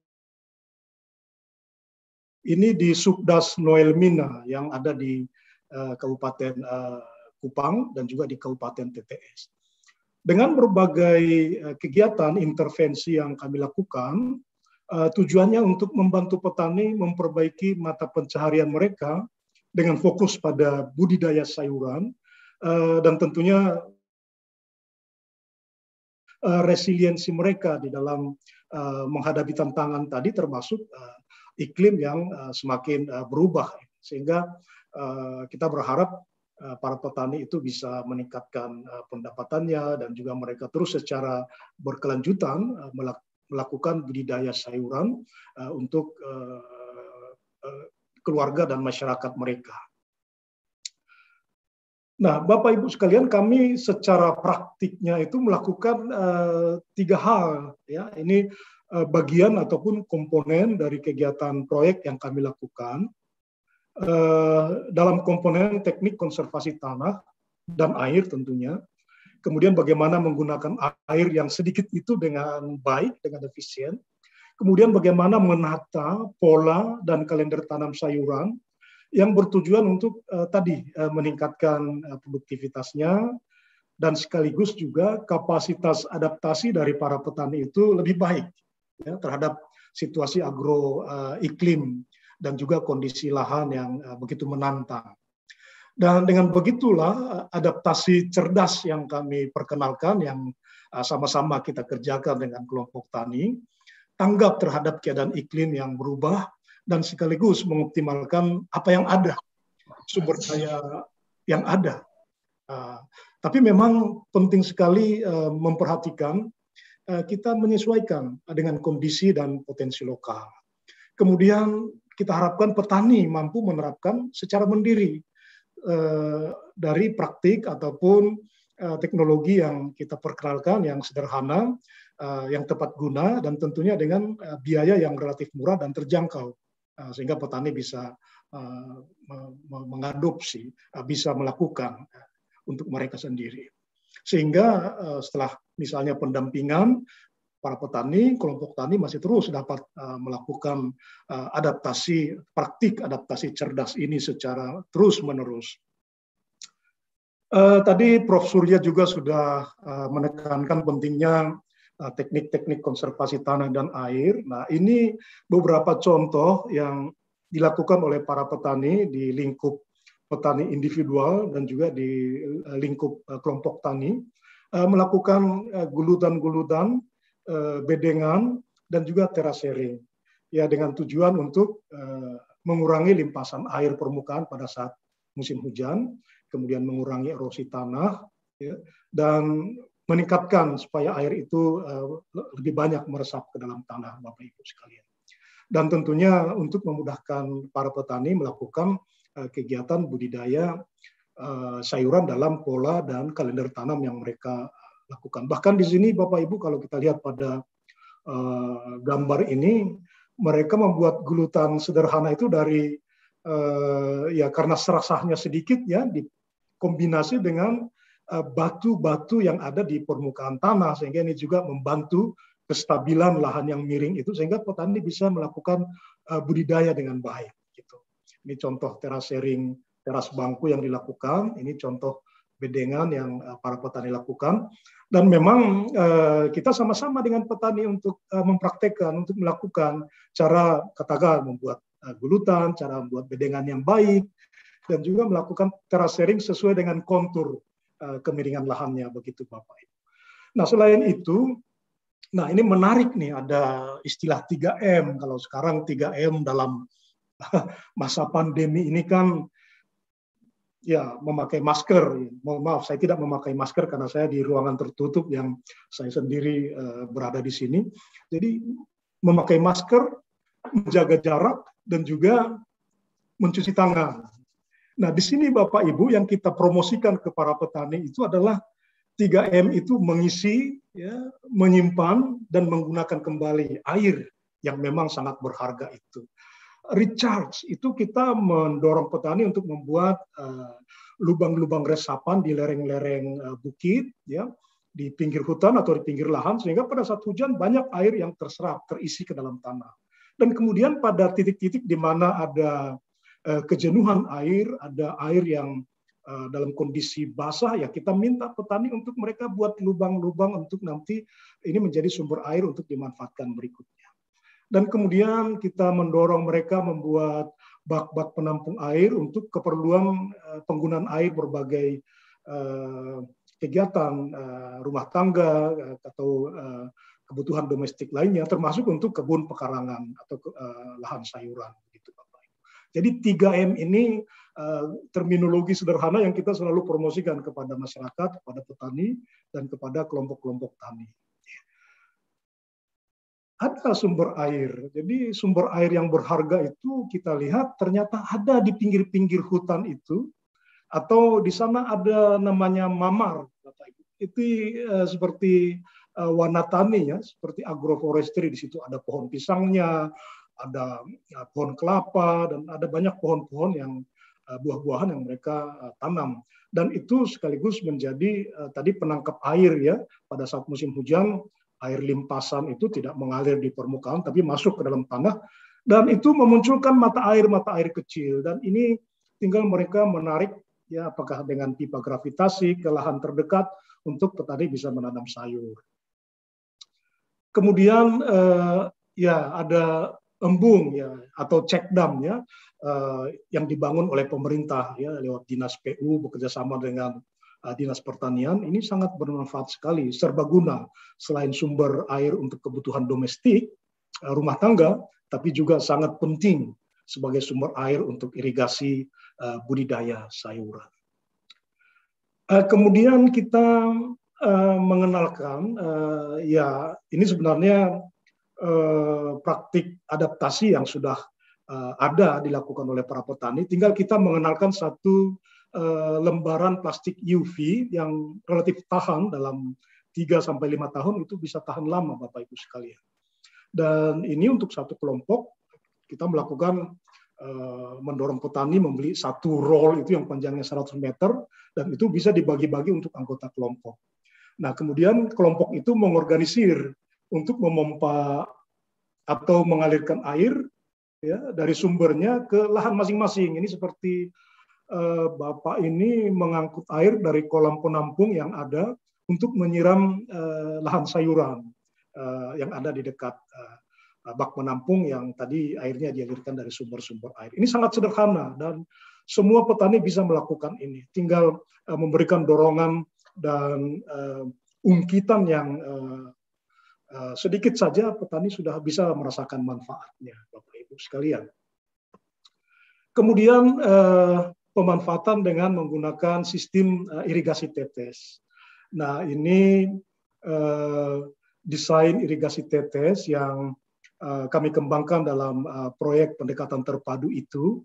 ini di Subdas Noel Mina yang ada di Kabupaten Kupang dan juga di Kabupaten TTS. Dengan berbagai kegiatan intervensi yang kami lakukan, tujuannya untuk membantu petani memperbaiki mata pencaharian mereka dengan fokus pada budidaya sayuran dan tentunya resiliensi mereka di dalam menghadapi tantangan tadi, termasuk iklim yang semakin berubah, sehingga kita berharap para petani itu bisa meningkatkan pendapatannya dan juga mereka terus secara berkelanjutan melakukan budidaya sayuran untuk keluarga dan masyarakat mereka. Nah, Bapak Ibu sekalian, kami secara praktiknya itu melakukan 3 hal. Ya, ini bagian ataupun komponen dari kegiatan proyek yang kami lakukan. Dalam komponen teknik konservasi tanah dan air tentunya, kemudian bagaimana menggunakan air yang sedikit itu dengan baik, dengan efisien, kemudian bagaimana menata pola dan kalender tanam sayuran yang bertujuan untuk tadi meningkatkan produktivitasnya dan sekaligus juga kapasitas adaptasi dari para petani itu lebih baik ya, terhadap situasi agro iklim dan juga kondisi lahan yang begitu menantang. Dan dengan begitulah adaptasi cerdas yang kami perkenalkan, yang sama-sama kita kerjakan dengan kelompok tani, tanggap terhadap keadaan iklim yang berubah dan sekaligus mengoptimalkan apa yang ada, sumber daya yang ada. Tapi memang penting sekali memperhatikan kita menyesuaikan dengan kondisi dan potensi lokal. Kemudian kita harapkan petani mampu menerapkan secara mandiri dari praktik ataupun teknologi yang kita perkenalkan yang sederhana, yang tepat guna, dan tentunya dengan biaya yang relatif murah dan terjangkau, sehingga petani bisa mengadopsi, bisa melakukan untuk mereka sendiri. Sehingga setelah misalnya pendampingan, para petani, kelompok tani masih terus dapat melakukan adaptasi, praktik adaptasi cerdas ini secara terus-menerus. Tadi Prof. Surya juga sudah menekankan pentingnya teknik-teknik konservasi tanah dan air. Nah, ini beberapa contoh yang dilakukan oleh para petani di lingkup petani individual dan juga di lingkup kelompok tani, melakukan gulutan-gulutan, bedengan, dan juga terasering, ya, dengan tujuan untuk mengurangi limpasan air permukaan pada saat musim hujan, kemudian mengurangi erosi tanah, ya, dan meningkatkan supaya air itu lebih banyak meresap ke dalam tanah, Bapak Ibu sekalian. Dan tentunya untuk memudahkan para petani melakukan kegiatan budidaya sayuran dalam pola dan kalender tanam yang mereka lakukan. Bahkan di sini Bapak Ibu kalau kita lihat pada gambar ini, mereka membuat gulutan sederhana itu dari ya karena serasahnya sedikit ya, dikombinasi dengan batu-batu yang ada di permukaan tanah, sehingga ini juga membantu kestabilan lahan yang miring itu, sehingga petani bisa melakukan budidaya dengan baik. Gitu. Ini contoh terasering, teras bangku yang dilakukan, ini contoh bedengan yang para petani lakukan. Dan memang kita sama-sama dengan petani untuk mempraktekkan, untuk melakukan cara katakan membuat gulutan, cara membuat bedengan yang baik, dan juga melakukan terasering sesuai dengan kontur kemiringan lahannya, begitu Bapak Ibu. Nah, selain itu, nah ini menarik nih, ada istilah 3M. Kalau sekarang 3M dalam masa pandemi ini kan ya memakai masker. Mohon maaf, saya tidak memakai masker karena saya di ruangan tertutup yang saya sendiri berada di sini. Jadi memakai masker, menjaga jarak, dan juga mencuci tangan. Nah, di sini Bapak Ibu yang kita promosikan ke para petani itu adalah 3M itu mengisi, ya, menyimpan, dan menggunakan kembali air yang memang sangat berharga itu. Recharge itu kita mendorong petani untuk membuat lubang-lubang resapan di lereng-lereng bukit, ya, di pinggir hutan atau di pinggir lahan, sehingga pada saat hujan banyak air yang terserap, terisi ke dalam tanah. Dan kemudian pada titik-titik di mana ada kejenuhan air, ada air yang dalam kondisi basah, ya kita minta petani untuk mereka buat lubang-lubang untuk nanti ini menjadi sumber air untuk dimanfaatkan berikutnya. Dan kemudian kita mendorong mereka membuat bak-bak penampung air untuk keperluan penggunaan air berbagai kegiatan rumah tangga atau kebutuhan domestik lainnya, termasuk untuk kebun pekarangan atau lahan sayuran. Gitu, Bapak. Jadi 3M ini terminologi sederhana yang kita selalu promosikan kepada masyarakat, kepada petani, dan kepada kelompok-kelompok tani. Ada sumber air. Jadi sumber air yang berharga itu kita lihat ternyata ada di pinggir-pinggir hutan itu, atau di sana ada namanya mamar, Bapak Ibu. Itu seperti wanatani, ya, seperti agroforestry. Di situ ada pohon pisangnya, ada pohon kelapa, dan ada banyak pohon-pohon yang buah-buahan yang mereka tanam. Dan itu sekaligus menjadi tadi penangkap air, ya, pada saat musim hujan. Air limpasan itu tidak mengalir di permukaan, tapi masuk ke dalam tanah, dan itu memunculkan mata air kecil. Dan ini tinggal mereka menarik ya apakah dengan pipa gravitasi ke lahan terdekat untuk petani bisa menanam sayur. Kemudian ya ada embung ya atau check dam ya yang dibangun oleh pemerintah ya lewat Dinas PU bekerjasama dengan Dinas Pertanian. Ini sangat bermanfaat sekali, serbaguna, selain sumber air untuk kebutuhan domestik rumah tangga, tapi juga sangat penting sebagai sumber air untuk irigasi budidaya sayuran. Kemudian kita mengenalkan ya ini sebenarnya praktik adaptasi yang sudah ada dilakukan oleh para petani. Tinggal kita mengenalkan satu lembaran plastik UV yang relatif tahan dalam 3-5 tahun, itu bisa tahan lama Bapak Ibu sekalian. Dan ini untuk satu kelompok kita melakukan mendorong petani membeli satu roll itu yang panjangnya 100 meter dan itu bisa dibagi-bagi untuk anggota kelompok. Nah, kemudian kelompok itu mengorganisir untuk memompa atau mengalirkan air ya dari sumbernya ke lahan masing-masing. Ini seperti Bapak ini mengangkut air dari kolam penampung yang ada untuk menyiram lahan sayuran yang ada di dekat bak penampung yang tadi airnya dialirkan dari sumber-sumber air. Ini sangat sederhana dan semua petani bisa melakukan ini. Tinggal memberikan dorongan dan ungkitan yang sedikit saja petani sudah bisa merasakan manfaatnya, Bapak Ibu sekalian. Kemudian pemanfaatan dengan menggunakan sistem irigasi tetes. Nah, ini desain irigasi tetes yang kami kembangkan dalam proyek pendekatan terpadu itu,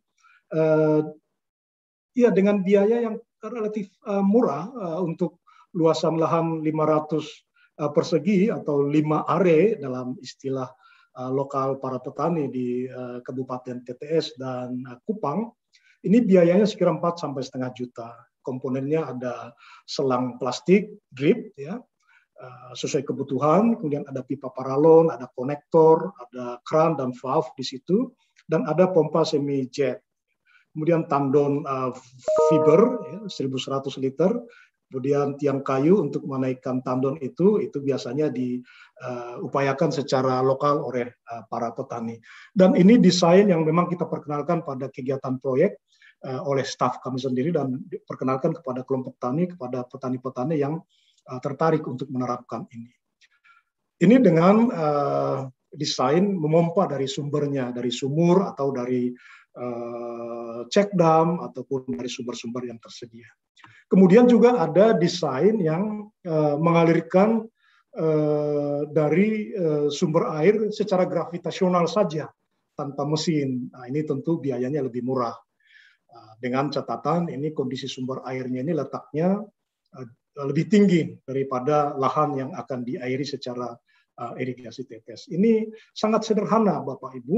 ya dengan biaya yang relatif murah untuk luasan lahan 500 persegi atau 5 are dalam istilah lokal para petani di Kabupaten TTS dan Kupang. Ini biayanya sekitar 4-5 juta. Komponennya ada selang plastik, drip, ya, sesuai kebutuhan. Kemudian ada pipa paralon, ada konektor, ada kran dan valve di situ, dan ada pompa semi jet. Kemudian tandon fiber, ya, 1.100 liter. Kemudian tiang kayu untuk menaikkan tandon itu biasanya diupayakan secara lokal oleh para petani. Dan ini desain yang memang kita perkenalkan pada kegiatan proyek oleh staf kami sendiri dan diperkenalkan kepada kelompok tani, kepada petani-petani yang tertarik untuk menerapkan ini. Ini dengan desain memompa dari sumbernya, dari sumur atau dari check dam ataupun dari sumber-sumber yang tersedia. Kemudian juga ada desain yang mengalirkan dari sumber air secara gravitasional saja tanpa mesin. Nah, ini tentu biayanya lebih murah. Dengan catatan ini kondisi sumber airnya ini letaknya lebih tinggi daripada lahan yang akan diairi secara irigasi tetes. Ini sangat sederhana Bapak Ibu,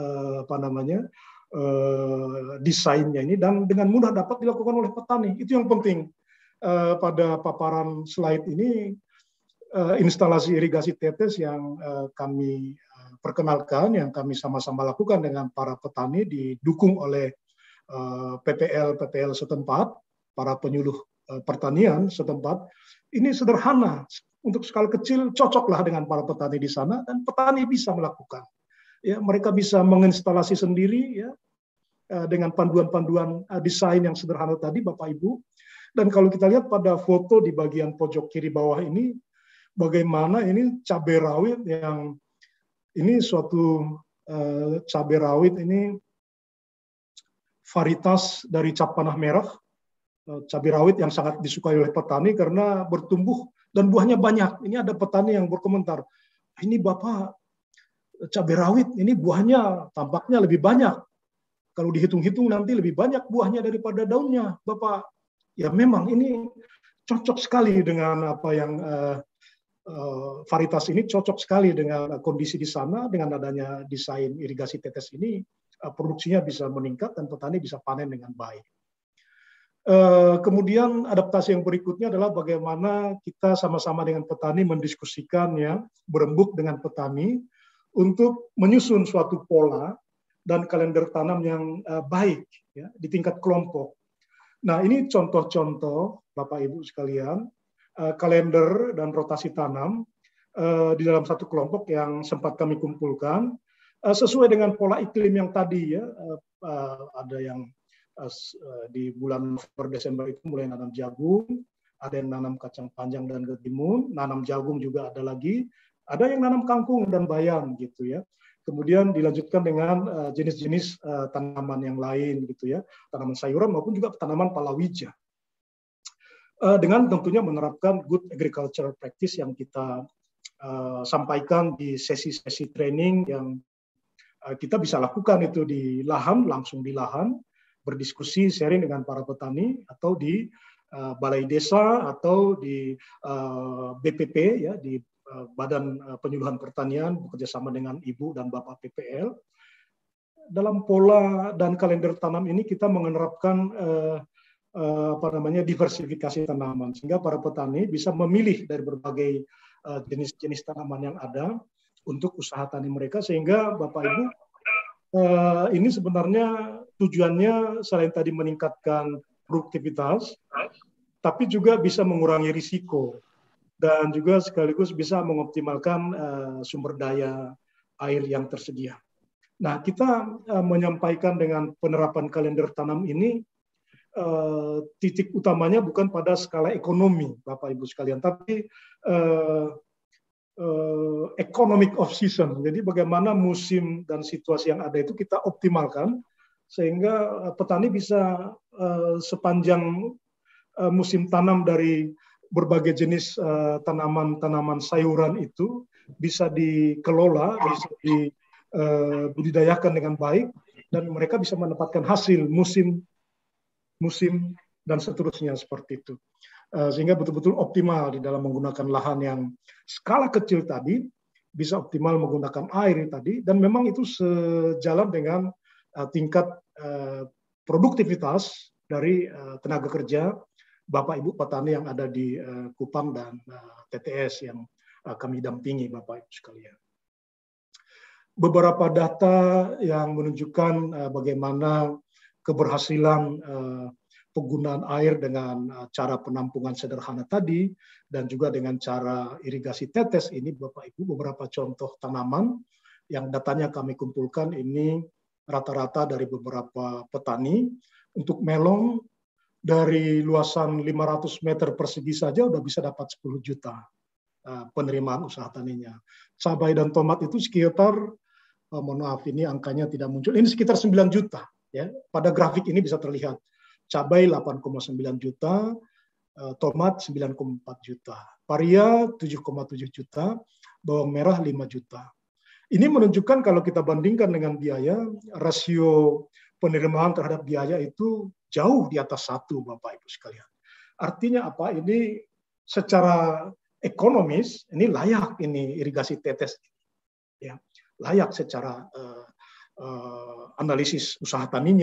desainnya ini dan dengan mudah dapat dilakukan oleh petani. Itu yang penting. Pada paparan slide ini instalasi irigasi tetes yang kami perkenalkan, yang kami sama-sama lakukan dengan para petani didukung oleh PPL setempat, para penyuluh pertanian setempat. Ini sederhana, untuk skala kecil cocoklah dengan para petani di sana dan petani bisa melakukan. Ya, mereka bisa menginstalasi sendiri ya dengan panduan-panduan desain yang sederhana tadi Bapak Ibu. Dan kalau kita lihat pada foto di bagian pojok kiri bawah ini, bagaimana ini cabai rawit yang ini suatu cabai rawit ini varietas dari cap panah merah, cabai rawit yang sangat disukai oleh petani karena bertumbuh dan buahnya banyak. Ini ada petani yang berkomentar, ini Bapak cabai rawit ini buahnya tampaknya lebih banyak. Kalau dihitung-hitung nanti lebih banyak buahnya daripada daunnya, Bapak. Ya memang ini cocok sekali dengan apa yang varietas ini cocok sekali dengan kondisi di sana. Dengan adanya desain irigasi tetes ini, produksinya bisa meningkat dan petani bisa panen dengan baik. Kemudian adaptasi yang berikutnya adalah bagaimana kita sama-sama dengan petani mendiskusikan ya, berembuk dengan petani untuk menyusun suatu pola dan kalender tanam yang baik ya, di tingkat kelompok. Nah, ini contoh-contoh Bapak Ibu sekalian, kalender dan rotasi tanam di dalam satu kelompok yang sempat kami kumpulkan sesuai dengan pola iklim yang tadi ya. Ada yang di bulan November Desember itu mulai nanam jagung, ada yang nanam kacang panjang dan ketimun, nanam jagung juga ada lagi, ada yang nanam kangkung dan bayam gitu ya. Kemudian dilanjutkan dengan jenis-jenis tanaman yang lain gitu ya, tanaman sayuran maupun juga tanaman palawija. Dengan tentunya menerapkan good agricultural practice yang kita sampaikan di sesi-sesi training yang kita bisa lakukan itu di lahan, langsung di lahan, berdiskusi, sharing dengan para petani, atau di balai desa, atau di BPP, ya, di Badan Penyuluhan Pertanian, bekerjasama dengan Ibu dan Bapak PPL. Dalam pola dan kalender tanam ini kita menerapkan diversifikasi tanaman, sehingga para petani bisa memilih dari berbagai jenis-jenis tanaman yang ada untuk usaha tani mereka, sehingga Bapak Ibu ini sebenarnya tujuannya selain tadi meningkatkan produktivitas, tapi juga bisa mengurangi risiko dan juga sekaligus bisa mengoptimalkan sumber daya air yang tersedia. Nah, kita menyampaikan dengan penerapan kalender tanam ini titik utamanya bukan pada skala ekonomi, Bapak Ibu sekalian, tapi economic of season. Jadi bagaimana musim dan situasi yang ada itu kita optimalkan sehingga petani bisa sepanjang musim tanam dari berbagai jenis tanaman-tanaman sayuran itu bisa dikelola, bisa dibudidayakan dengan baik, dan mereka bisa mendapatkan hasil musim dan seterusnya seperti itu. Sehingga betul-betul optimal di dalam menggunakan lahan yang skala kecil tadi, bisa optimal menggunakan air tadi, dan memang itu sejalan dengan tingkat produktivitas dari tenaga kerja Bapak Ibu petani yang ada di Kupang dan TTS yang kami dampingi, Bapak Ibu sekalian. Beberapa data yang menunjukkan bagaimana keberhasilan penggunaan air dengan cara penampungan sederhana tadi dan juga dengan cara irigasi tetes ini, Bapak Ibu, beberapa contoh tanaman yang datanya kami kumpulkan ini rata-rata dari beberapa petani. Untuk melon dari luasan 500 meter persegi saja udah bisa dapat 10 juta penerimaan usaha taninya. Cabai dan tomat itu sekitar, mohon maaf ini angkanya tidak muncul, ini sekitar 9 juta. Ya. Pada grafik ini bisa terlihat. Cabai 8,9 juta, tomat 9,4 juta, paria 7,7 juta, bawang merah 5 juta. Ini menunjukkan kalau kita bandingkan dengan biaya, rasio penerimaan terhadap biaya itu jauh di atas 1, Bapak Ibu sekalian. Artinya apa? Ini secara ekonomis ini layak ini irigasi tetes, ya, layak secara analisis usaha taninya.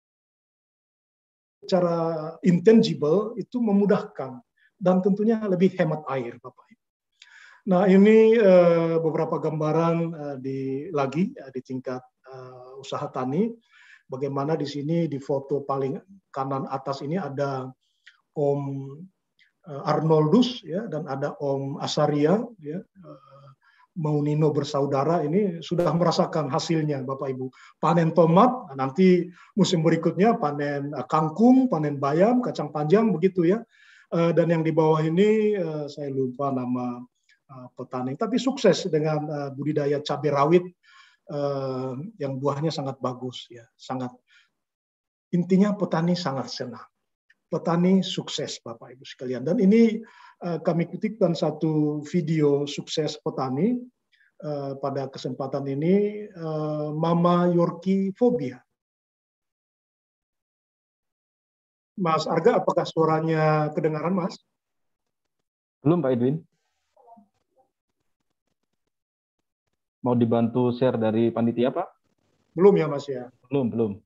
Secara intangible itu memudahkan dan tentunya lebih hemat air, Bapak Ibu. Nah, ini beberapa gambaran di tingkat usaha tani. Bagaimana di sini di foto paling kanan atas ini ada Om Arnoldus, ya, dan ada Om Asaria, ya, Maunino bersaudara ini sudah merasakan hasilnya, Bapak Ibu. Panen tomat, nanti musim berikutnya panen kangkung, panen bayam, kacang panjang, begitu ya. Dan yang di bawah ini saya lupa nama petani, tapi sukses dengan budidaya cabai rawit yang buahnya sangat bagus, ya, sangat. Intinya petani sangat senang, petani sukses, Bapak Ibu sekalian. Dan ini kami kutipkan satu video sukses petani pada kesempatan ini, Mama Yorki Fobia. Mas Arga, apakah suaranya kedengaran, Mas? Belum, Pak Edwin. Mau dibantu share dari panitia, Pak? Belum ya, Mas ya? Belum.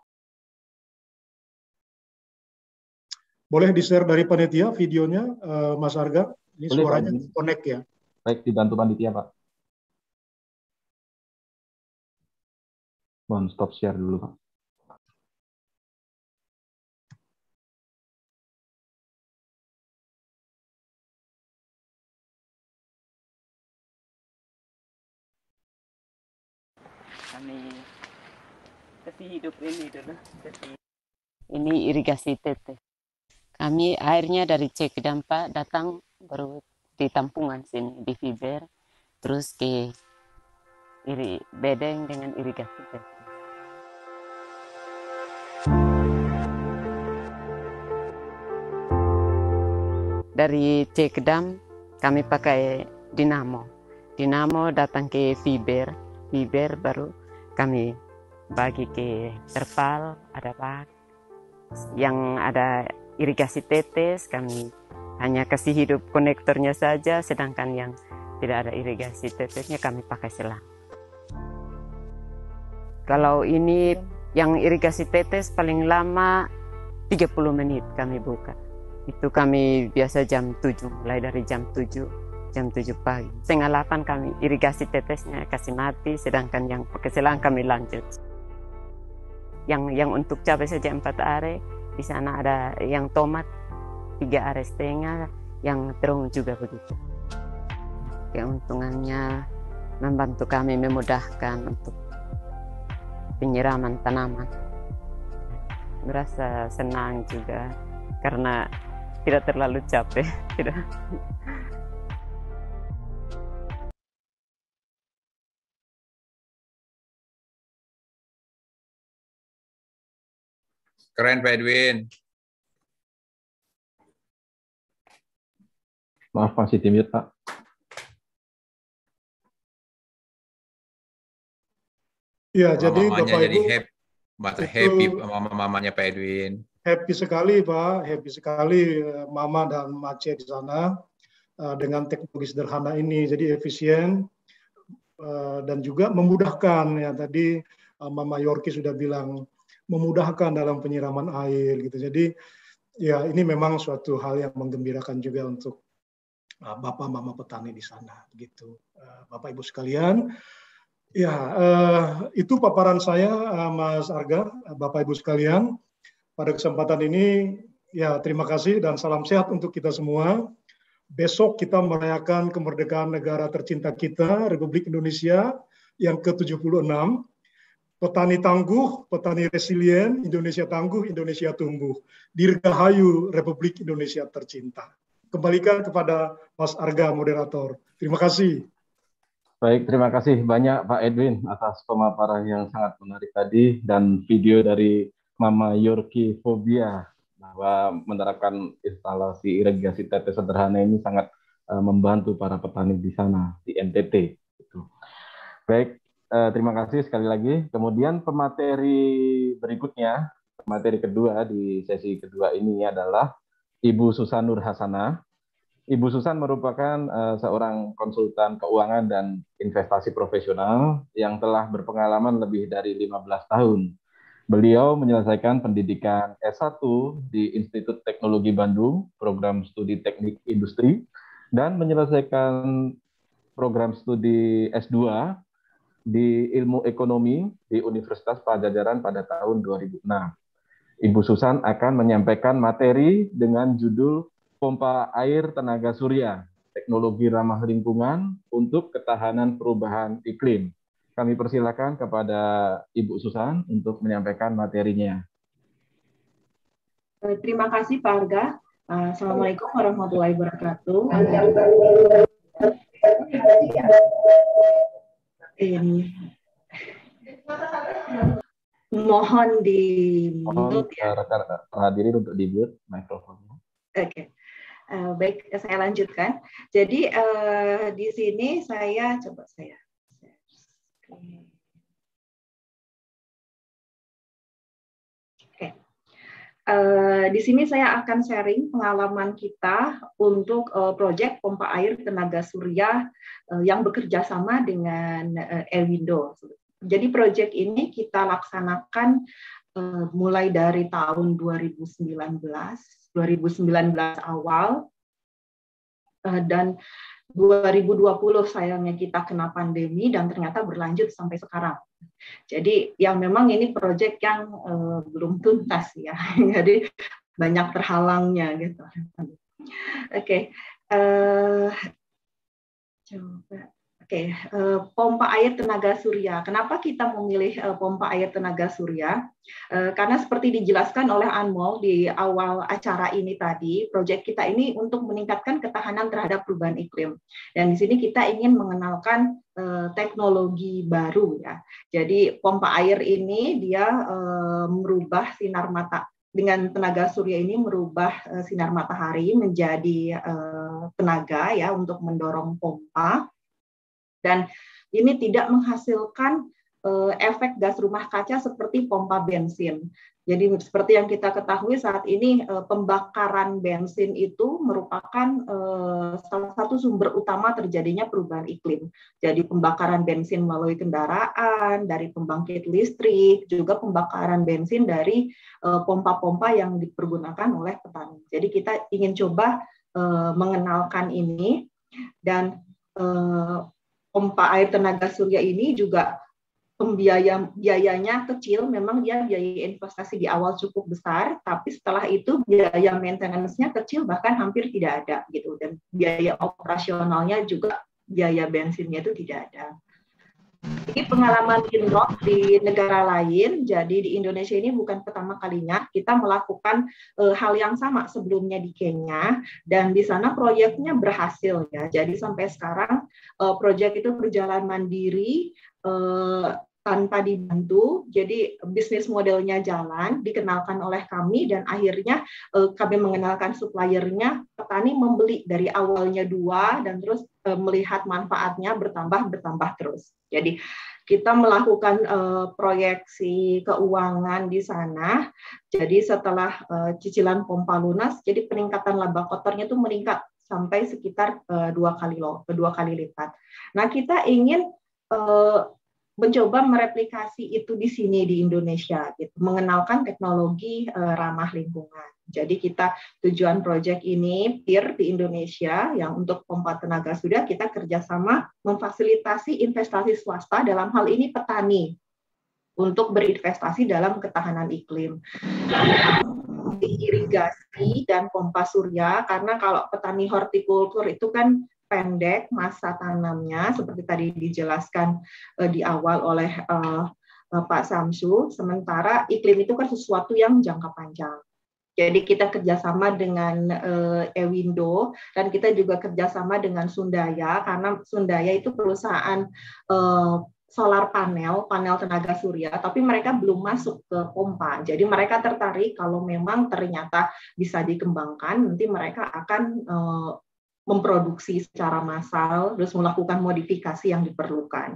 Boleh di-share dari panitia videonya, Mas Arga? Ini boleh, suaranya connect ya? Baik, dibantu panitia, Pak. Mohon stop share dulu, Pak. Kami kasih hidup ini dulu. Ini irigasi tetes. Kami airnya dari Cekdam Pak datang baru di tampungan sini di Fiber, terus ke bedeng dengan irigasi tetes. Dari Cekdam kami pakai dinamo. Dinamo datang ke Fiber baru kami bagi ke terpal, ada bak. Yang ada irigasi tetes kami hanya kasih hidup konektornya saja, sedangkan yang tidak ada irigasi tetesnya kami pakai selang. Kalau ini yang irigasi tetes paling lama 30 menit kami buka. Itu kami biasa jam 7, mulai dari jam 7 pagi. 7:30 kami irigasi tetesnya kasih mati, sedangkan yang pakai selang kami lanjut. Yang untuk cabai saja 4 are, di sana ada yang tomat 3,5 are, yang terung juga begitu. Keuntungannya membantu kami memudahkan untuk penyiraman tanaman. Merasa senang juga karena tidak terlalu capek. Tidak. Keren Pak Edwin. Maaf masih timid Pak. Ya, jadi Bapak jadi Ibu happy mamanya Pak Edwin. Happy sekali Pak, happy sekali Mama dan Mace di sana dengan teknologi sederhana ini. Jadi efisien dan juga memudahkan ya. Tadi Mama Yorki sudah bilang memudahkan dalam penyiraman air gitu. Jadi ya ini memang suatu hal yang menggembirakan juga untuk Bapak Mama petani di sana gitu. Bapak Ibu sekalian, ya itu paparan saya Mas Arga, Bapak Ibu sekalian. Pada kesempatan ini ya terima kasih dan salam sehat untuk kita semua. Besok kita merayakan kemerdekaan negara tercinta kita, Republik Indonesia yang ke-76. Petani tangguh, petani resilient, Indonesia tangguh, Indonesia tumbuh. Dirgahayu Republik Indonesia tercinta. Kembalikan kepada Mas Arga, moderator. Terima kasih. Baik, terima kasih banyak Pak Edwin atas pemaparan yang sangat menarik tadi dan video dari Mama Yorki Fobia bahwa menerapkan instalasi irigasi tetes sederhana ini sangat membantu para petani di sana, di NTT. Baik. Terima kasih sekali lagi. Kemudian pemateri berikutnya, pemateri kedua di sesi kedua ini adalah Ibu Susan Nur Hasanah. Ibu Susan merupakan seorang konsultan keuangan dan investasi profesional yang telah berpengalaman lebih dari 15 tahun. Beliau menyelesaikan pendidikan S1 di Institut Teknologi Bandung, program studi teknik industri, dan menyelesaikan program studi S2 di ilmu ekonomi di Universitas Padjadjaran pada tahun 2006. Ibu Susan akan menyampaikan materi dengan judul Pompa Air Tenaga Surya, Teknologi Ramah Lingkungan untuk Ketahanan Perubahan Iklim. Kami persilakan kepada Ibu Susan untuk menyampaikan materinya. Terima kasih Pak Arga. Assalamualaikum warahmatullahi wabarakatuh. Ini mohon di mute ya. Hadirin untuk di mute mikrofonnya. Oke. Baik, saya lanjutkan. Jadi di sini saya coba saya. Oke. Di sini saya akan sharing pengalaman kita untuk proyek pompa air tenaga surya yang bekerja sama dengan Ewindo. Jadi proyek ini kita laksanakan mulai dari tahun 2019 awal dan 2020 sayangnya kita kena pandemi dan ternyata berlanjut sampai sekarang. Jadi yang memang ini proyek yang belum tuntas ya, jadi banyak terhalangnya gitu. Oke. Coba Oke, pompa air tenaga surya. Kenapa kita memilih pompa air tenaga surya? Karena seperti dijelaskan oleh Anmol di awal acara ini tadi, proyek kita ini untuk meningkatkan ketahanan terhadap perubahan iklim. Dan di sini kita ingin mengenalkan teknologi baru ya. Jadi pompa air ini dia merubah sinar mata dengan tenaga surya ini merubah sinar matahari menjadi tenaga ya untuk mendorong pompa. Dan ini tidak menghasilkan efek gas rumah kaca seperti pompa bensin. Jadi seperti yang kita ketahui saat ini pembakaran bensin itu merupakan salah satu sumber utama terjadinya perubahan iklim. Jadi pembakaran bensin melalui kendaraan, dari pembangkit listrik, juga pembakaran bensin dari pompa-pompa yang dipergunakan oleh petani. Jadi kita ingin coba mengenalkan ini dan pompa air tenaga surya ini juga biayanya kecil, memang dia biaya investasi di awal cukup besar, tapi setelah itu biaya maintenance-nya kecil bahkan hampir tidak ada gitu, dan biaya operasionalnya juga biaya bensinnya itu tidak ada. Ini pengalaman Windrock di negara lain, jadi di Indonesia ini bukan pertama kalinya kita melakukan hal yang sama sebelumnya di Kenya, dan di sana proyeknya berhasil ya. Jadi sampai sekarang proyek itu berjalan mandiri tanpa dibantu, jadi bisnis modelnya jalan, dikenalkan oleh kami, dan akhirnya kami mengenalkan suppliernya, petani membeli dari awalnya 2 dan terus melihat manfaatnya bertambah terus. Jadi kita melakukan proyeksi keuangan di sana. Jadi setelah cicilan pompa lunas, jadi peningkatan laba kotornya itu meningkat sampai sekitar 2 kali lipat. Nah, kita ingin mencoba mereplikasi itu di sini di Indonesia, gitu, mengenalkan teknologi ramah lingkungan. Jadi kita tujuan proyek ini PIR di Indonesia yang untuk pompa tenaga surya, kita kerjasama memfasilitasi investasi swasta, dalam hal ini petani, untuk berinvestasi dalam ketahanan iklim. Irigasi dan pompa surya, karena kalau petani hortikultur itu kan pendek masa tanamnya, seperti tadi dijelaskan di awal oleh Pak Samsu, sementara iklim itu kan sesuatu yang jangka panjang. Jadi kita kerjasama dengan Ewindo, dan kita juga kerjasama dengan Sundaya, karena Sundaya itu perusahaan solar panel tenaga surya, tapi mereka belum masuk ke pompa. Jadi mereka tertarik kalau memang ternyata bisa dikembangkan, nanti mereka akan memproduksi secara massal, terus melakukan modifikasi yang diperlukan.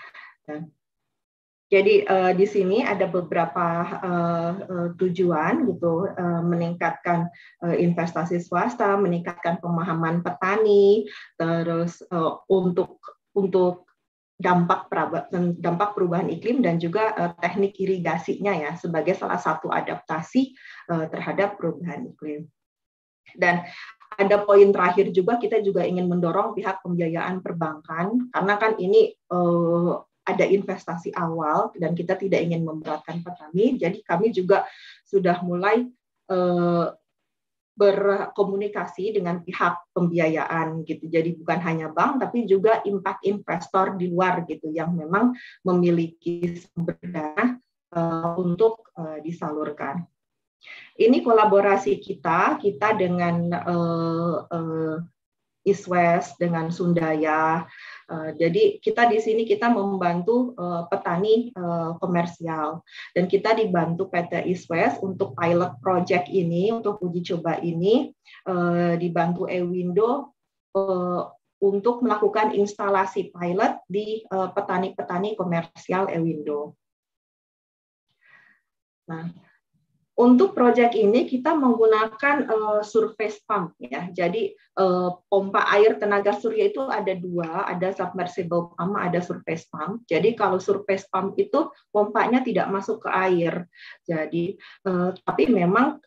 Jadi di sini ada beberapa tujuan gitu, meningkatkan investasi swasta, meningkatkan pemahaman petani, terus untuk dampak perubahan iklim, dan juga teknik irigasinya ya sebagai salah satu adaptasi terhadap perubahan iklim. Dan ada poin terakhir juga, kita juga ingin mendorong pihak pembiayaan perbankan, karena kan ini ada investasi awal dan kita tidak ingin memberatkan petani, jadi kami juga sudah mulai berkomunikasi dengan pihak pembiayaan gitu. Jadi bukan hanya bank, tapi juga impact investor di luar gitu, yang memang memiliki sumber dana untuk disalurkan. Ini kolaborasi kita dengan East West, dengan Sundaya. Jadi kita di sini kita membantu petani komersial, dan kita dibantu PT East West untuk pilot project ini, untuk uji coba ini, dibantu Ewindo untuk melakukan instalasi pilot di petani-petani komersial Ewindo. Nah, untuk proyek ini kita menggunakan surface pump ya. Jadi pompa air tenaga surya itu ada 2, ada submersible pump, ada surface pump. Jadi kalau surface pump itu pompanya tidak masuk ke air. Jadi tapi memang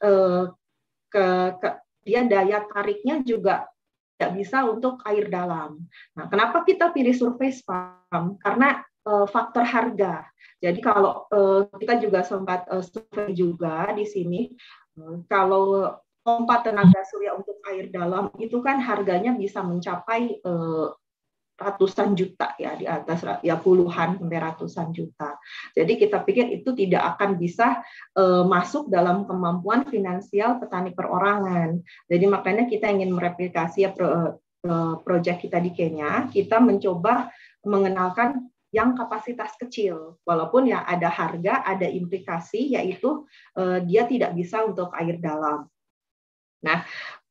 dia daya tariknya juga tidak bisa untuk air dalam. Nah, kenapa kita pilih surface pump? Karena faktor harga. Jadi kalau kita juga sempat survei juga di sini, kalau pompa tenaga surya untuk air dalam itu kan harganya bisa mencapai ratusan juta ya, di atas ya puluhan sampai ratusan juta. Jadi kita pikir itu tidak akan bisa masuk dalam kemampuan finansial petani perorangan. Jadi makanya kita ingin mereplikasi ya proyek kita di Kenya, kita mencoba mengenalkan yang kapasitas kecil, walaupun ya ada harga, ada implikasi, yaitu dia tidak bisa untuk air dalam. Nah,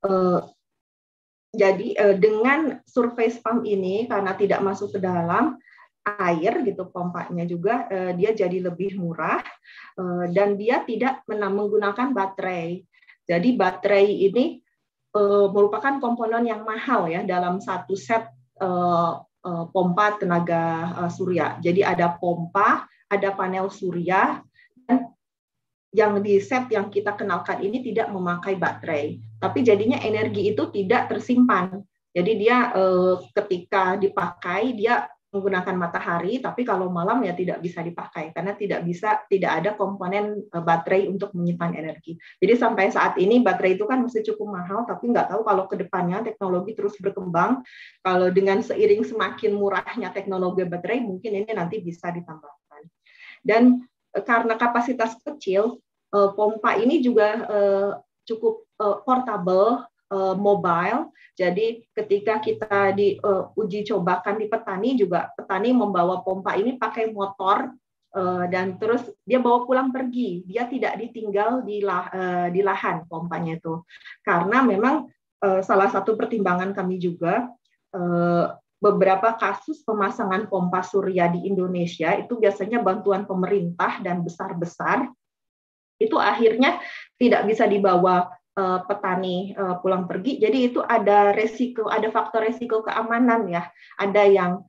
jadi dengan surface pump ini karena tidak masuk ke dalam air gitu pompanya juga dia jadi lebih murah dan dia tidak menggunakan baterai. Jadi baterai ini merupakan komponen yang mahal ya dalam satu set pompa tenaga surya. Jadi ada pompa, ada panel surya, dan yang di set yang kita kenalkan ini tidak memakai baterai, tapi jadinya energi itu tidak tersimpan. Jadi dia ketika dipakai dia menggunakan matahari, tapi kalau malam ya tidak bisa dipakai karena tidak ada komponen baterai untuk menyimpan energi. Jadi sampai saat ini baterai itu kan masih cukup mahal, tapi nggak tahu kalau ke depannya teknologi terus berkembang, kalau dengan seiring semakin murahnya teknologi baterai mungkin ini nanti bisa ditambahkan. Dan karena kapasitas kecil, pompa ini juga cukup portable, mobile. Jadi ketika kita diuji cobakan di petani juga, petani membawa pompa ini pakai motor dan terus dia bawa pulang pergi. Dia tidak ditinggal di lahan pompanya itu. Karena memang salah satu pertimbangan kami juga beberapa kasus pemasangan pompa surya di Indonesia itu biasanya bantuan pemerintah dan besar-besar itu akhirnya tidak bisa dibawa petani pulang pergi. Jadi itu ada resiko, ada faktor resiko keamanan ya. Ada yang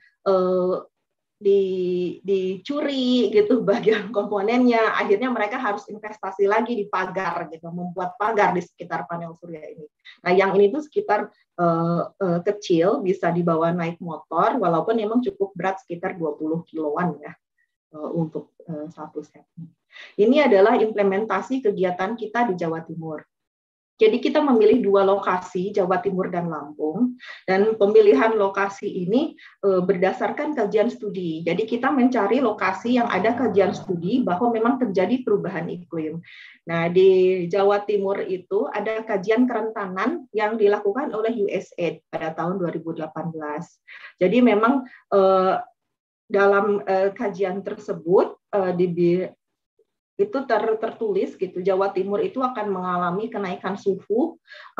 dicuri gitu bagian komponennya. Akhirnya mereka harus investasi lagi di pagar gitu, membuat pagar di sekitar panel surya ini. Nah, yang ini tuh sekitar kecil, bisa dibawa naik motor, walaupun memang cukup berat sekitar 20 kiloan ya untuk satu set. Ini adalah implementasi kegiatan kita di Jawa Timur. Jadi kita memilih 2 lokasi, Jawa Timur dan Lampung, dan pemilihan lokasi ini berdasarkan kajian studi. Jadi kita mencari lokasi yang ada kajian studi bahwa memang terjadi perubahan iklim. Nah, di Jawa Timur itu ada kajian kerentanan yang dilakukan oleh USAID pada tahun 2018. Jadi memang dalam kajian tersebut itu tertulis gitu, Jawa Timur itu akan mengalami kenaikan suhu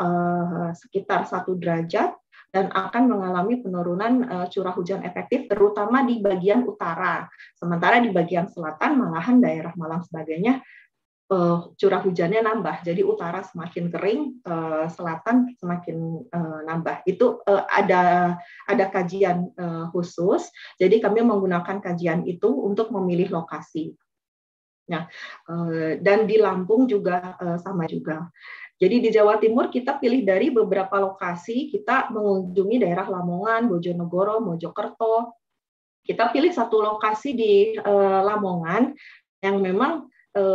sekitar 1 derajat dan akan mengalami penurunan curah hujan efektif terutama di bagian utara. Sementara di bagian selatan malahan daerah Malang sebagainya curah hujannya nambah. Jadi utara semakin kering, selatan semakin nambah. Itu ada kajian khusus. Jadi kami menggunakan kajian itu untuk memilih lokasi. Nah, dan di Lampung juga sama juga. Jadi di Jawa Timur kita pilih dari beberapa lokasi, kita mengunjungi daerah Lamongan, Bojonegoro, Mojokerto. Kita pilih satu lokasi di Lamongan yang memang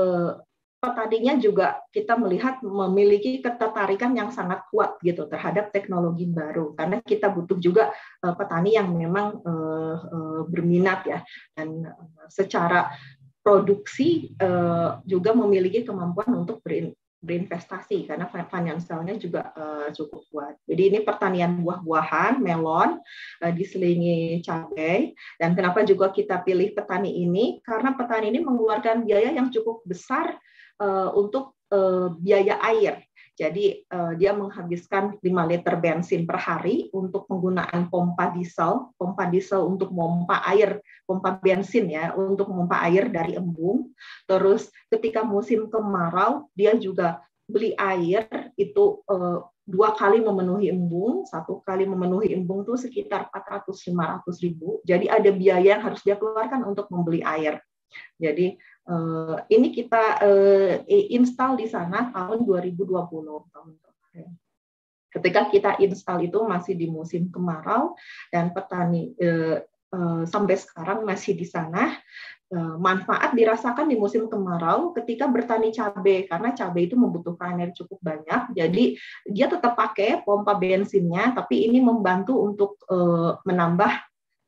petaninya juga kita melihat memiliki ketertarikan yang sangat kuat gitu terhadap teknologi baru, karena kita butuh juga petani yang memang berminat ya, dan secara produksi juga memiliki kemampuan untuk berinvestasi karena finansialnya juga cukup kuat. Jadi ini pertanian buah-buahan, melon, diselingi cabai. Dan kenapa juga kita pilih petani ini? Karena petani ini mengeluarkan biaya yang cukup besar untuk biaya air. Jadi dia menghabiskan 5 liter bensin per hari untuk penggunaan pompa diesel untuk memompa air, pompa bensin ya, untuk memompa air dari embung. Terus ketika musim kemarau, dia juga beli air itu 2 kali memenuhi embung, 1 kali memenuhi embung itu sekitar 400-500 ribu. Jadi ada biaya yang harus dia keluarkan untuk membeli air. Jadi ini kita install di sana tahun 2020 tahun kemarin. Ketika kita install itu masih di musim kemarau dan petani sampai sekarang masih di sana. Manfaat dirasakan di musim kemarau ketika bertani cabai, karena cabai itu membutuhkan air cukup banyak. Jadi dia tetap pakai pompa bensinnya, tapi ini membantu untuk menambah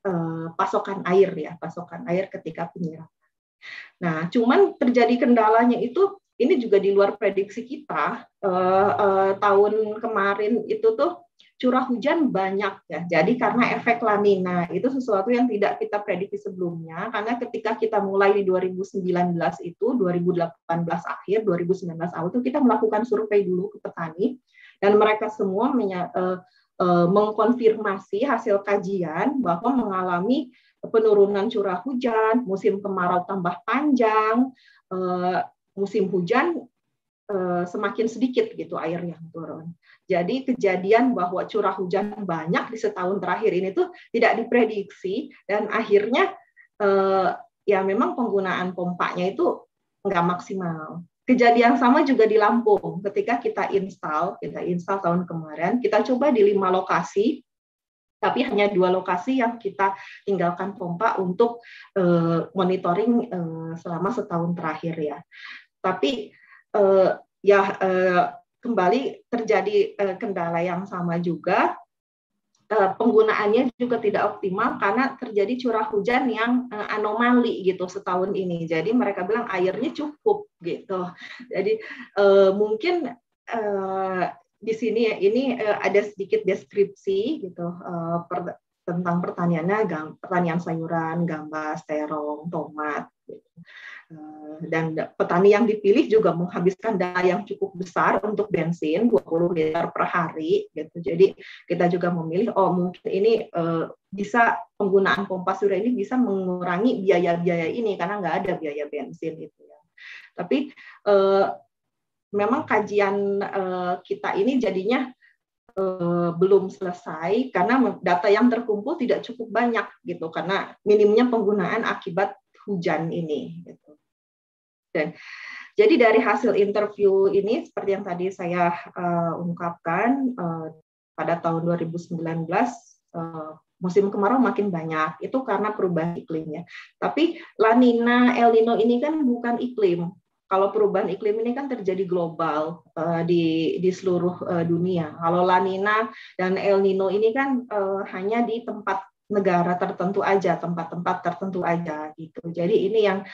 pasokan air ya, pasokan air ketika penyiraman. Nah, cuman terjadi kendalanya itu ini juga di luar prediksi kita. Tahun kemarin itu tuh curah hujan banyak ya. Jadi karena efek La Nina itu sesuatu yang tidak kita prediksi sebelumnya. Karena ketika kita mulai di 2019 itu, 2018 akhir, 2019 awal itu kita melakukan survei dulu ke petani dan mereka semua mengkonfirmasi hasil kajian bahwa mengalami penurunan curah hujan, musim kemarau tambah panjang, musim hujan semakin sedikit gitu air yang turun. Jadi kejadian bahwa curah hujan banyak di setahun terakhir ini tuh tidak diprediksi dan akhirnya ya memang penggunaan pompanya itu nggak maksimal. Kejadian sama juga di Lampung ketika kita install tahun kemarin, kita coba di 5 lokasi, tapi hanya 2 lokasi yang kita tinggalkan pompa untuk monitoring selama setahun terakhir ya. Tapi kembali terjadi kendala yang sama juga. Penggunaannya juga tidak optimal karena terjadi curah hujan yang anomali gitu setahun ini. Jadi mereka bilang airnya cukup gitu. Jadi mungkin di sini ini ada sedikit deskripsi gitu tentang pertaniannya, pertanian sayuran, gambas, terong, tomat. Gitu. Dan petani yang dipilih juga menghabiskan dana yang cukup besar untuk bensin 20 liter per hari gitu. Jadi kita juga memilih mungkin ini bisa penggunaan pompa surya ini bisa mengurangi biaya-biaya ini karena nggak ada biaya bensin gitu ya. Tapi memang kajian kita ini jadinya belum selesai karena data yang terkumpul tidak cukup banyak gitu karena minimnya penggunaan akibat hujan ini gitu. Dan jadi dari hasil interview ini seperti yang tadi saya ungkapkan pada tahun 2019 musim kemarau makin banyak itu karena perubahan iklimnya. Tapi La Nina, El Nino ini kan bukan iklim. Kalau perubahan iklim ini kan terjadi global di seluruh dunia. Kalau La Nina dan El Nino ini kan hanya di tempat negara tertentu aja, tempat-tempat tertentu aja gitu. Jadi ini yang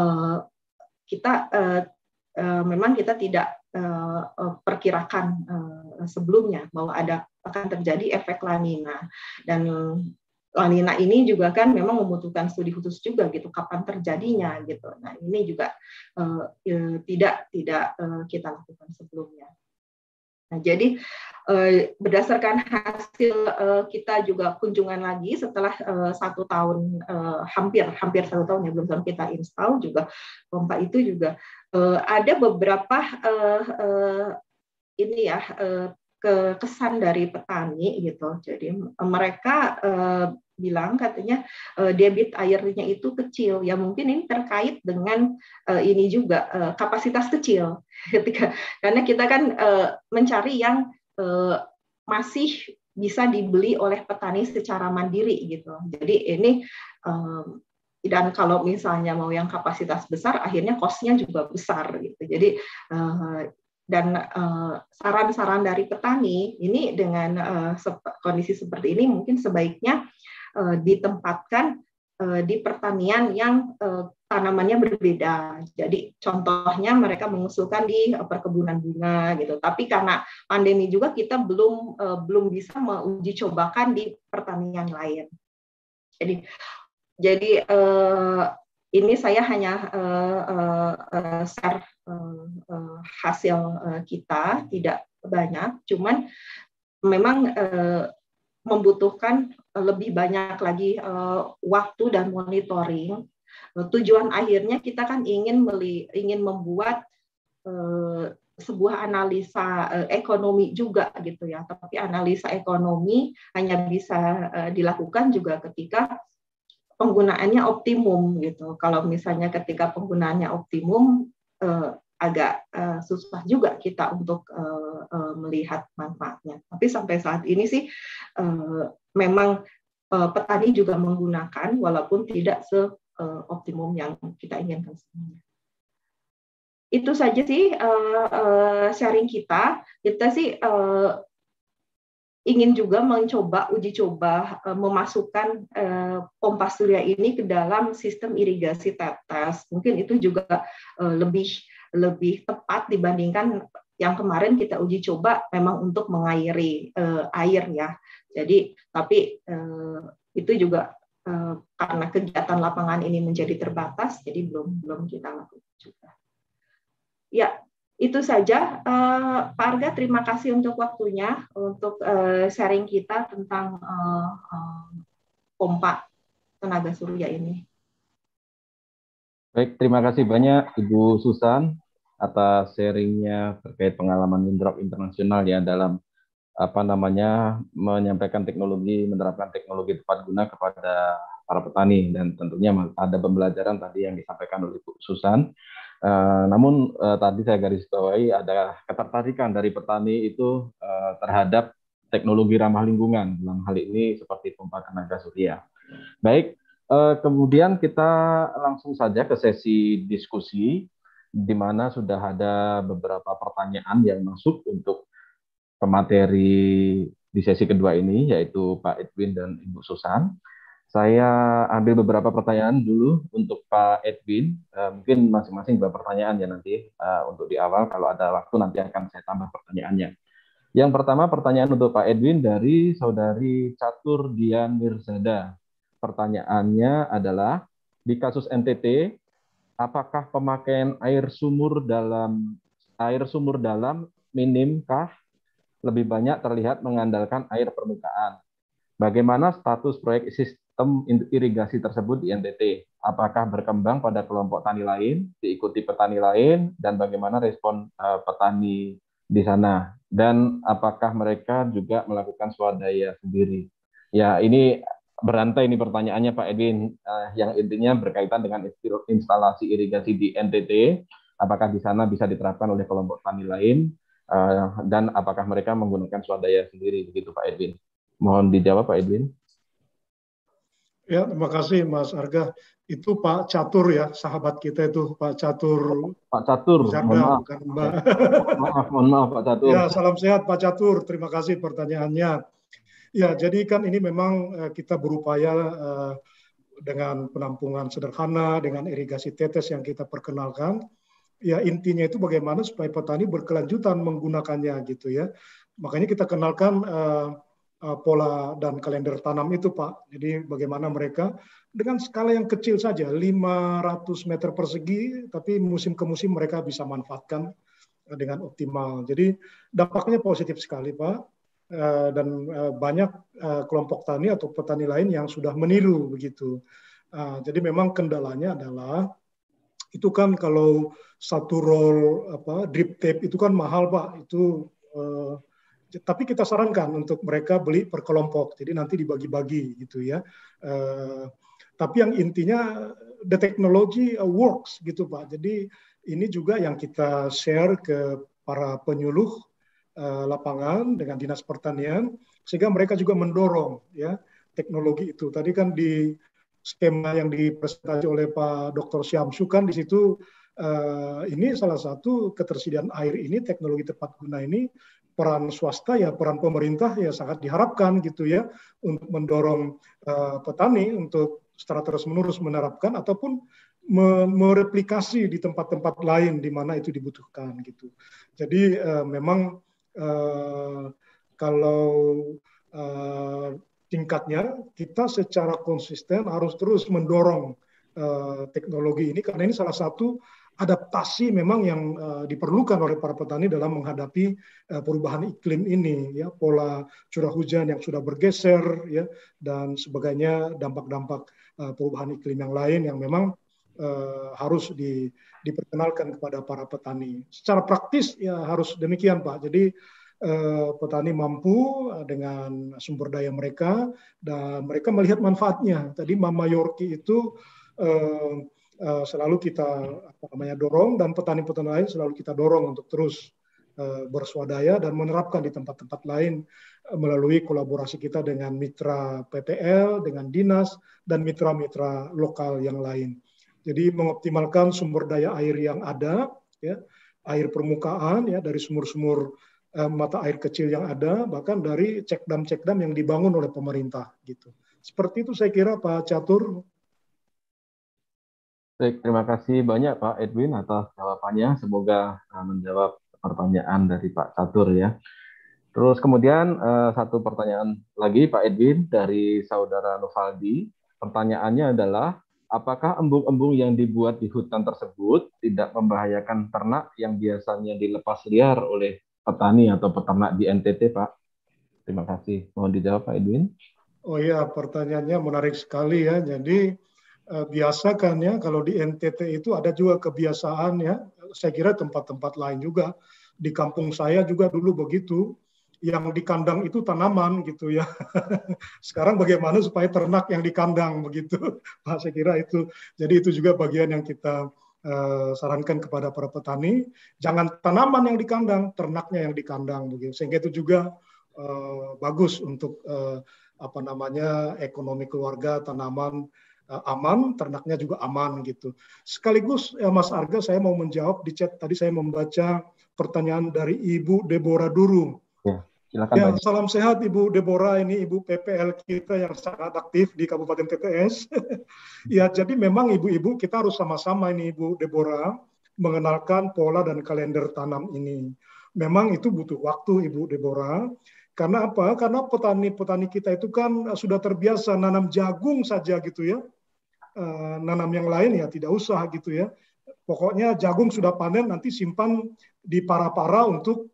kita memang kita tidak perkirakan sebelumnya bahwa akan terjadi efek La Nina. Dan La Nina ini juga kan memang membutuhkan studi khusus juga gitu kapan terjadinya gitu. Nah, ini juga tidak kita lakukan sebelumnya. Nah, jadi berdasarkan hasil kita juga kunjungan lagi setelah 1 tahun, hampir 1 tahun ya belum tahun kita install juga pompa itu juga ada beberapa kesan dari petani gitu. Jadi mereka bilang katanya debit airnya itu kecil. Ya mungkin ini terkait dengan ini juga kapasitas kecil. Karena kita kan mencari yang masih bisa dibeli oleh petani secara mandiri gitu. Jadi ini dan kalau misalnya mau yang kapasitas besar, akhirnya cost-nya juga besar gitu. Jadi dan saran-saran dari petani ini dengan kondisi seperti ini mungkin sebaiknya ditempatkan di pertanian yang tanamannya berbeda. Jadi contohnya mereka mengusulkan di perkebunan bunga gitu. Tapi karena pandemi juga kita belum bisa menguji cobakan di pertanian lain. Jadi ini saya hanya share hasil kita, tidak banyak, cuman memang membutuhkan lebih banyak lagi waktu dan monitoring. Tujuan akhirnya kita kan ingin membuat sebuah analisa ekonomi juga gitu ya. Tapi analisa ekonomi hanya bisa dilakukan juga ketika penggunaannya optimum gitu. Kalau misalnya ketika penggunaannya optimum agak susah juga kita untuk melihat manfaatnya. Tapi sampai saat ini sih memang petani juga menggunakan walaupun tidak seoptimum yang kita inginkan sebenarnya. Itu saja sih sharing kita. Kita sih ingin juga mencoba uji coba memasukkan pompa surya ini ke dalam sistem irigasi tetes. Mungkin itu juga lebih tepat dibandingkan yang kemarin kita uji coba memang untuk mengairi air ya. Jadi tapi itu juga karena kegiatan lapangan ini menjadi terbatas, jadi belum kita lakukan juga. Ya, itu saja Pak Arga. Terima kasih untuk waktunya untuk sharing kita tentang pompa tenaga surya ini. Baik, terima kasih banyak Ibu Susan atas sharingnya terkait pengalaman Windrock Internasional ya dalam menyampaikan teknologi, menerapkan teknologi tepat guna kepada para petani, dan tentunya ada pembelajaran tadi yang disampaikan oleh Bu Susan. Namun tadi saya garis bawahi ada ketertarikan dari petani itu terhadap teknologi ramah lingkungan, dalam hal ini seperti pompa tenaga surya. Baik, kemudian kita langsung saja ke sesi diskusi, di mana sudah ada beberapa pertanyaan yang masuk untuk pemateri di sesi kedua ini, yaitu Pak Edwin dan Ibu Susan. Saya ambil beberapa pertanyaan dulu untuk Pak Edwin. Mungkin masing-masing beberapa pertanyaan ya nanti untuk di awal. Kalau ada waktu nanti akan saya tambah pertanyaannya. Yang pertama pertanyaan untuk Pak Edwin dari Saudari Catur Dian Mirzada. Pertanyaannya adalah, di kasus NTT, apakah pemakaian air sumur dalam minimkah lebih banyak terlihat mengandalkan air permukaan? Bagaimana status proyek sistem irigasi tersebut di NTT? Apakah berkembang pada kelompok tani lain, diikuti petani lain, dan bagaimana respon petani di sana? Dan apakah mereka juga melakukan swadaya sendiri? Ya, ini berantai ini pertanyaannya Pak Edwin, yang intinya berkaitan dengan instalasi irigasi di NTT. Apakah di sana bisa diterapkan oleh kelompok tani lain? Dan apakah mereka menggunakan swadaya sendiri, begitu Pak Edwin? Mohon dijawab Pak Edwin. Ya, terima kasih Mas Arga. Itu Pak Catur ya, sahabat kita itu Pak Catur. Pak Catur, Zarda, mohon maaf. bukan Mbak. Mohon maaf Pak Catur. Ya, salam sehat Pak Catur. Terima kasih pertanyaannya. Ya, jadi kan ini memang kita berupaya dengan penampungan sederhana, dengan irigasi tetes yang kita perkenalkan. Ya, intinya itu bagaimana supaya petani berkelanjutan menggunakannya gitu ya. Makanya kita kenalkan pola dan kalender tanam itu Pak. Jadi bagaimana mereka dengan skala yang kecil saja, 500 meter persegi, tapi musim ke musim mereka bisa manfaatkan dengan optimal. Jadi dampaknya positif sekali Pak. Dan banyak kelompok tani atau petani lain yang sudah meniru begitu. Jadi memang kendalanya adalah itu kan kalau satu roll drip tape itu kan mahal Pak. Itu tapi kita sarankan untuk mereka beli per kelompok, jadi nanti dibagi-bagi gitu ya. Tapi yang intinya the technology works gitu Pak. Jadi ini juga yang kita share ke para penyuluh lapangan dengan Dinas Pertanian, sehingga mereka juga mendorong ya teknologi itu. Tadi kan di skema yang dipresentasi oleh Pak Dr. Syamsu kan di situ ini salah satu ketersediaan air ini, teknologi tepat guna ini, peran swasta ya, peran pemerintah ya sangat diharapkan gitu ya untuk mendorong petani untuk secara terus-menerus menerapkan ataupun mereplikasi di tempat-tempat lain di mana itu dibutuhkan gitu. Jadi memang kalau tingkatnya kita secara konsisten harus terus mendorong teknologi ini karena ini salah satu adaptasi memang yang diperlukan oleh para petani dalam menghadapi perubahan iklim ini ya, pola curah hujan yang sudah bergeser ya, dan sebagainya, dampak-dampak perubahan iklim yang lain yang memang harus diperkenalkan kepada para petani. Secara praktis ya harus demikian Pak. Jadi petani mampu dengan sumber daya mereka dan mereka melihat manfaatnya. Tadi Mama Yorki itu selalu kita dorong, dan petani-petani lain selalu kita dorong untuk terus berswadaya dan menerapkan di tempat-tempat lain melalui kolaborasi kita dengan mitra PPL, dengan dinas dan mitra-mitra lokal yang lain. Jadi mengoptimalkan sumber daya air yang ada, ya, air permukaan ya dari sumur-sumur mata air kecil yang ada, bahkan dari cekdam-cekdam yang dibangun oleh pemerintah gitu. Seperti itu saya kira Pak Catur. Baik, terima kasih banyak Pak Edwin atas jawabannya. Semoga menjawab pertanyaan dari Pak Catur ya. Terus kemudian satu pertanyaan lagi Pak Edwin dari saudara Novaldi. Pertanyaannya adalah, apakah embung-embung yang dibuat di hutan tersebut tidak membahayakan ternak yang biasanya dilepas liar oleh petani atau peternak di NTT, Pak? Terima kasih. Mohon dijawab Pak Edwin. Oh iya, pertanyaannya menarik sekali ya. Jadi biasa kan ya, kalau di NTT itu ada juga kebiasaan ya, saya kira tempat-tempat lain juga, di kampung saya juga dulu begitu, yang di kandang itu tanaman gitu ya. Sekarang bagaimana supaya ternak yang di kandang begitu, Pak, saya kira itu. Jadi itu juga bagian yang kita sarankan kepada para petani, jangan tanaman yang di kandang, ternaknya yang di kandang begitu. Sehingga itu juga bagus untuk ekonomi keluarga, tanaman aman, ternaknya juga aman gitu. Sekaligus Mas Arga, saya mau menjawab di chat tadi, saya membaca pertanyaan dari Ibu Deborah Duru. Ya, silakan. Ya, salam sehat Ibu Deborah, ini Ibu PPL kita yang sangat aktif di Kabupaten TTS. Ya, jadi memang ibu-ibu kita harus sama-sama ini Ibu Deborah mengenalkan pola dan kalender tanam ini. Memang itu butuh waktu Ibu Deborah. Karena apa? Karena petani-petani kita itu kan sudah terbiasa nanam jagung saja gitu ya. Nanam yang lain ya tidak usah gitu ya. Pokoknya jagung sudah panen, nanti simpan di para-para untuk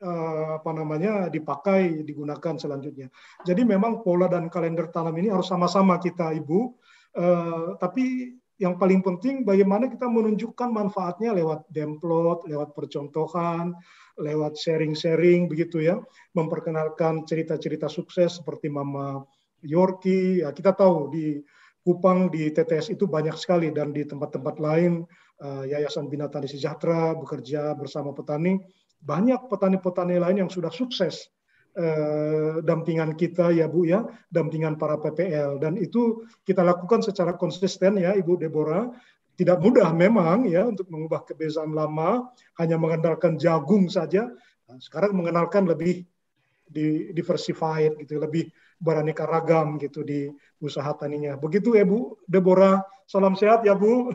dipakai, digunakan selanjutnya. Jadi memang pola dan kalender tanam ini harus sama-sama kita Ibu. Tapi yang paling penting bagaimana kita menunjukkan manfaatnya lewat demplot, lewat percontohan, lewat sharing-sharing begitu ya, memperkenalkan cerita-cerita sukses seperti Mama Yorki. Ya, kita tahu di Kupang, di TTS itu banyak sekali, dan di tempat-tempat lain Yayasan Bina Tani Sejahtera bekerja bersama petani. Banyak petani-petani lain yang sudah sukses dampingan kita ya Bu ya, dampingan para PPL, dan itu kita lakukan secara konsisten ya Ibu Deborah. Tidak mudah memang ya untuk mengubah kebiasaan lama hanya mengandalkan jagung saja. Nah, sekarang mengenalkan lebih diversified gitu, lebih beraneka ragam gitu di usaha taninya. Begitu ya Bu Deborah. Salam sehat ya Bu.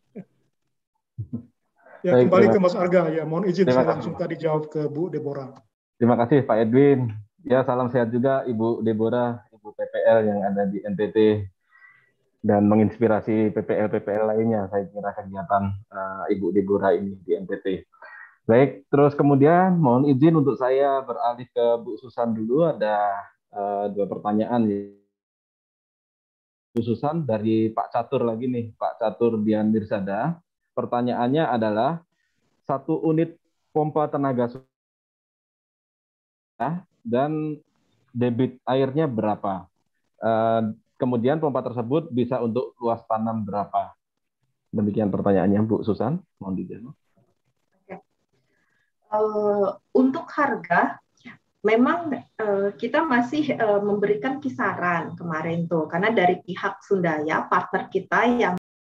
Ya, baik, kembali ke Mas Arga ya. Mohon izin saya langsung tadi jawab ke Bu Deborah. Terima kasih Pak Edwin. Ya, salam sehat juga Ibu Deborah, Ibu PPL yang ada di NTT dan menginspirasi PPL-PPL lainnya. Saya kira kegiatan Ibu Deborah ini di NTT. Baik, terus kemudian mohon izin untuk saya beralih ke Bu Susan dulu. Ada dua pertanyaan. Bu Susan dari Pak Catur lagi nih, Pak Catur Dian Mirsada. Pertanyaannya adalah, 1 unit pompa tenaga surya dan debit airnya berapa? Kemudian pompa tersebut bisa untuk luas tanam berapa? Demikian pertanyaannya Bu Susan. Mohon dijawab. Untuk harga, memang kita masih memberikan kisaran kemarin tuh, karena dari pihak Sundaya, partner kita yang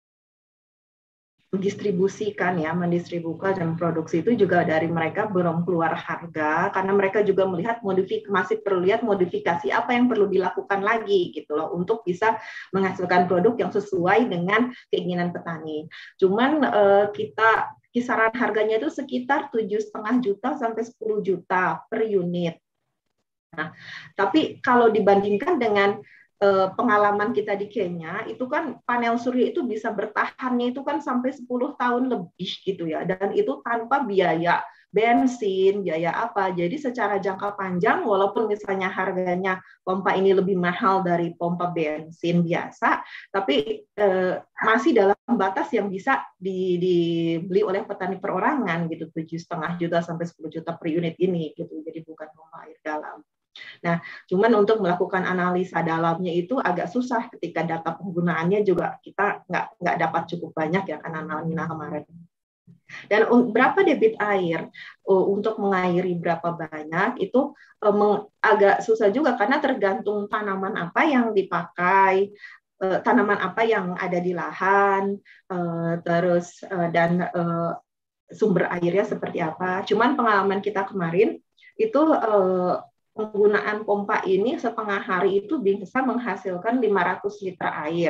mendistribusikan dan produksi itu juga dari mereka belum keluar harga, karena mereka juga melihat masih perlu lihat modifikasi apa yang perlu dilakukan lagi gitu loh untuk bisa menghasilkan produk yang sesuai dengan keinginan petani. Cuman kita kisaran harganya itu sekitar 7,5 juta sampai 10 juta per unit. Nah, tapi kalau dibandingkan dengan pengalaman kita di Kenya, itu kan panel surya itu bisa bertahannya itu kan sampai 10 tahun lebih gitu ya, dan itu tanpa biaya bensin, biaya apa. Jadi secara jangka panjang, walaupun misalnya harganya pompa ini lebih mahal dari pompa bensin biasa, tapi masih dalam batas yang bisa dibeli oleh petani perorangan gitu, 7,5 juta sampai 10 juta per unit ini gitu. Jadi bukan pompa air dalam. Nah, cuman untuk melakukan analisa dalamnya itu agak susah ketika data penggunaannya juga kita nggak dapat cukup banyak ya karena analisa kemarin. Dan berapa debit air untuk mengairi berapa banyak itu agak susah juga karena tergantung tanaman apa yang dipakai, tanaman apa yang ada di lahan, dan sumber airnya seperti apa. Cuman pengalaman kita kemarin itu penggunaan pompa ini setengah hari itu bisa menghasilkan 500 liter air.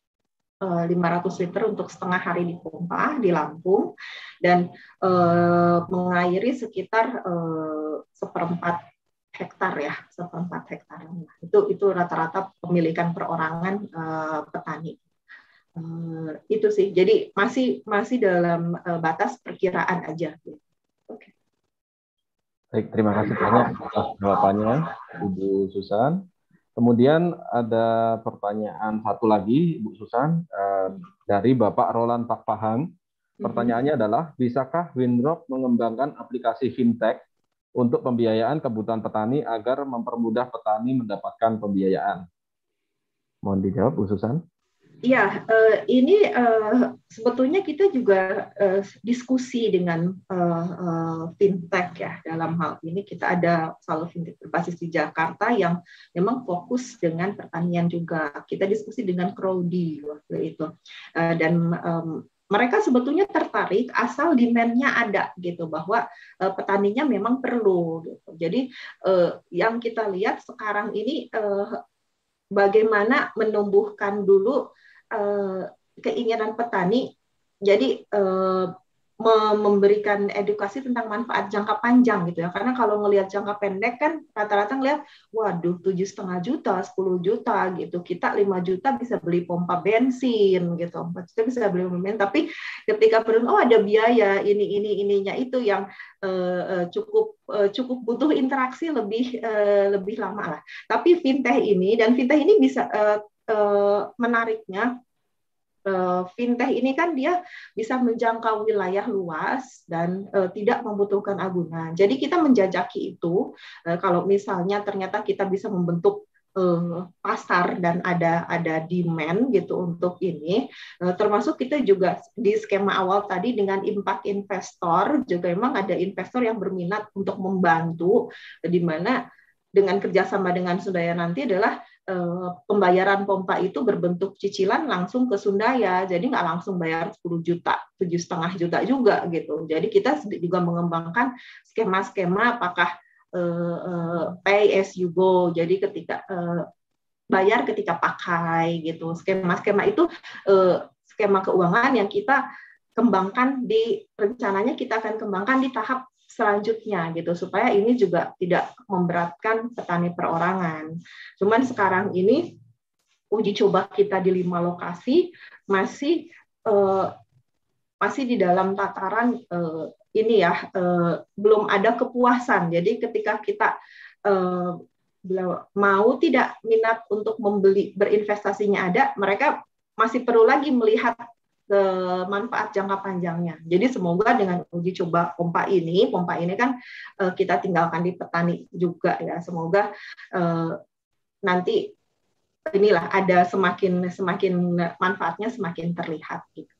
500 liter untuk setengah hari dipompa di Lampung dan mengairi sekitar 1/4 hektar ya, 1/4 hektar. Itu rata-rata pemilikan perorangan petani. Itu sih. Jadi masih dalam batas perkiraan aja. Oke. Baik, terima kasih banyak atas jawabannya, Ibu Susan. Kemudian ada pertanyaan satu lagi, Ibu Susan, dari Bapak Roland Pakpahang. Pertanyaannya adalah, bisakah Windrock mengembangkan aplikasi fintech untuk pembiayaan kebutuhan petani agar mempermudah petani mendapatkan pembiayaan? Mohon dijawab, Bu Susan. Iya, ini sebetulnya kita juga diskusi dengan fintech ya. Dalam hal ini kita ada selalu fintech berbasis di Jakarta yang memang fokus dengan pertanian juga. Kita diskusi dengan Crowdy waktu itu, dan mereka sebetulnya tertarik asal demand-nya ada gitu, bahwa petaninya memang perlu gitu. Jadi yang kita lihat sekarang ini bagaimana menumbuhkan dulu keinginan petani, jadi memberikan edukasi tentang manfaat jangka panjang gitu ya. Karena kalau ngelihat jangka pendek kan rata-rata ngelihat, waduh 7,5 juta, 10 juta gitu. Kita 5 juta bisa beli pompa bensin gitu, 4 juta bisa beli pompa bensin. Tapi ketika perlu, oh ada biaya ininya itu yang cukup butuh interaksi lebih lama lah. Tapi fintech ini bisa menariknya, fintech ini kan dia bisa menjangkau wilayah luas dan tidak membutuhkan agunan. Jadi kita menjajaki itu, kalau misalnya ternyata kita bisa membentuk pasar dan ada demand gitu untuk ini, termasuk kita juga di skema awal tadi dengan impact investor juga memang ada investor yang berminat untuk membantu, di mana dengan kerjasama dengan Sundaya nanti adalah pembayaran pompa itu berbentuk cicilan langsung ke Sundaya, jadi nggak langsung bayar 10 juta, 7,5 juta juga gitu. Jadi kita juga mengembangkan skema-skema apakah pay as you go, jadi ketika bayar ketika pakai gitu. Skema-skema itu skema keuangan yang kita kembangkan rencananya kita akan kembangkan di tahap selanjutnya gitu, supaya ini juga tidak memberatkan petani perorangan. Cuman sekarang ini uji coba kita di 5 lokasi masih di dalam tataran ini ya, belum ada kepuasan. Jadi ketika kita mau tidak minat untuk membeli, berinvestasinya ada, mereka masih perlu lagi melihat manfaat jangka panjangnya. Jadi semoga dengan uji coba pompa ini kan kita tinggalkan di petani juga ya. Semoga nanti inilah ada semakin manfaatnya semakin terlihat gitu.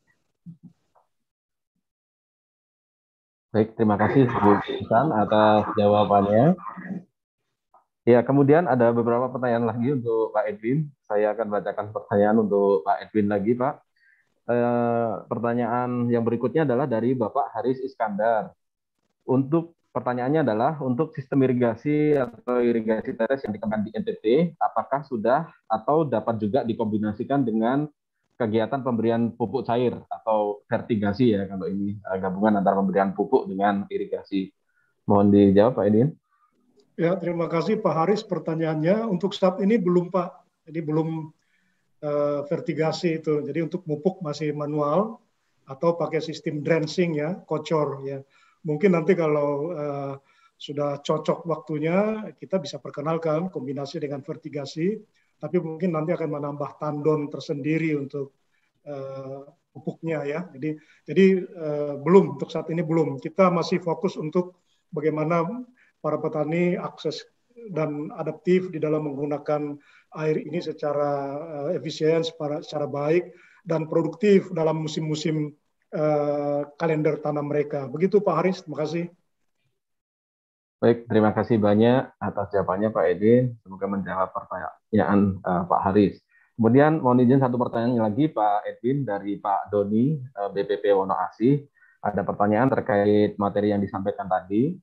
Baik, terima kasih Bu Susan atas jawabannya. Ya, kemudian ada beberapa pertanyaan lagi untuk Pak Edwin. Saya akan bacakan pertanyaan untuk Pak Edwin lagi, Pak. Pertanyaan yang berikutnya adalah dari Bapak Haris Iskandar. Pertanyaannya adalah, untuk sistem irigasi atau irigasi tetes yang dikembangkan di NTT, apakah sudah atau dapat juga dikombinasikan dengan kegiatan pemberian pupuk cair atau vertigasi ya, kalau ini gabungan antara pemberian pupuk dengan irigasi. Mohon dijawab Pak Edwin. Ya, terima kasih Pak Haris pertanyaannya. Untuk saat ini belum Pak, jadi belum vertigasi itu. Jadi untuk pupuk masih manual atau pakai sistem drenching ya, kocor ya. Mungkin nanti kalau sudah cocok waktunya kita bisa perkenalkan kombinasi dengan vertigasi, tapi mungkin nanti akan menambah tandon tersendiri untuk pupuknya ya. Jadi belum, untuk saat ini belum. Kita masih fokus untuk bagaimana para petani akses dan adaptif di dalam menggunakan air ini secara efisien, secara baik, dan produktif dalam musim-musim kalender tanam mereka. Begitu Pak Haris, terima kasih. Baik, terima kasih banyak atas jawabannya Pak Edwin. Semoga menjawab pertanyaan Pak Haris. Kemudian mohon izin satu pertanyaan lagi Pak Edwin dari Pak Doni, BPP Wonoasih. Ada pertanyaan terkait materi yang disampaikan tadi.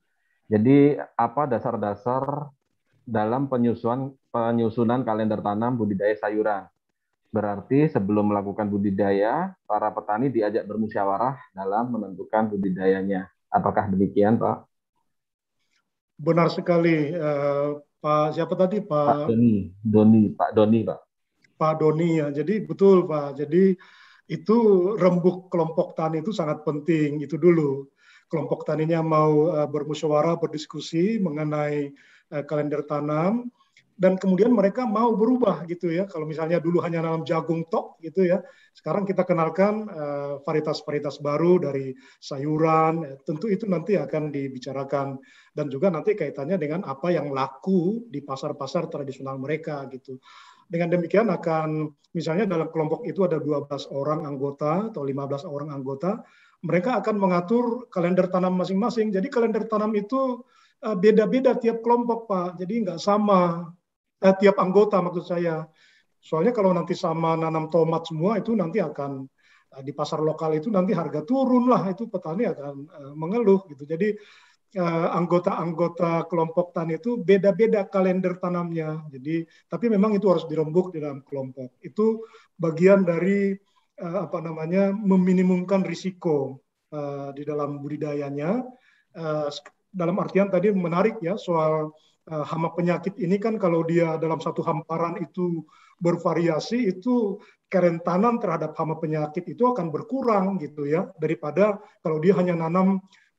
Jadi apa dasar-dasar dalam penyusunan kalender tanam budidaya sayuran? Berarti sebelum melakukan budidaya, para petani diajak bermusyawarah dalam menentukan budidayanya. Apakah demikian, Pak? Benar sekali, Pak siapa tadi, Pak Doni, Pak. Pak Doni ya. Jadi betul Pak. Jadi itu rembuk kelompok tani itu sangat penting. Itu dulu kelompok taninya mau bermusyawarah, berdiskusi mengenai kalender tanam, dan kemudian mereka mau berubah gitu ya. Kalau misalnya dulu hanya nanam jagung tok gitu ya, sekarang kita kenalkan varietas-varietas baru dari sayuran. Tentu itu nanti akan dibicarakan, dan juga nanti kaitannya dengan apa yang laku di pasar-pasar tradisional mereka gitu. Dengan demikian akan, misalnya dalam kelompok itu ada 12 orang anggota atau 15 orang anggota, mereka akan mengatur kalender tanam masing-masing. Jadi kalender tanam itu beda-beda tiap kelompok, Pak. Jadi nggak sama tiap anggota maksud saya. Soalnya kalau nanti sama nanam tomat semua, itu nanti akan di pasar lokal itu nanti harga turun lah, itu petani akan mengeluh gitu. Jadi anggota-anggota kelompok tani itu beda-beda kalender tanamnya. Jadi, tapi memang itu harus dirembuk di dalam kelompok. Itu bagian dari meminimumkan risiko di dalam budidayanya. Dalam artian tadi menarik ya soal hama penyakit ini kan, kalau dia dalam satu hamparan itu bervariasi, itu kerentanan terhadap hama penyakit itu akan berkurang gitu ya, daripada kalau dia hanya nanam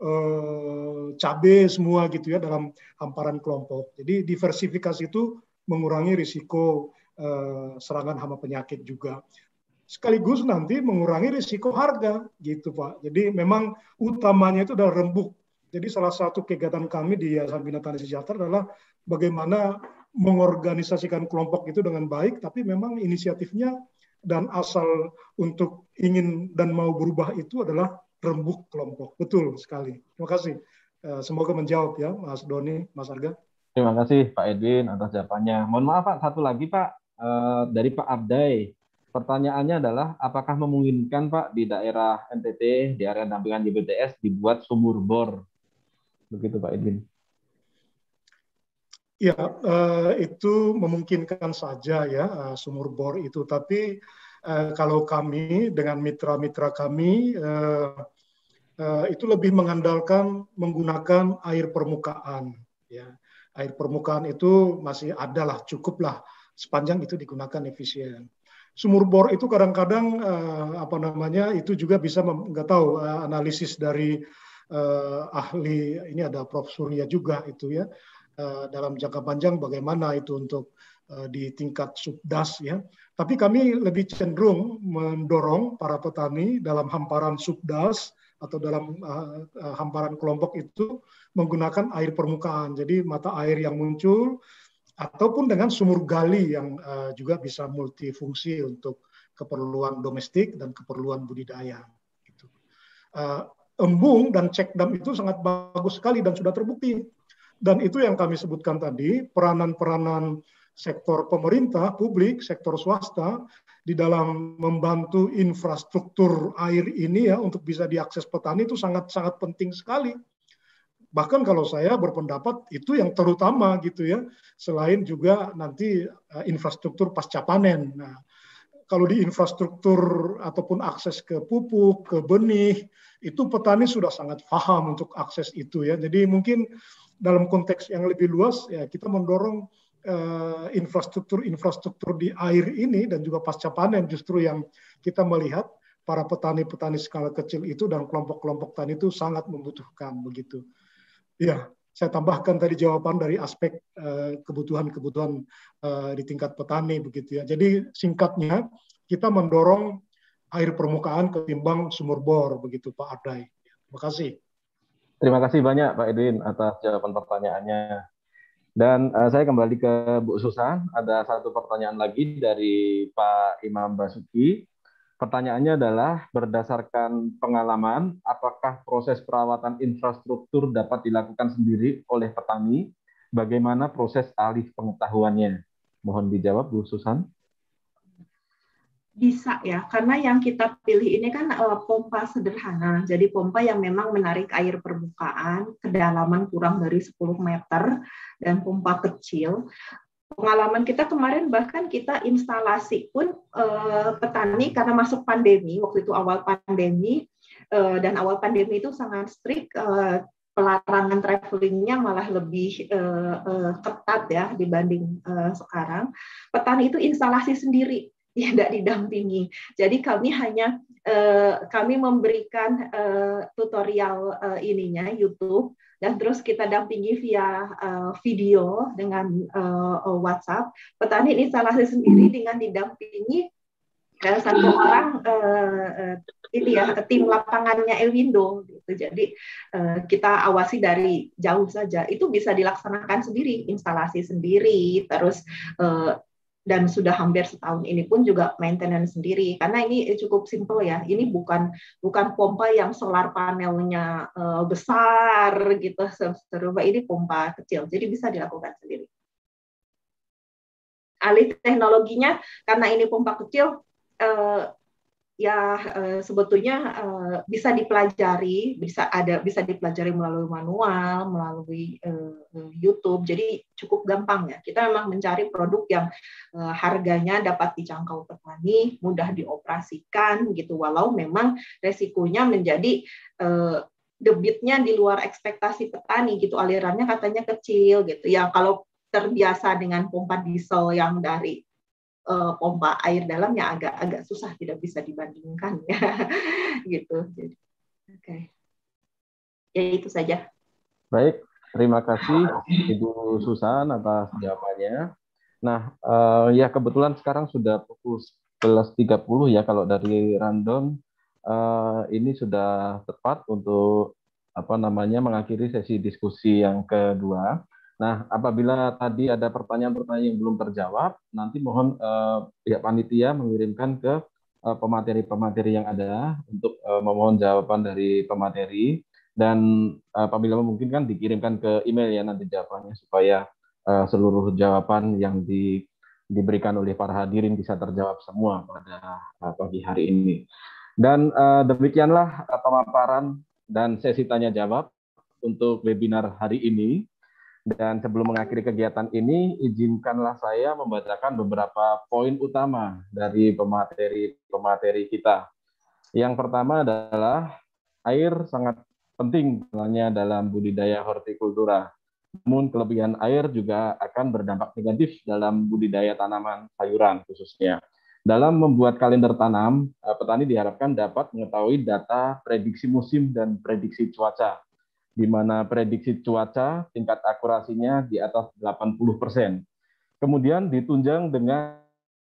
cabai semua gitu ya dalam hamparan kelompok. Jadi diversifikasi itu mengurangi risiko serangan hama penyakit juga. Sekaligus nanti mengurangi risiko harga gitu Pak. Jadi memang utamanya itu adalah rembuk. Jadi salah satu kegiatan kami di Yayasan Bina Tani Sejahtera adalah bagaimana mengorganisasikan kelompok itu dengan baik, tapi memang inisiatifnya dan asal untuk ingin dan mau berubah itu adalah rembuk kelompok. Betul sekali. Terima kasih. Semoga menjawab ya Mas Doni, Mas Arga. Terima kasih Pak Edwin atas jawabannya. Mohon maaf Pak, satu lagi Pak, dari Pak Abdai. Pertanyaannya adalah, apakah memungkinkan Pak di daerah NTT, di area dampingan YBTS dibuat sumur bor? Begitu Pak Edwin. Ya, itu memungkinkan saja ya sumur bor itu. Tapi kalau kami dengan mitra-mitra kami itu lebih mengandalkan menggunakan air permukaan. Ya, air permukaan itu masih ada lah, cukup lah sepanjang itu digunakan efisien. Sumur bor itu kadang-kadang itu juga bisa nggak tahu analisis dari ahli, ini ada Prof Surya juga itu ya, dalam jangka panjang bagaimana itu untuk di tingkat subdas ya. Tapi kami lebih cenderung mendorong para petani dalam hamparan subdas atau dalam hamparan kelompok itu menggunakan air permukaan. Jadi mata air yang muncul ataupun dengan sumur gali yang juga bisa multifungsi untuk keperluan domestik dan keperluan budidaya. Gitu. Embung dan cek dam itu sangat bagus sekali dan sudah terbukti. Dan itu yang kami sebutkan tadi, peranan-peranan sektor pemerintah, publik, sektor swasta di dalam membantu infrastruktur air ini ya untuk bisa diakses petani itu sangat-sangat penting sekali. Bahkan kalau saya berpendapat itu yang terutama gitu ya, selain juga nanti infrastruktur pasca panen. Nah, kalau di infrastruktur ataupun akses ke pupuk, ke benih, itu petani sudah sangat paham untuk akses itu ya. Jadi mungkin dalam konteks yang lebih luas ya kita mendorong infrastruktur di air ini dan juga pasca panen, justru yang kita melihat para petani-petani skala kecil itu dan kelompok-kelompok tani itu sangat membutuhkan begitu. Ya, saya tambahkan tadi jawaban dari aspek kebutuhan-kebutuhan di tingkat petani begitu ya. Jadi singkatnya kita mendorong air permukaan ketimbang sumur bor begitu Pak Ardai. Terima kasih. Terima kasih banyak Pak Edwin atas jawaban pertanyaannya. Dan saya kembali ke Bu Susan. Ada satu pertanyaan lagi dari Pak Imam Basuki. Pertanyaannya adalah, berdasarkan pengalaman, apakah proses perawatan infrastruktur dapat dilakukan sendiri oleh petani? Bagaimana proses alih pengetahuannya? Mohon dijawab, Bu Susan. Bisa ya, karena yang kita pilih ini kan pompa sederhana. Jadi pompa yang memang menarik air permukaan, kedalaman kurang dari 10 meter, dan pompa kecil. Pengalaman kita kemarin bahkan kita instalasi pun petani karena masuk pandemi, waktu itu awal pandemi, dan awal pandemi itu sangat strict, pelarangan travelingnya malah lebih ketat ya dibanding sekarang. Petani itu instalasi sendiri, tidak didampingi. Jadi kami memberikan tutorial ininya YouTube, dan terus kita dampingi via video dengan WhatsApp. Petani instalasi sendiri dengan didampingi satu orang ini ya, tim lapangannya Ewindo gitu. Jadi kita awasi dari jauh saja. Itu bisa dilaksanakan sendiri, instalasi sendiri, terus dan sudah hampir setahun ini pun juga maintenance sendiri, karena ini cukup simple ya. Ini bukan pompa yang solar panelnya besar gitu, serupa ini pompa kecil, jadi bisa dilakukan sendiri. Alih teknologinya, karena ini pompa kecil, sebetulnya bisa dipelajari, bisa dipelajari melalui manual, melalui YouTube. Jadi cukup gampang ya. Kita memang mencari produk yang harganya dapat dijangkau petani, mudah dioperasikan gitu. Walau memang resikonya menjadi debitnya di luar ekspektasi petani gitu. Alirannya katanya kecil gitu. Ya kalau terbiasa dengan pompa diesel yang dari pompa air dalamnya agak susah, tidak bisa dibandingkan ya gitu. Jadi, oke. Ya itu saja. Baik, terima kasih Ibu Susan atas jawabannya. Nah, ya kebetulan sekarang sudah pukul 11.30 ya, kalau dari rundown ini sudah tepat untuk mengakhiri sesi diskusi yang kedua. Nah, apabila tadi ada pertanyaan-pertanyaan yang belum terjawab, nanti mohon pihak panitia mengirimkan ke pemateri-pemateri yang ada untuk memohon jawaban dari pemateri, dan apabila memungkinkan dikirimkan ke email ya nanti jawabannya, supaya seluruh jawaban yang diberikan oleh para hadirin bisa terjawab semua pada pagi hari ini. Dan demikianlah pemaparan dan sesi tanya jawab untuk webinar hari ini. Dan sebelum mengakhiri kegiatan ini, izinkanlah saya membacakan beberapa poin utama dari pemateri kita. Yang pertama adalah air sangat penting dalam budidaya hortikultura. Namun kelebihan air juga akan berdampak negatif dalam budidaya tanaman sayuran khususnya. Dalam membuat kalender tanam, petani diharapkan dapat mengetahui data prediksi musim dan prediksi cuaca, di mana prediksi cuaca tingkat akurasinya di atas 80%. Kemudian ditunjang dengan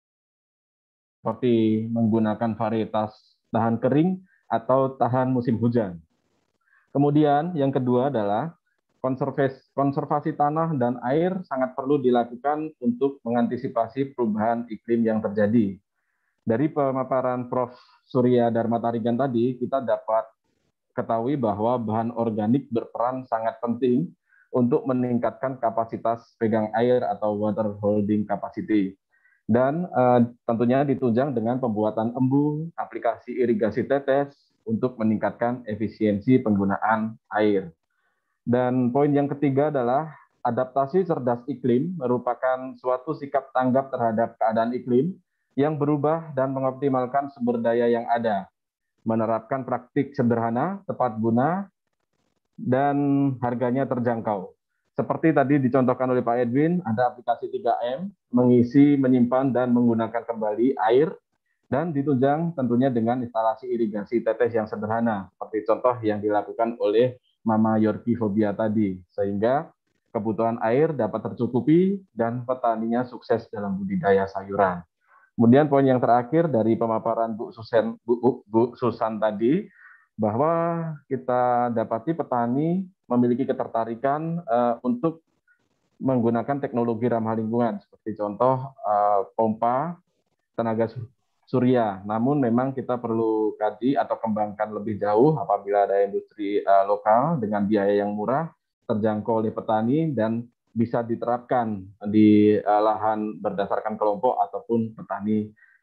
seperti menggunakan varietas tahan kering atau tahan musim hujan. Kemudian yang kedua adalah konservasi tanah dan air sangat perlu dilakukan untuk mengantisipasi perubahan iklim yang terjadi. Dari pemaparan Prof. Surya Dharma Tarigan tadi, kita dapat ketahui bahwa bahan organik berperan sangat penting untuk meningkatkan kapasitas pegang air atau water holding capacity. Dan tentunya ditunjang dengan pembuatan embung, aplikasi irigasi tetes untuk meningkatkan efisiensi penggunaan air. Dan poin yang ketiga adalah adaptasi cerdas iklim merupakan suatu sikap tanggap terhadap keadaan iklim yang berubah dan mengoptimalkan sumber daya yang ada, menerapkan praktik sederhana, tepat guna, dan harganya terjangkau. Seperti tadi dicontohkan oleh Pak Edwin, ada aplikasi 3M, mengisi, menyimpan, dan menggunakan kembali air, dan ditunjang tentunya dengan instalasi irigasi tetes yang sederhana, seperti contoh yang dilakukan oleh Mama Yorki Fobia tadi, sehingga kebutuhan air dapat tercukupi dan petaninya sukses dalam budidaya sayuran. Kemudian poin yang terakhir dari pemaparan Bu Susan tadi, bahwa kita dapati petani memiliki ketertarikan untuk menggunakan teknologi ramah lingkungan, seperti contoh pompa tenaga surya. Namun memang kita perlu kaji atau kembangkan lebih jauh apabila ada industri lokal dengan biaya yang murah, terjangkau oleh petani, dan bisa diterapkan di lahan berdasarkan kelompok ataupun petani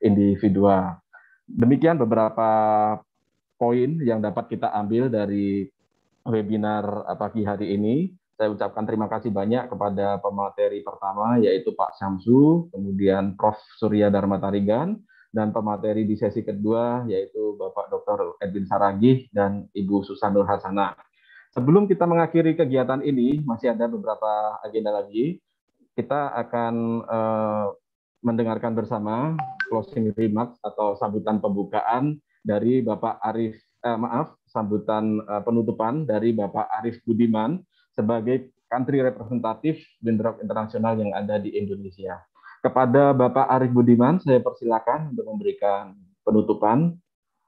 individual. Demikian beberapa poin yang dapat kita ambil dari webinar pagi hari ini. Saya ucapkan terima kasih banyak kepada pemateri pertama, yaitu Pak Syamsu, kemudian Prof. Surya Dharma Tarigan, dan pemateri di sesi kedua, yaitu Bapak Dr. Edwin Saragih dan Ibu Susan Nur Hasanah. Sebelum kita mengakhiri kegiatan ini, masih ada beberapa agenda lagi. Kita akan mendengarkan bersama closing remarks atau sambutan pembukaan dari Bapak Arif, sambutan penutupan dari Bapak Arif Budiman sebagai country representatif Windrock Internasional yang ada di Indonesia. Kepada Bapak Arif Budiman, saya persilakan untuk memberikan penutupan.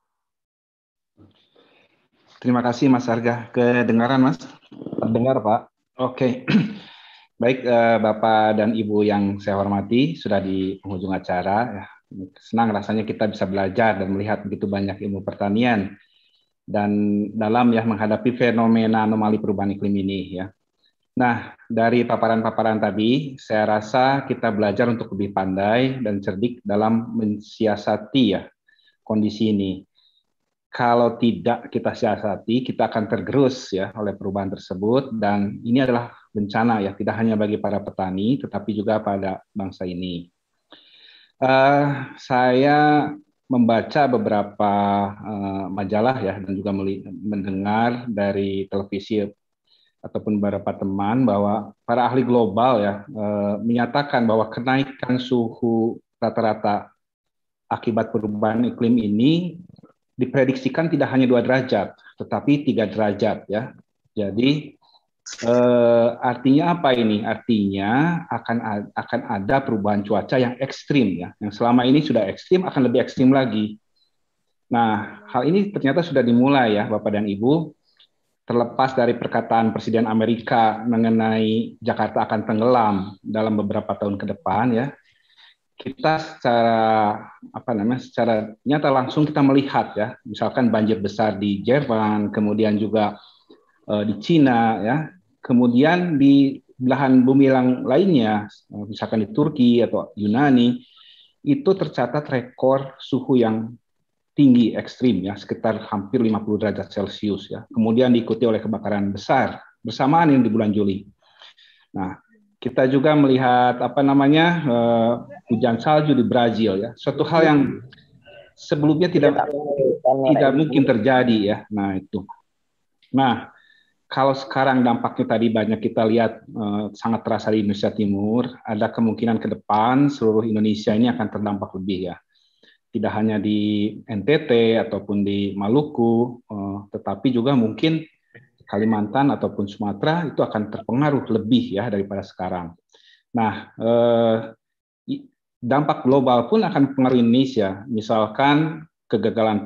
Terima kasih Mas Arga. Kedengaran Mas? Terdengar Pak. Oke. Baik Bapak dan Ibu yang saya hormati, sudah di penghujung acara. Senang rasanya kita bisa belajar dan melihat begitu banyak ilmu pertanian dan dalam menghadapi fenomena anomali perubahan iklim ini ya. Nah, dari paparan-paparan tadi, saya rasa kita belajar untuk lebih pandai dan cerdik dalam mensiasati kondisi ini. Kalau tidak kita siasati, kita akan tergerus oleh perubahan tersebut, dan ini adalah bencana tidak hanya bagi para petani, tetapi juga pada bangsa ini. Saya membaca beberapa majalah dan juga mendengar dari televisi ataupun beberapa teman bahwa para ahli global menyatakan bahwa kenaikan suhu rata-rata akibat perubahan iklim ini diprediksikan tidak hanya 2 derajat, tetapi 3 derajat ya. Jadi artinya apa ini? Artinya akan ada perubahan cuaca yang ekstrim ya. Yang selama ini sudah ekstrim akan lebih ekstrim lagi. Nah, hal ini ternyata sudah dimulai ya, Bapak dan Ibu. Terlepas dari perkataan Presiden Amerika mengenai Jakarta akan tenggelam dalam beberapa tahun ke depan ya. Kita secara nyata langsung kita melihat ya, misalkan banjir besar di Jerman, kemudian juga di Cina ya, kemudian di belahan bumi lainnya, misalkan di Turki atau Yunani, itu tercatat rekor suhu yang tinggi ekstrim ya, sekitar hampir 50 derajat Celcius ya. Kemudian diikuti oleh kebakaran besar bersamaan yang di bulan Juli. Nah, kita juga melihat hujan salju di Brazil ya, suatu hal yang sebelumnya tidak mungkin terjadi ya. Nah itu. Nah kalau sekarang dampaknya tadi banyak kita lihat sangat terasa di Indonesia Timur, ada kemungkinan ke depan seluruh Indonesia ini akan terdampak lebih ya. Tidak hanya di NTT ataupun di Maluku, tetapi juga mungkin Kalimantan ataupun Sumatera itu akan terpengaruh lebih ya daripada sekarang. Nah, dampak global pun akan mempengaruhi Indonesia. Misalkan kegagalan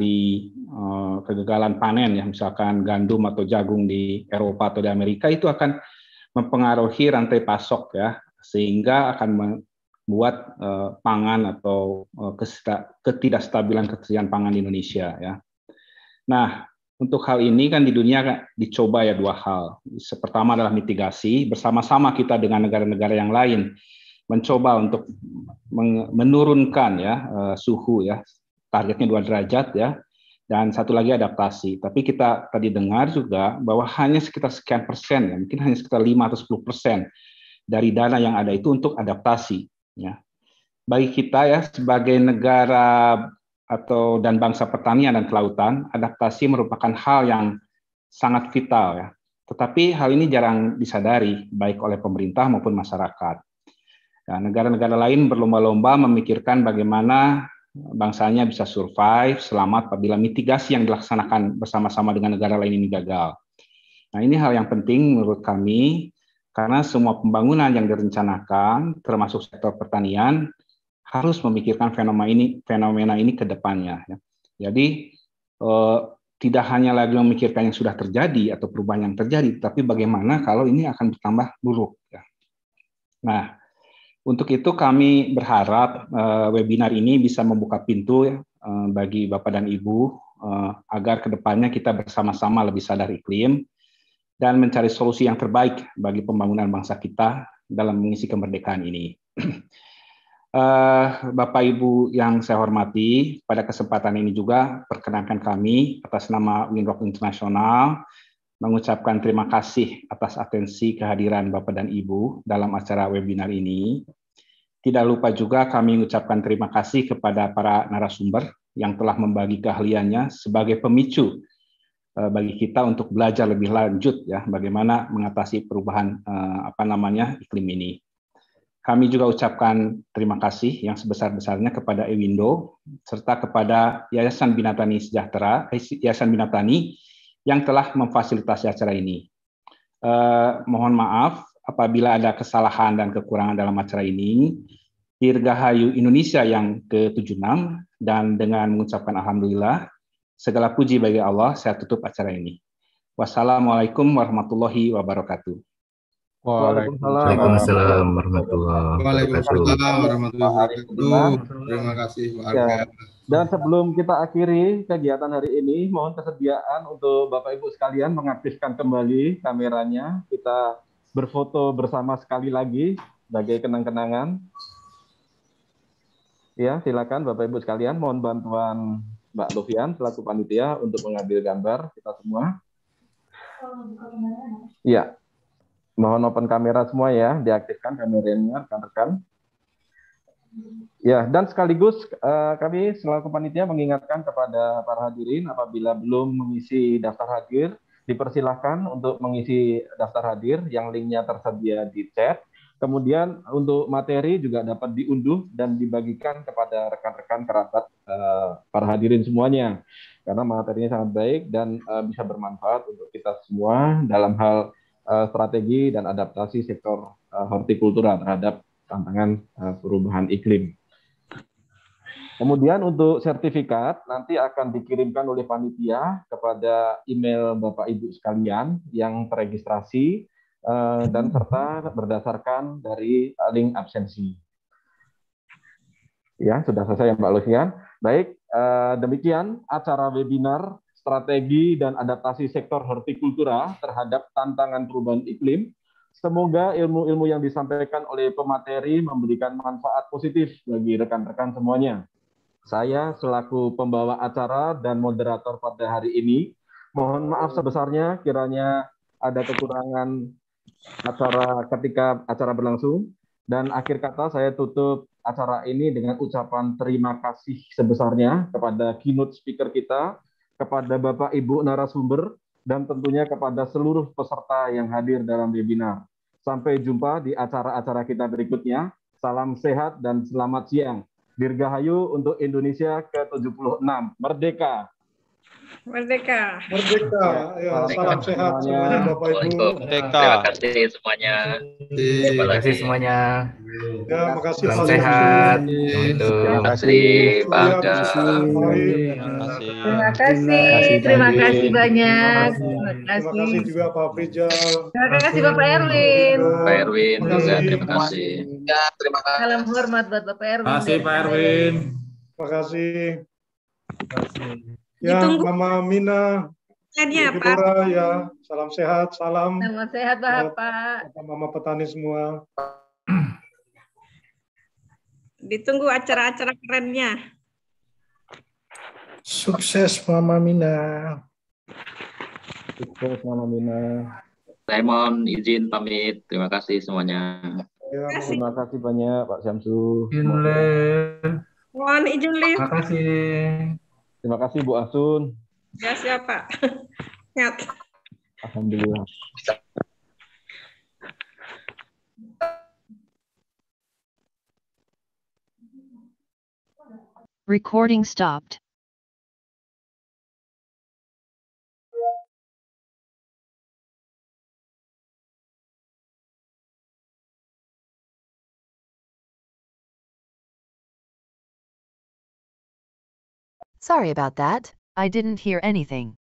panen ya, misalkan gandum atau jagung di Eropa atau di Amerika itu akan mempengaruhi rantai pasok ya, sehingga akan membuat pangan atau ketidakstabilan ketersediaan pangan di Indonesia ya. Nah, untuk hal ini kan di dunia dicoba ya 2 hal. Pertama adalah mitigasi, bersama-sama kita dengan negara-negara yang lain mencoba untuk menurunkan ya suhu ya, targetnya 2 derajat ya, dan satu lagi adaptasi. Tapi kita tadi dengar juga bahwa hanya sekitar sekian persen ya, mungkin hanya sekitar 5 atau 10% dari dana yang ada itu untuk adaptasi ya. Bagi kita ya sebagai negara dan bangsa pertanian dan kelautan, adaptasi merupakan hal yang sangat vital ya. Tetapi hal ini jarang disadari baik oleh pemerintah maupun masyarakat. Ya, negara-negara lain berlomba-lomba memikirkan bagaimana bangsanya bisa survive, selamat apabila mitigasi yang dilaksanakan bersama-sama dengan negara lain ini gagal. Nah, ini hal yang penting menurut kami, karena semua pembangunan yang direncanakan, termasuk sektor pertanian, harus memikirkan fenomena ini ke depannya. Ya. Jadi tidak hanya lagi memikirkan yang sudah terjadi atau perubahan yang terjadi, tapi bagaimana kalau ini akan bertambah buruk. Ya. Nah, untuk itu kami berharap webinar ini bisa membuka pintu bagi Bapak dan Ibu agar ke depannya kita bersama-sama lebih sadar iklim dan mencari solusi yang terbaik bagi pembangunan bangsa kita dalam mengisi kemerdekaan ini. Bapak Ibu yang saya hormati, pada kesempatan ini juga perkenankan kami atas nama Winrock International mengucapkan terima kasih atas atensi kehadiran Bapak dan Ibu dalam acara webinar ini. Tidak lupa juga kami mengucapkan terima kasih kepada para narasumber yang telah membagi keahliannya sebagai pemicu bagi kita untuk belajar lebih lanjut ya bagaimana mengatasi perubahan iklim ini. Kami juga ucapkan terima kasih yang sebesar-besarnya kepada Ewindo serta kepada Yayasan Binatani Sejahtera, Yayasan Binatani yang telah memfasilitasi acara ini. Mohon maaf apabila ada kesalahan dan kekurangan dalam acara ini. Dirgahayu Indonesia yang ke-76 dan dengan mengucapkan alhamdulillah, segala puji bagi Allah, saya tutup acara ini. Wassalamualaikum warahmatullahi wabarakatuh. Waalaikumsalam warahmatullahi wabarakatuh. Terima kasih Pak Arga. Dan sebelum kita akhiri kegiatan hari ini, mohon kesediaan untuk Bapak Ibu sekalian mengaktifkan kembali kameranya. Kita berfoto bersama sekali lagi sebagai kenang-kenangan. Ya, silakan Bapak Ibu sekalian, mohon bantuan Mbak Lovian selaku panitia untuk mengambil gambar kita semua. Ya. Mohon open kamera semua ya, diaktifkan kameranya rekan-rekan. Ya, dan sekaligus kami selaku panitia mengingatkan kepada para hadirin apabila belum mengisi daftar hadir, dipersilahkan untuk mengisi daftar hadir yang linknya tersedia di chat. Kemudian untuk materi juga dapat diunduh dan dibagikan kepada rekan-rekan kerabat para hadirin semuanya. Karena materinya sangat baik dan bisa bermanfaat untuk kita semua dalam hal strategi dan adaptasi sektor hortikultura terhadap tantangan perubahan iklim. Kemudian untuk sertifikat nanti akan dikirimkan oleh panitia kepada email Bapak Ibu sekalian yang teregistrasi dan serta berdasarkan dari link absensi. Ya, sudah selesai ya Mbak Lucian. Baik, demikian acara webinar strategi dan adaptasi sektor hortikultura terhadap tantangan perubahan iklim. Semoga ilmu-ilmu yang disampaikan oleh pemateri memberikan manfaat positif bagi rekan-rekan semuanya. Saya selaku pembawa acara dan moderator pada hari ini, mohon maaf sebesarnya kiranya ada kekurangan acara ketika acara berlangsung. Dan akhir kata saya tutup acara ini dengan ucapan terima kasih sebesarnya kepada keynote speaker kita, kepada Bapak Ibu narasumber, dan tentunya kepada seluruh peserta yang hadir dalam webinar. Sampai jumpa di acara-acara kita berikutnya. Salam sehat dan selamat siang. Dirgahayu untuk Indonesia ke-76. Merdeka! Merdeka! Merdeka! Ya, salam sehat semuanya Bapak Ibu. Merdeka! Terima kasih semuanya. Terima kasih semuanya. Ya, makasih salam Pak sehat. Terima kasih Pak Arga. Terima kasih banyak. Terima kasih juga Pak Frijal. Terima kasih Bapak Erwin. Pak Erwin juga terima kasih. Ya, terima kasih. Salam hormat buat Bapak Erwin. Terima kasih Pak Erwin. Terima kasih. Ya, Mama Mina, Dora, ya, salam sehat, salam. Salam sehat Bapak. Mama petani semua. Ditunggu acara-acara kerennya. Sukses Mama Mina. Sukses Mama Mina. Saya mohon izin pamit. Terima kasih semuanya. Ya, terima kasih banyak Pak Syamsu. Mohon izin live. Terima kasih. Terima kasih Bu Asun. Ya siapa? Sehat. Alhamdulillah. Recording stopped. Sorry about that. I didn't hear anything.